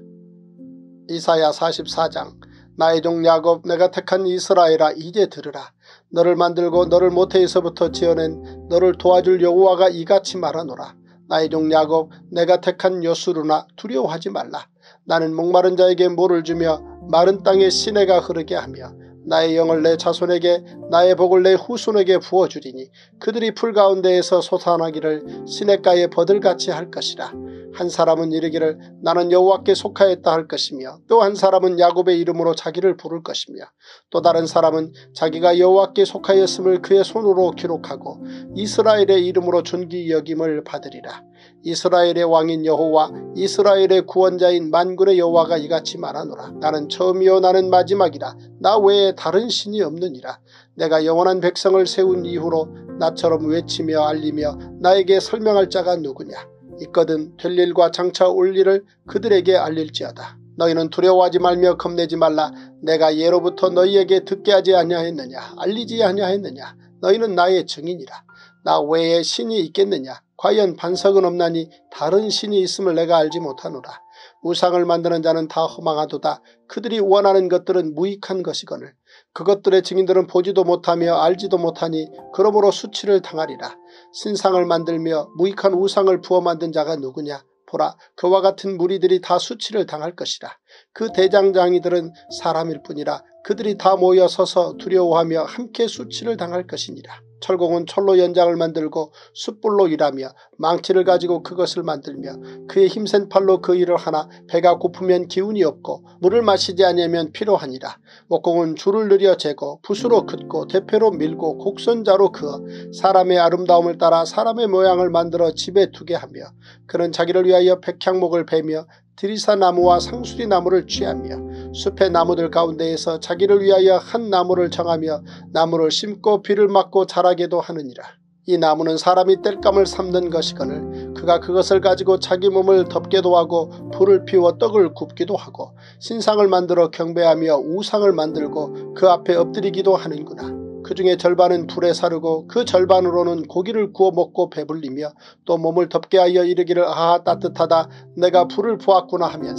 이사야 사십사 장. 나의 종 야곱 내가 택한 이스라엘아 이제 들으라. 너를 만들고 너를 모태에서부터 지어낸 너를 도와줄 여호와가 이같이 말하노라. 나의 종 야곱 내가 택한 여수르나 두려워하지 말라. 나는 목마른 자에게 물을 주며 마른 땅에 시내가 흐르게 하며 나의 영을 내 자손에게 나의 복을 내 후손에게 부어주리니 그들이 풀 가운데에서 솟아나기를 시냇가에 버들같이 할 것이라. 한 사람은 이르기를 나는 여호와께 속하였다 할 것이며 또 한 사람은 야곱의 이름으로 자기를 부를 것이며 또 다른 사람은 자기가 여호와께 속하였음을 그의 손으로 기록하고 이스라엘의 이름으로 존귀 여김을 받으리라. 이스라엘의 왕인 여호와 이스라엘의 구원자인 만군의 여호와가 이같이 말하노라. 나는 처음이요 나는 마지막이라. 나 외에 다른 신이 없느니라. 내가 영원한 백성을 세운 이후로 나처럼 외치며 알리며 나에게 설명할 자가 누구냐. 있거든 될 일과 장차 올 일을 그들에게 알릴지어다. 너희는 두려워하지 말며 겁내지 말라. 내가 예로부터 너희에게 듣게 하지 아니하였느냐. 알리지 아니하였느냐. 너희는 나의 증인이라. 나 외에 신이 있겠느냐. 과연 반석은 없나니 다른 신이 있음을 내가 알지 못하노라. 우상을 만드는 자는 다 허망하도다. 그들이 원하는 것들은 무익한 것이거늘 그것들의 증인들은 보지도 못하며 알지도 못하니 그러므로 수치를 당하리라. 신상을 만들며 무익한 우상을 부어 만든 자가 누구냐. 보라 그와 같은 무리들이 다 수치를 당할 것이라. 그 대장장이들은 사람일 뿐이라. 그들이 다 모여 서서 두려워하며 함께 수치를 당할 것이니라. 철공은 철로 연장을 만들고 숯불로 일하며 망치를 가지고 그것을 만들며 그의 힘센 팔로 그 일을 하나 배가 고프면 기운이 없고 물을 마시지 아니하면 피로하니라. 목공은 줄을 늘여 재고 붓으로 긋고 대패로 밀고 곡선자로 그어 사람의 아름다움을 따라 사람의 모양을 만들어 집에 두게 하며 그는 자기를 위하여 백향목을 베며 드리사나무와 상수리나무를 취하며 숲의 나무들 가운데에서 자기를 위하여 한 나무를 정하며 나무를 심고 비를 맞고 자라게도 하느니라. 이 나무는 사람이 땔감을 삼는 것이거늘 그가 그것을 가지고 자기 몸을 덮게도 하고 불을 피워 떡을 굽기도 하고 신상을 만들어 경배하며 우상을 만들고 그 앞에 엎드리기도 하는구나. 그 중에 절반은 불에 사르고 그 절반으로는 고기를 구워 먹고 배불리며 또 몸을 덮게 하여 이르기를 아하 따뜻하다 내가 불을 보았구나 하면서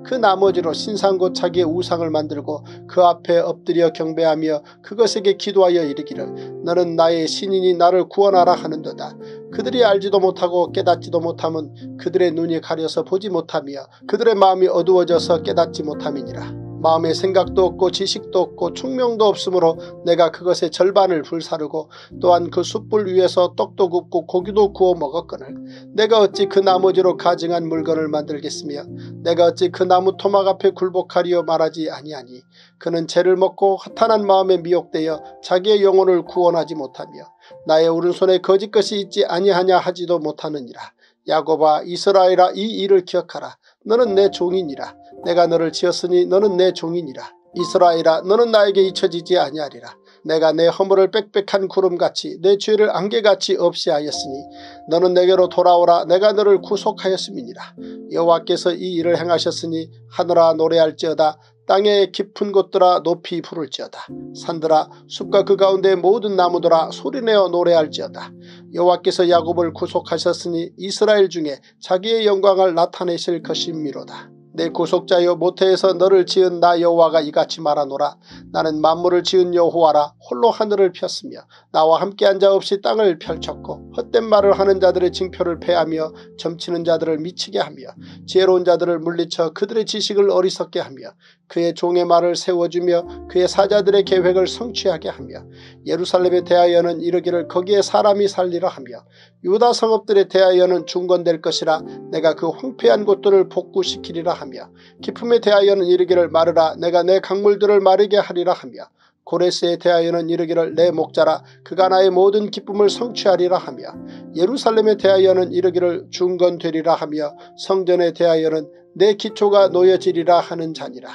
그 나머지로 신상곧 자기의 우상을 만들고 그 앞에 엎드려 경배하며 그것에게 기도하여 이르기를 너는 나의 신이니 나를 구원하라 하는도다. 그들이 알지도 못하고 깨닫지도 못함은 그들의 눈이 가려서 보지 못하며 그들의 마음이 어두워져서 깨닫지 못함이니라. 마음에 생각도 없고 지식도 없고 총명도 없으므로 내가 그것의 절반을 불사르고 또한 그 숯불 위에서 떡도 굽고 고기도 구워 먹었거늘 내가 어찌 그 나머지로 가증한 물건을 만들겠으며 내가 어찌 그 나무 토막 앞에 굴복하리요 말하지 아니하니 그는 죄를 먹고 허탄한 마음에 미혹되어 자기의 영혼을 구원하지 못하며 나의 오른손에 거짓것이 있지 아니하냐 하지도 못하느니라. 야곱아 이스라엘아 이 일을 기억하라. 너는 내 종이니라. 내가 너를 지었으니 너는 내 종이니라. 이스라엘아 너는 나에게 잊혀지지 아니하리라. 내가 내 허물을 빽빽한 구름같이 내 죄를 안개같이 없이 하였으니 너는 내게로 돌아오라. 내가 너를 구속하였음이니라. 여호와께서 이 일을 행하셨으니 하늘아 노래할지어다. 땅의 깊은 곳들아 높이 부를지어다. 산들아 숲과 그 가운데 모든 나무들아 소리내어 노래할지어다. 여호와께서 야곱을 구속하셨으니 이스라엘 중에 자기의 영광을 나타내실 것임이로다. 내 구속자여 모태에서 너를 지은 나 여호와가 이같이 말하노라. 나는 만물을 지은 여호와라. 홀로 하늘을 폈으며 나와 함께한 자 없이 땅을 펼쳤고 헛된 말을 하는 자들의 징표를 패하며 점치는 자들을 미치게 하며 지혜로운 자들을 물리쳐 그들의 지식을 어리석게 하며 그의 종의 말을 세워주며 그의 사자들의 계획을 성취하게 하며 예루살렘에 대하여는 이르기를 거기에 사람이 살리라 하며 유다 성읍들에 대하여는 중건될 것이라. 내가 그 황폐한 곳들을 복구시키리라 하며 기품에 대하여는 이르기를 마르라. 내가 내 강물들을 마르게 하리라 하며 고레스에 대하여는 이르기를 내 목자라. 그가 나의 모든 기쁨을 성취하리라 하며 예루살렘에 대하여는 이르기를 중건되리라 하며 성전에 대하여는 내 기초가 놓여지리라 하는 자니라.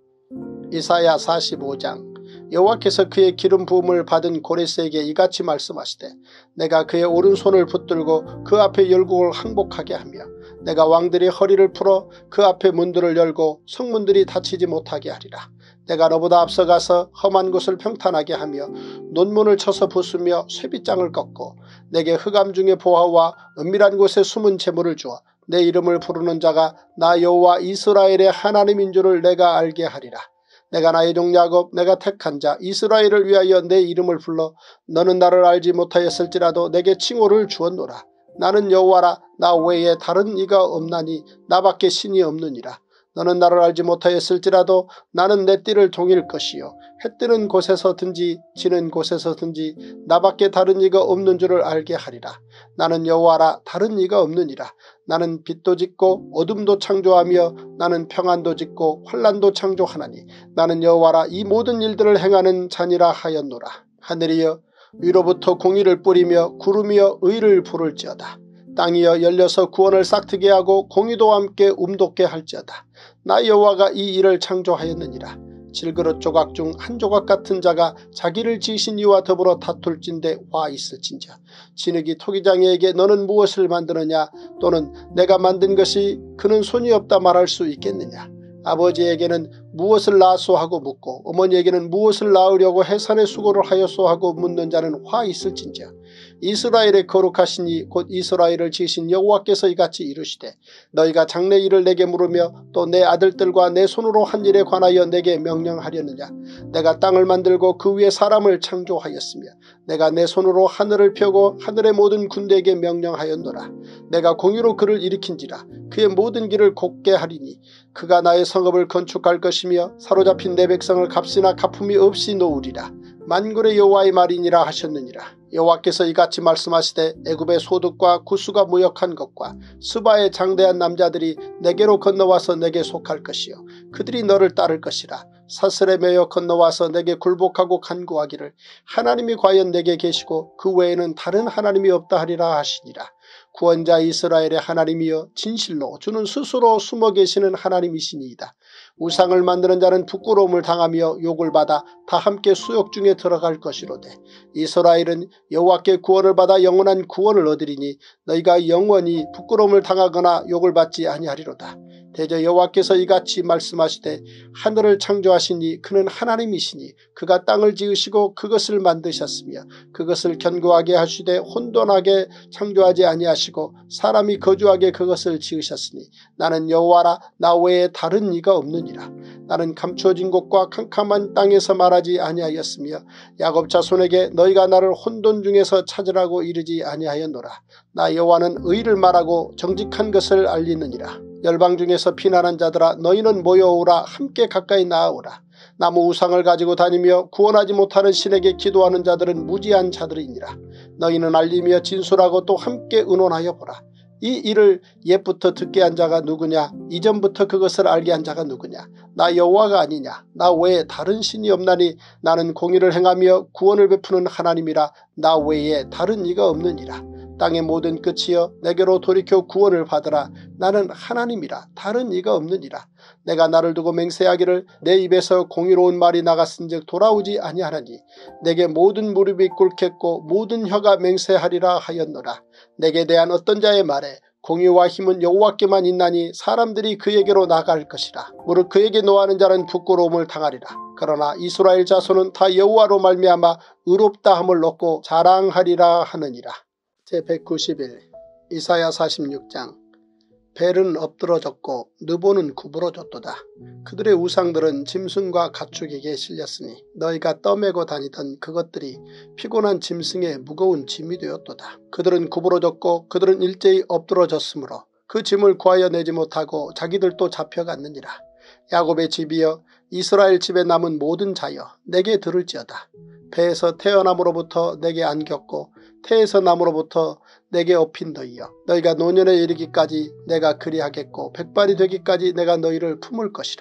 이사야 사십오 장. 여호와께서 그의 기름 부음을 받은 고레스에게 이같이 말씀하시되 내가 그의 오른손을 붙들고 그 앞에 열국을 항복하게 하며 내가 왕들의 허리를 풀어 그 앞에 문들을 열고 성문들이 닫히지 못하게 하리라. 내가 너보다 앞서가서 험한 곳을 평탄하게 하며 논문을 쳐서 부수며 쇠빗장을 꺾고 내게 흑암 중의 보화와 은밀한 곳에 숨은 재물을 주어 내 이름을 부르는 자가 나 여호와 이스라엘의 하나님인 줄을 내가 알게 하리라. 내가 나의 종 야곱 내가 택한 자 이스라엘을 위하여 내 이름을 불러 너는 나를 알지 못하였을지라도 내게 칭호를 주었노라. 나는 여호와라. 나 외에 다른 이가 없나니 나밖에 신이 없느니라. 너는 나를 알지 못하였을지라도 나는 내 띠를 동일 것이요 해 뜨는 곳에서든지 지는 곳에서든지 나밖에 다른 이가 없는 줄을 알게 하리라. 나는 여호와라. 다른 이가 없느니라. 나는 빛도 짓고 어둠도 창조하며 나는 평안도 짓고 환난도 창조하나니 나는 여호와라. 이 모든 일들을 행하는 자니라 하였노라. 하늘이여 위로부터 공의를 뿌리며 구름이여 의를 부를지어다. 땅이여 열려서 구원을 싹트게 하고 공의도 함께 움돋게 할지어다. 나 여호와가 이 일을 창조하였느니라. 질그릇 조각 중 한 조각 같은 자가 자기를 지으신 이와 더불어 다툴진대 와 있을진저. 진흙이 토기장이에게 너는 무엇을 만드느냐 또는 내가 만든 것이 그는 손이 없다 말할 수 있겠느냐. 아버지에게는 무엇을 낳았소 하고 묻고 어머니에게는 무엇을 낳으려고 해산의 수고를 하였소 하고 묻는 자는 화 있을진저. 이스라엘의 거룩하시니 곧 이스라엘을 지으신 여호와께서 이같이 이르시되 너희가 장래 일을 내게 물으며 또 내 아들들과 내 손으로 한 일에 관하여 내게 명령하려느냐. 내가 땅을 만들고 그 위에 사람을 창조하였으며 내가 내 손으로 하늘을 펴고 하늘의 모든 군대에게 명령하였노라. 내가 공의로 그를 일으킨지라. 그의 모든 길을 곱게 하리니 그가 나의 성읍을 건축할 것이며 사로잡힌 내 백성을 값이나 가품이 없이 놓으리라. 만군의 여호와의 말이니라 하셨느니라. 여호와께서 이같이 말씀하시되 애굽의 소득과 구스가 무역한 것과 스바의 장대한 남자들이 내게로 건너와서 내게 속할 것이요 그들이 너를 따를 것이라. 사슬에 매여 건너와서 내게 굴복하고 간구하기를 하나님이 과연 내게 계시고 그 외에는 다른 하나님이 없다 하리라 하시니라. 구원자 이스라엘의 하나님이여 진실로 주는 스스로 숨어 계시는 하나님이시니이다. 우상을 만드는 자는 부끄러움을 당하며 욕을 받아 다 함께 수욕 중에 들어갈 것이로되 이스라엘은 여호와께 구원을 받아 영원한 구원을 얻으리니 너희가 영원히 부끄러움을 당하거나 욕을 받지 아니하리로다. 대저 여호와께서 이같이 말씀하시되 하늘을 창조하시니 그는 하나님이시니 그가 땅을 지으시고 그것을 만드셨으며 그것을 견고하게 하시되 혼돈하게 창조하지 아니하시고 사람이 거주하게 그것을 지으셨으니 나는 여호와라 나 외에 다른 이가 없느니라. 나는 감추어진 곳과 캄캄한 땅에서 말하지 아니하였으며 야곱 자손에게 너희가 나를 혼돈 중에서 찾으라고 이르지 아니하였노라. 나 여호와는 의를 말하고 정직한 것을 알리느니라. 열방 중에서 피난한 자들아 너희는 모여오라. 함께 가까이 나아오라. 나무 우상을 가지고 다니며 구원하지 못하는 신에게 기도하는 자들은 무지한 자들이니라. 너희는 알리며 진술하고 또 함께 의논하여 보라. 이 일을 옛부터 듣게 한 자가 누구냐? 이전부터 그것을 알게 한 자가 누구냐? 나 여호와가 아니냐? 나 외에 다른 신이 없나니 나는 공의를 행하며 구원을 베푸는 하나님이라. 나 외에 다른 이가 없느니라. 땅의 모든 끝이여 내게로 돌이켜 구원을 받으라. 나는 하나님이라 다른 이가 없느니라. 내가 나를 두고 맹세하기를 내 입에서 공의로운 말이 나갔은즉 돌아오지 아니하나니 내게 모든 무릎이 꿇겠고 모든 혀가 맹세하리라 하였노라. 내게 대한 어떤 자의 말에 공의와 힘은 여호와께만 있나니 사람들이 그에게로 나갈 것이라. 무릇 그에게 노하는 자는 부끄러움을 당하리라. 그러나 이스라엘 자손은 다 여호와로 말미암아 의롭다 함을 얻고 자랑하리라 하느니라. 제백구십일 이사야 사십육 장. 벨은 엎드러졌고 느보는 구부러졌도다. 그들의 우상들은 짐승과 가축에게 실렸으니 너희가 떠매고 다니던 그것들이 피곤한 짐승의 무거운 짐이 되었도다. 그들은 구부러졌고 그들은 일제히 엎드러졌으므로 그 짐을 구하여 내지 못하고 자기들도 잡혀갔느니라. 야곱의 집이여 이스라엘 집에 남은 모든 자여 내게 들을지어다. 배에서 태어남으로부터 내게 안겼고 태에서 남으로부터 내게 업힌 너희여 너희가 노년에 이르기까지 내가 그리하겠고 백발이 되기까지 내가 너희를 품을 것이라.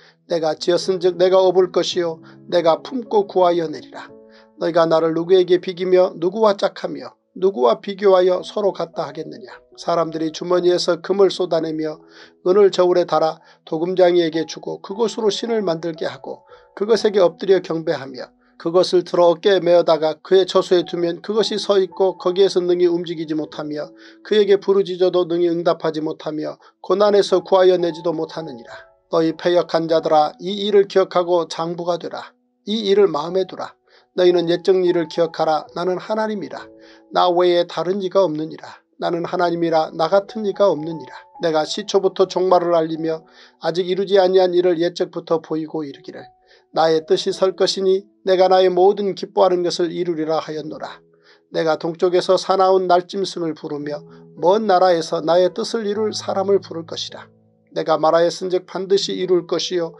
내가 지었은즉 내가 업을 것이요 내가 품고 구하여 내리라. 너희가 나를 누구에게 비기며 누구와 짝하며 누구와 비교하여 서로 같다 하겠느냐. 사람들이 주머니에서 금을 쏟아내며 은을 저울에 달아 도금장이에게 주고 그것으로 신을 만들게 하고 그것에게 엎드려 경배하며 그것을 들어 어깨에 메어다가 그의 처소에 두면 그것이 서 있고 거기에서 능히 움직이지 못하며 그에게 부르짖어도 능히 응답하지 못하며 고난에서 구하여 내지도 못하느니라. 너희 패역한 자들아 이 일을 기억하고 장부가 되라. 이 일을 마음에 두라. 너희는 옛적 일을 기억하라. 나는 하나님이라. 나 외에 다른 이가 없느니라. 나는 하나님이라 나 같은 이가 없느니라. 내가 시초부터 종말을 알리며 아직 이루지 아니한 일을 옛적부터 보이고 이르기를 나의 뜻이 설 것이니 내가 나의 모든 기뻐하는 것을 이루리라 하였노라. 내가 동쪽에서 사나운 날짐승을 부르며 먼 나라에서 나의 뜻을 이룰 사람을 부를 것이라. 내가 말하였은즉 반드시 이룰 것이요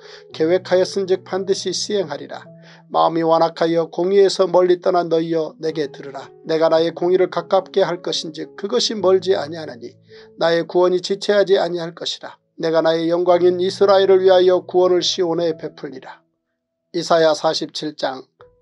계획하였은즉 반드시 시행하리라. 마음이 완악하여 공의에서 멀리 떠난 너희여 내게 들으라. 내가 나의 공의를 가깝게 할 것인즉 그것이 멀지 아니하나니 나의 구원이 지체하지 아니할 것이라. 내가 나의 영광인 이스라엘을 위하여 구원을 시온에 베풀리라. 이사야 사십칠 장.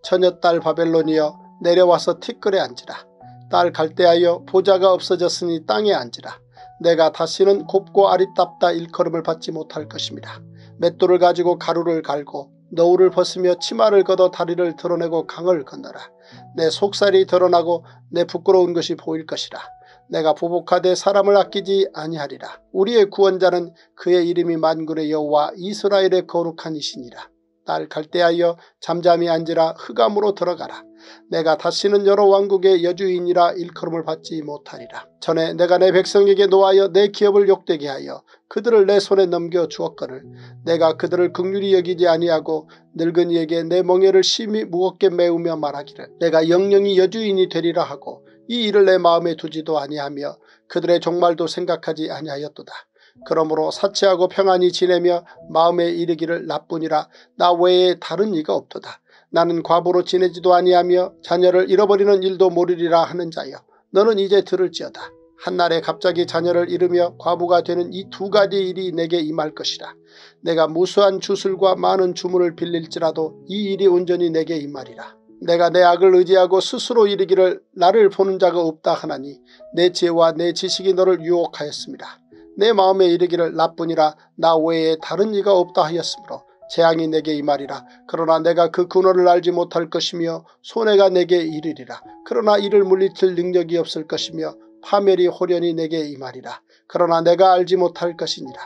처녀딸 바벨론이여 내려와서 티끌에 앉으라. 딸 갈대하여 보좌가 없어졌으니 땅에 앉으라. 내가 다시는 곱고 아리답다 일컬음을 받지 못할 것입니다. 맷돌을 가지고 가루를 갈고 너울을 벗으며 치마를 걷어 다리를 드러내고 강을 건너라. 내 속살이 드러나고 내 부끄러운 것이 보일 것이라. 내가 보복하되 사람을 아끼지 아니하리라. 우리의 구원자는 그의 이름이 만군의 여호와 이스라엘의 거룩한 이시니라. 딸 갈대하여 잠잠히 앉으라. 흑암으로 들어가라. 내가 다시는 여러 왕국의 여주인이라 일컬음을 받지 못하리라. 전에 내가 내 백성에게 노하여 내 기업을 욕되게 하여 그들을 내 손에 넘겨 주었거늘 내가 그들을 긍휼히 여기지 아니하고 늙은이에게 내 멍에를 심히 무겁게 메우며 말하기를 내가 영영이 여주인이 되리라 하고 이 일을 내 마음에 두지도 아니하며 그들의 종말도 생각하지 아니하였도다. 그러므로 사치하고 평안히 지내며 마음에 이르기를 나뿐이라 나 외에 다른 이가 없도다. 나는 과부로 지내지도 아니하며 자녀를 잃어버리는 일도 모르리라 하는 자여 너는 이제 들을지어다. 한날에 갑자기 자녀를 잃으며 과부가 되는 이 두 가지 일이 내게 임할 것이라. 내가 무수한 주술과 많은 주문을 빌릴지라도 이 일이 온전히 내게 임하리라. 내가 내 악을 의지하고 스스로 이르기를 나를 보는 자가 없다 하나니 내 지혜와 내 지식이 너를 유혹하였습니다. 내 마음에 이르기를 나뿐이라 나 외에 다른 이가 없다 하였으므로 재앙이 내게 임하리라. 그러나 내가 그 근원을 알지 못할 것이며 손해가 내게 이르리라. 그러나 이를 물리칠 능력이 없을 것이며 파멸이 호련히 내게 임하리라. 그러나 내가 알지 못할 것이니라.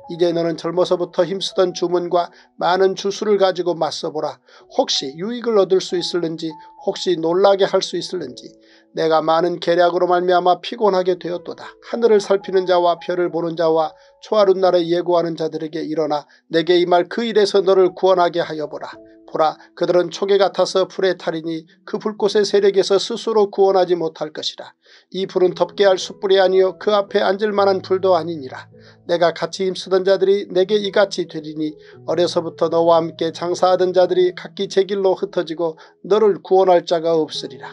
이제 너는 젊어서부터 힘쓰던 주문과 많은 주수를 가지고 맞서보라. 혹시 유익을 얻을 수 있을는지, 혹시 놀라게 할 수 있을는지. 내가 많은 계략으로 말미암아 피곤하게 되었도다. 하늘을 살피는 자와 별을 보는 자와 초하룻 날에 예고하는 자들에게 일어나 내게 임할 그 일에서 너를 구원하게 하여 보라. 보라, 그들은 초계 같아서 불에 타리니 그 불꽃의 세력에서 스스로 구원하지 못할 것이라. 이 불은 덮게 할 숯불이 아니요 그 앞에 앉을 만한 불도 아니니라. 내가 같이 힘쓰던 자들이 내게 이같이 되리니 어려서부터 너와 함께 장사하던 자들이 각기 제 길로 흩어지고 너를 구원할 자가 없으리라.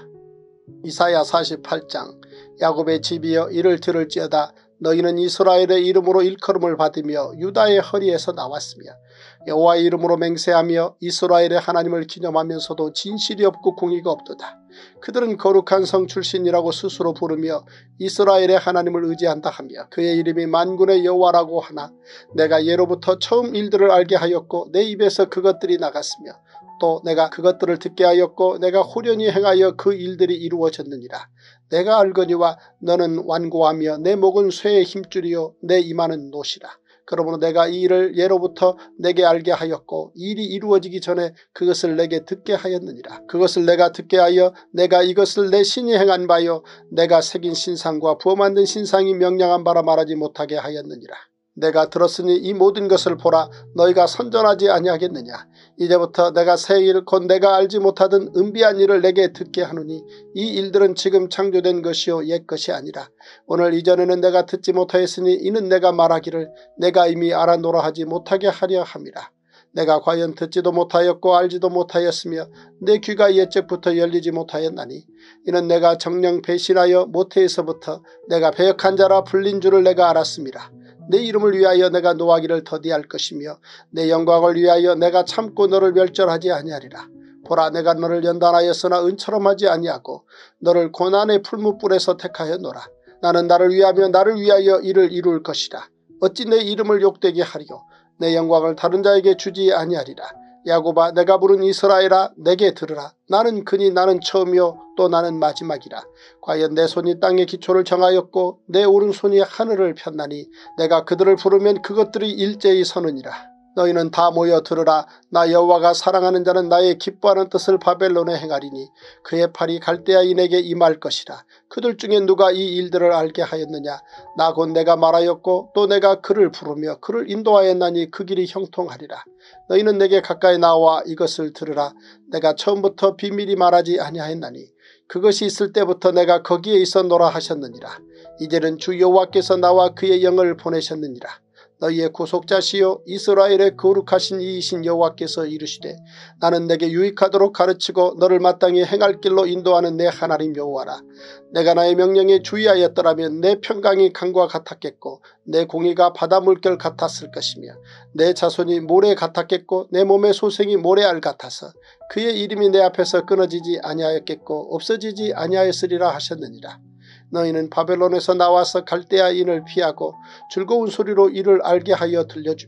이사야 사십팔 장. 야곱의 집이여 이를 들을지어다. 너희는 이스라엘의 이름으로 일컬음을 받으며 유다의 허리에서 나왔으며 여호와의 이름으로 맹세하며 이스라엘의 하나님을 기념하면서도 진실이 없고 공의가 없도다. 그들은 거룩한 성 출신이라고 스스로 부르며 이스라엘의 하나님을 의지한다 하며 그의 이름이 만군의 여호와라고 하나 내가 예로부터 처음 일들을 알게 하였고 내 입에서 그것들이 나갔으며 또 내가 그것들을 듣게 하였고 내가 호련히 행하여 그 일들이 이루어졌느니라. 내가 알거니와 너는 완고하며 내 목은 쇠의 힘줄이요 내 이마는 노시라. 그러므로 내가 이 일을 예로부터 내게 알게 하였고 이 일이 이루어지기 전에 그것을 내게 듣게 하였느니라. 그것을 내가 듣게 하여 내가 이것을 내 신이 행한 바요 내가 새긴 신상과 부어 만든 신상이 명령한 바라 말하지 못하게 하였느니라. 내가 들었으니 이 모든 것을 보라. 너희가 선전하지 아니하겠느냐. 이제부터 내가 새 일 곧 내가 알지 못하던 은비한 일을 내게 듣게 하노니 이 일들은 지금 창조된 것이요 옛 것이 아니라 오늘 이전에는 내가 듣지 못하였으니 이는 내가 말하기를 내가 이미 알아노라 하지 못하게 하려 함이라. 내가 과연 듣지도 못하였고 알지도 못하였으며 내 귀가 옛적부터 열리지 못하였나니 이는 내가 정령 배신하여 모태에서부터 내가 배역한 자라 불린 줄을 내가 알았음이라. 내 이름을 위하여 내가 노하기를 더디할 것이며 내 영광을 위하여 내가 참고 너를 멸절하지 아니하리라. 보라, 내가 너를 연단하였으나 은처럼 하지 아니하고 너를 고난의 풀무불에서 택하였노라. 나는 나를 위하며 나를 위하여 이를 이룰 것이라. 어찌 내 이름을 욕되게 하리요. 내 영광을 다른 자에게 주지 아니하리라. 야곱아, 내가 부른 이스라엘아, 내게 들으라. 나는 그니 나는 처음이요 또 나는 마지막이라. 과연 내 손이 땅의 기초를 정하였고 내 오른손이 하늘을 폈나니 내가 그들을 부르면 그것들이 일제히 서느니라. 너희는 다 모여 들으라. 나 여호와가 사랑하는 자는 나의 기뻐하는 뜻을 바벨론에 행하리니 그의 팔이 갈대아인에게 임할 것이라. 그들 중에 누가 이 일들을 알게 하였느냐. 나 곧 내가 말하였고 또 내가 그를 부르며 그를 인도하였나니 그 길이 형통하리라. 너희는 내게 가까이 나와 이것을 들으라. 내가 처음부터 비밀이 말하지 아니하였나니 그것이 있을 때부터 내가 거기에 있었노라 하셨느니라. 이제는 주 여호와께서 나와 그의 영을 보내셨느니라. 너희의 구속자시요 이스라엘의 거룩하신 이이신 여호와께서 이르시되 나는 내게 유익하도록 가르치고 너를 마땅히 행할 길로 인도하는 내 하나님 여호와라. 내가 나의 명령에 주의하였더라면 내 평강이 강과 같았겠고 내 공의가 바다 물결 같았을 것이며 내 자손이 모래 같았겠고 내 몸의 소생이 모래알 같아서 그의 이름이 내 앞에서 끊어지지 아니하였겠고 없어지지 아니하였으리라 하셨느니라. 너희는 바벨론에서 나와서 갈대아인을 피하고 즐거운 소리로 이를 알게 하여 들려주며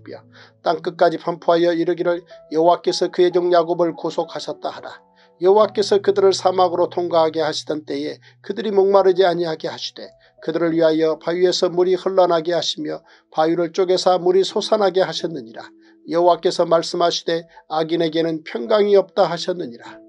땅끝까지 반포하여 이르기를 여호와께서 그의 종 야곱을 구속하셨다 하라. 여호와께서 그들을 사막으로 통과하게 하시던 때에 그들이 목마르지 아니하게 하시되 그들을 위하여 바위에서 물이 흘러나게 하시며 바위를 쪼개사 물이 솟아나게 하셨느니라. 여호와께서 말씀하시되 악인에게는 평강이 없다 하셨느니라.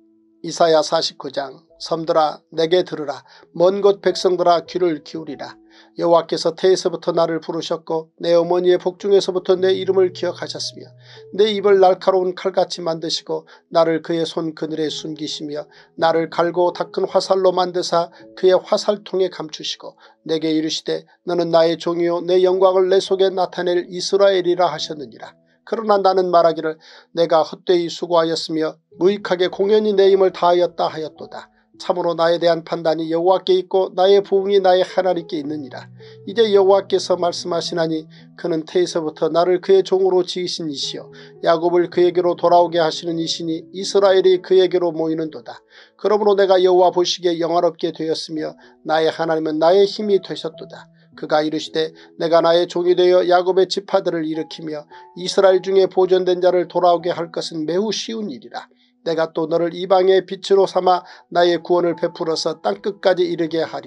이사야 사십구 장. 섬들아 내게 들으라. 먼 곳 백성들아 귀를 기울이라. 여호와께서 태에서부터 나를 부르셨고 내 어머니의 복중에서부터 내 이름을 기억하셨으며 내 입을 날카로운 칼같이 만드시고 나를 그의 손 그늘에 숨기시며 나를 갈고 닦은 화살로 만드사 그의 화살통에 감추시고 내게 이르시되 너는 나의 종이요 내 영광을 내 속에 나타낼 이스라엘이라 하셨느니라. 그러나 나는 말하기를 내가 헛되이 수고하였으며 무익하게 공연히 내 힘을 다하였다 하였도다. 참으로 나에 대한 판단이 여호와께 있고 나의 부흥이 나의 하나님께 있느니라. 이제 여호와께서 말씀하시나니 그는 태에서부터 나를 그의 종으로 지으신 이시요 야곱을 그에게로 돌아오게 하시는 이시니 이스라엘이 그에게로 모이는도다. 그러므로 내가 여호와 보시기에 영화롭게 되었으며 나의 하나님은 나의 힘이 되셨도다. 그가 이르시되 내가 나의 종이 되어 야곱의 지파들을 일으키며 이스라엘 중에 보존된 자를 돌아오게 할 것은 매우 쉬운 일이라. 내가 또 너를 이방의 빛으로 삼아 나의 구원을 베풀어서 땅끝까지 이르게 하리라.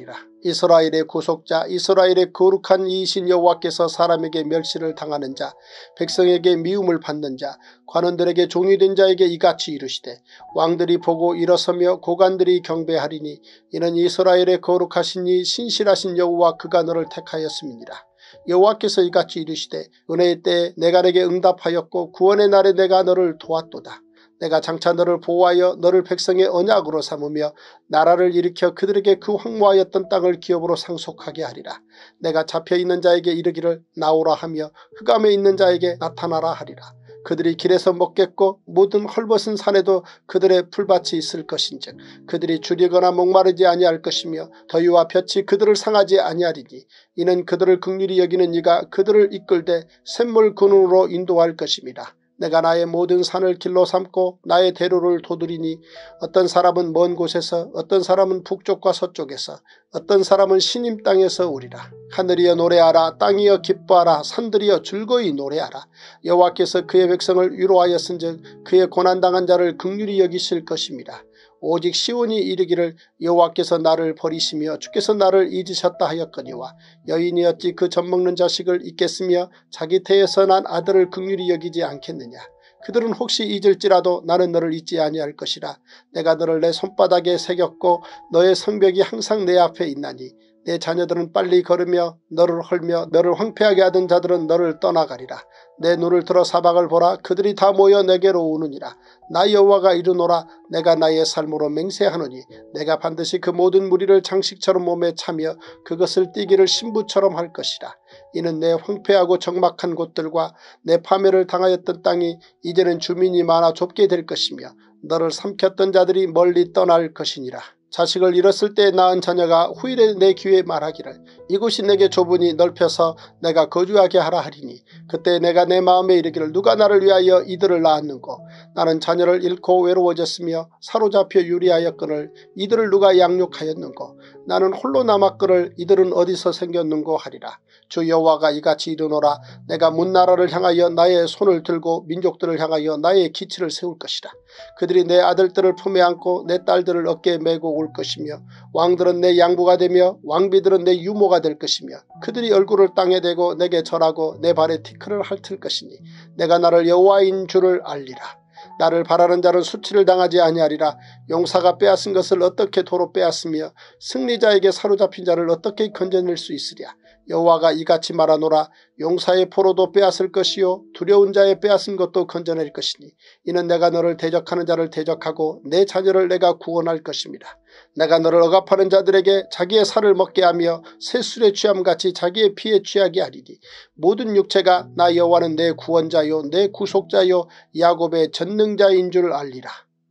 이스라엘의 구속자, 이스라엘의 거룩한 이이신 여호와께서 사람에게 멸시를 당하는 자, 백성에게 미움을 받는 자, 관원들에게 종이 된 자에게 이같이 이르시되 왕들이 보고 일어서며 고관들이 경배하리니 이는 이스라엘의 거룩하신 이 신실하신 여호와 그가 너를 택하였음이니라. 여호와께서 이같이 이르시되 은혜의 때에 내가 내게 응답하였고 구원의 날에 내가 너를 도왔도다. 내가 장차 너를 보호하여 너를 백성의 언약으로 삼으며 나라를 일으켜 그들에게 그 황무하였던 땅을 기업으로 상속하게 하리라. 내가 잡혀있는 자에게 이르기를 나오라 하며 흑암에 있는 자에게 나타나라 하리라. 그들이 길에서 먹겠고 모든 헐벗은 산에도 그들의 풀밭이 있을 것인즉 그들이 줄이거나 목마르지 아니할 것이며 더위와 볕이 그들을 상하지 아니하리니 이는 그들을 긍휼히 여기는 이가 그들을 이끌되 샘물 근원으로 인도할 것임이라. 내가 나의 모든 산을 길로 삼고 나의 대로를 도두리니 어떤 사람은 먼 곳에서 어떤 사람은 북쪽과 서쪽에서 어떤 사람은 시님 땅에서 오리라. 하늘이여 노래하라. 땅이여 기뻐하라. 산들이여 즐거이 노래하라. 여호와께서 그의 백성을 위로하였은즉 그의 고난당한 자를 긍휼히 여기실 것입니다. 오직 시온이 이르기를 여호와께서 나를 버리시며 주께서 나를 잊으셨다 하였거니와 여인이 어찌 그 젖먹는 자식을 잊겠으며 자기 태에서 난 아들을 긍휼히 여기지 않겠느냐. 그들은 혹시 잊을지라도 나는 너를 잊지 아니할 것이라. 내가 너를 내 손바닥에 새겼고 너의 성벽이 항상 내 앞에 있나니 내 자녀들은 빨리 걸으며 너를 헐며 너를 황폐하게 하던 자들은 너를 떠나가리라. 내 눈을 들어 사방을 보라. 그들이 다 모여 내게로 오느니라. 나 여호와가 이르노라. 내가 나의 삶으로 맹세하노니 내가 반드시 그 모든 무리를 장식처럼 몸에 차며 그것을 띠기를 신부처럼 할 것이라. 이는 내 황폐하고 적막한 곳들과 내 파멸을 당하였던 땅이 이제는 주민이 많아 좁게 될 것이며 너를 삼켰던 자들이 멀리 떠날 것이니라. 자식을 잃었을 때 낳은 자녀가 후일에 내 귀에 말하기를 이곳이 내게 좁으니 넓혀서 내가 거주하게 하라 하리니 그때 내가 내 마음에 이르기를 누가 나를 위하여 이들을 낳았는고. 나는 자녀를 잃고 외로워졌으며 사로잡혀 유리하였거늘 이들을 누가 양육하였는고. 나는 홀로 남았거늘 이들은 어디서 생겼는고 하리라. 주 여호와가 이같이 이르노라. 내가 문나라를 향하여 나의 손을 들고 민족들을 향하여 나의 기치를 세울 것이라. 그들이 내 아들들을 품에 안고 내 딸들을 어깨에 메고 올 것이며 왕들은 내 양부가 되며 왕비들은 내 유모가 될 것이며 그들이 얼굴을 땅에 대고 내게 절하고 내 발에 티끌을 핥을 것이니 내가 나를 여호와인 줄을 알리라. 나를 바라는 자는 수치를 당하지 아니하리라. 용사가 빼앗은 것을 어떻게 도로 빼앗으며 승리자에게 사로잡힌 자를 어떻게 건져낼 수 있으랴. 여호와가 이같이 말하노라. 용사의 포로도 빼앗을 것이요 두려운 자의 빼앗은 것도 건져낼 것이니 이는 내가 너를 대적하는 자를 대적하고 내 자녀를 내가 구원할 것입니다. 내가 너를 억압하는 자들에게 자기의 살을 먹게 하며 새술에 취함같이 자기의 피에 취하게 하리니 모든 육체가 나 여호와는 내 구원자요 내 구속자요 야곱의 전능자인 줄 알리라.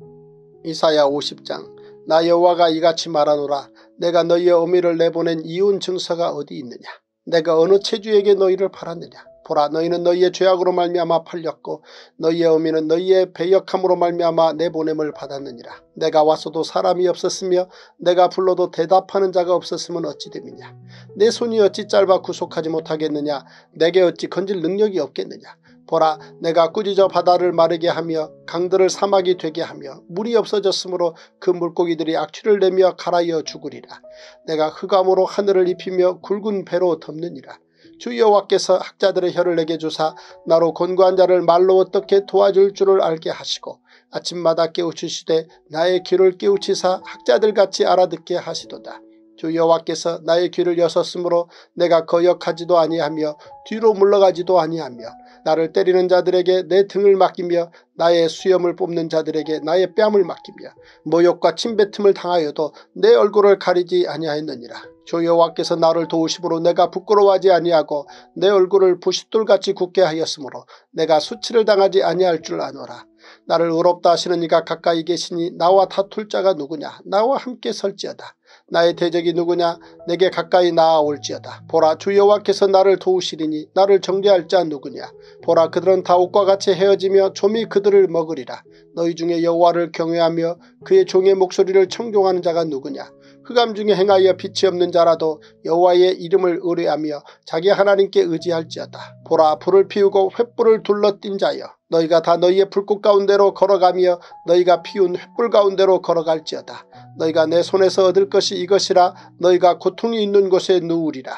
이사야 오십 장. 나 여호와가 이같이 말하노라. 내가 너희의 어미를 내보낸 이혼 증서가 어디 있느냐. 내가 어느 체주에게 너희를 팔았느냐. 보라, 너희는 너희의 죄악으로 말미암아 팔렸고 너희의 어미는 너희의 배역함으로 말미암아 내보냄을 받았느니라. 내가 왔어도 사람이 없었으며 내가 불러도 대답하는 자가 없었으면 어찌 됨이냐. 내 손이 어찌 짧아 구속하지 못하겠느냐. 내게 어찌 건질 능력이 없겠느냐. 보라, 내가 꾸짖어 바다를 마르게 하며 강들을 사막이 되게 하며 물이 없어졌으므로 그 물고기들이 악취를 내며 갈아여 죽으리라. 내가 흑암으로 하늘을 입히며 굵은 배로 덮느니라. 주 여호와께서 학자들의 혀를 내게 주사 나로 권고한 자를 말로 어떻게 도와줄 줄을 알게 하시고 아침마다 깨우치시되 나의 귀를 깨우치사 학자들같이 알아듣게 하시도다. 주 여호와께서 나의 귀를 여섰으므로 내가 거역하지도 아니하며 뒤로 물러가지도 아니하며 나를 때리는 자들에게 내 등을 맡기며 나의 수염을 뽑는 자들에게 나의 뺨을 맡기며 모욕과 침뱉음을 당하여도 내 얼굴을 가리지 아니하였느니라. 주 여호와께서 나를 도우심으로 내가 부끄러워하지 아니하고 내 얼굴을 부싯돌같이 굳게 하였으므로 내가 수치를 당하지 아니할 줄 아노라. 나를 의롭다 하시는 이가 가까이 계시니 나와 다툴 자가 누구냐. 나와 함께 설지어다. 나의 대적이 누구냐. 내게 가까이 나아올지어다. 보라, 주 여호와께서 나를 도우시리니 나를 정죄할 자 누구냐. 보라, 그들은 다 옷과 같이 헤어지며 좀이 그들을 먹으리라. 너희 중에 여호와를 경외하며 그의 종의 목소리를 청종하는 자가 누구냐. 흑암 중에 행하여 빛이 없는 자라도 여호와의 이름을 의뢰하며 자기 하나님께 의지할지어다. 보라, 불을 피우고 횃불을 둘러띈 자여, 너희가 다 너희의 불꽃 가운데로 걸어가며 너희가 피운 횃불 가운데로 걸어갈지어다. 너희가 내 손에서 얻을 것이 이것이라. 너희가 고통이 있는 곳에 누우리라.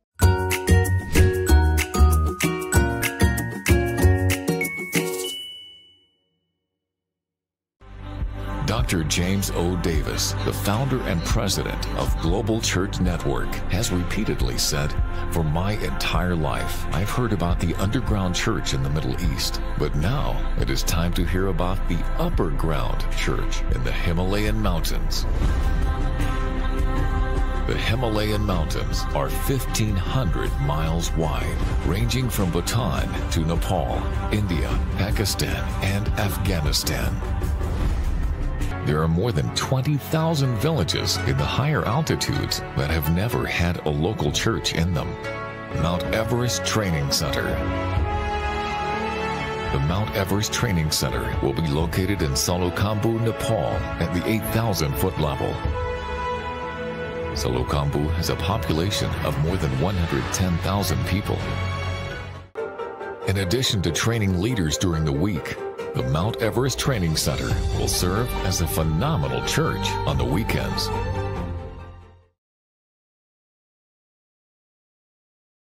Doctor James O. Davis, the founder and president of Global Church Network, has repeatedly said, "For my entire life, I've heard about the underground church in the Middle East, but now it is time to hear about the upper ground church in the Himalayan mountains." The Himalayan mountains are fifteen hundred miles wide, ranging from Bhutan to Nepal, India, Pakistan, and Afghanistan. There are more than twenty thousand villages in the higher altitudes that have never had a local church in them. Mount Everest Training Center. The Mount Everest Training Center will be located in Salokhambu, Nepal at the eight thousand foot level. Salokhambu has a population of more than one hundred ten thousand people. In addition to training leaders during the week, the Mount Everest Training Center will serve as a phenomenal church on the weekends.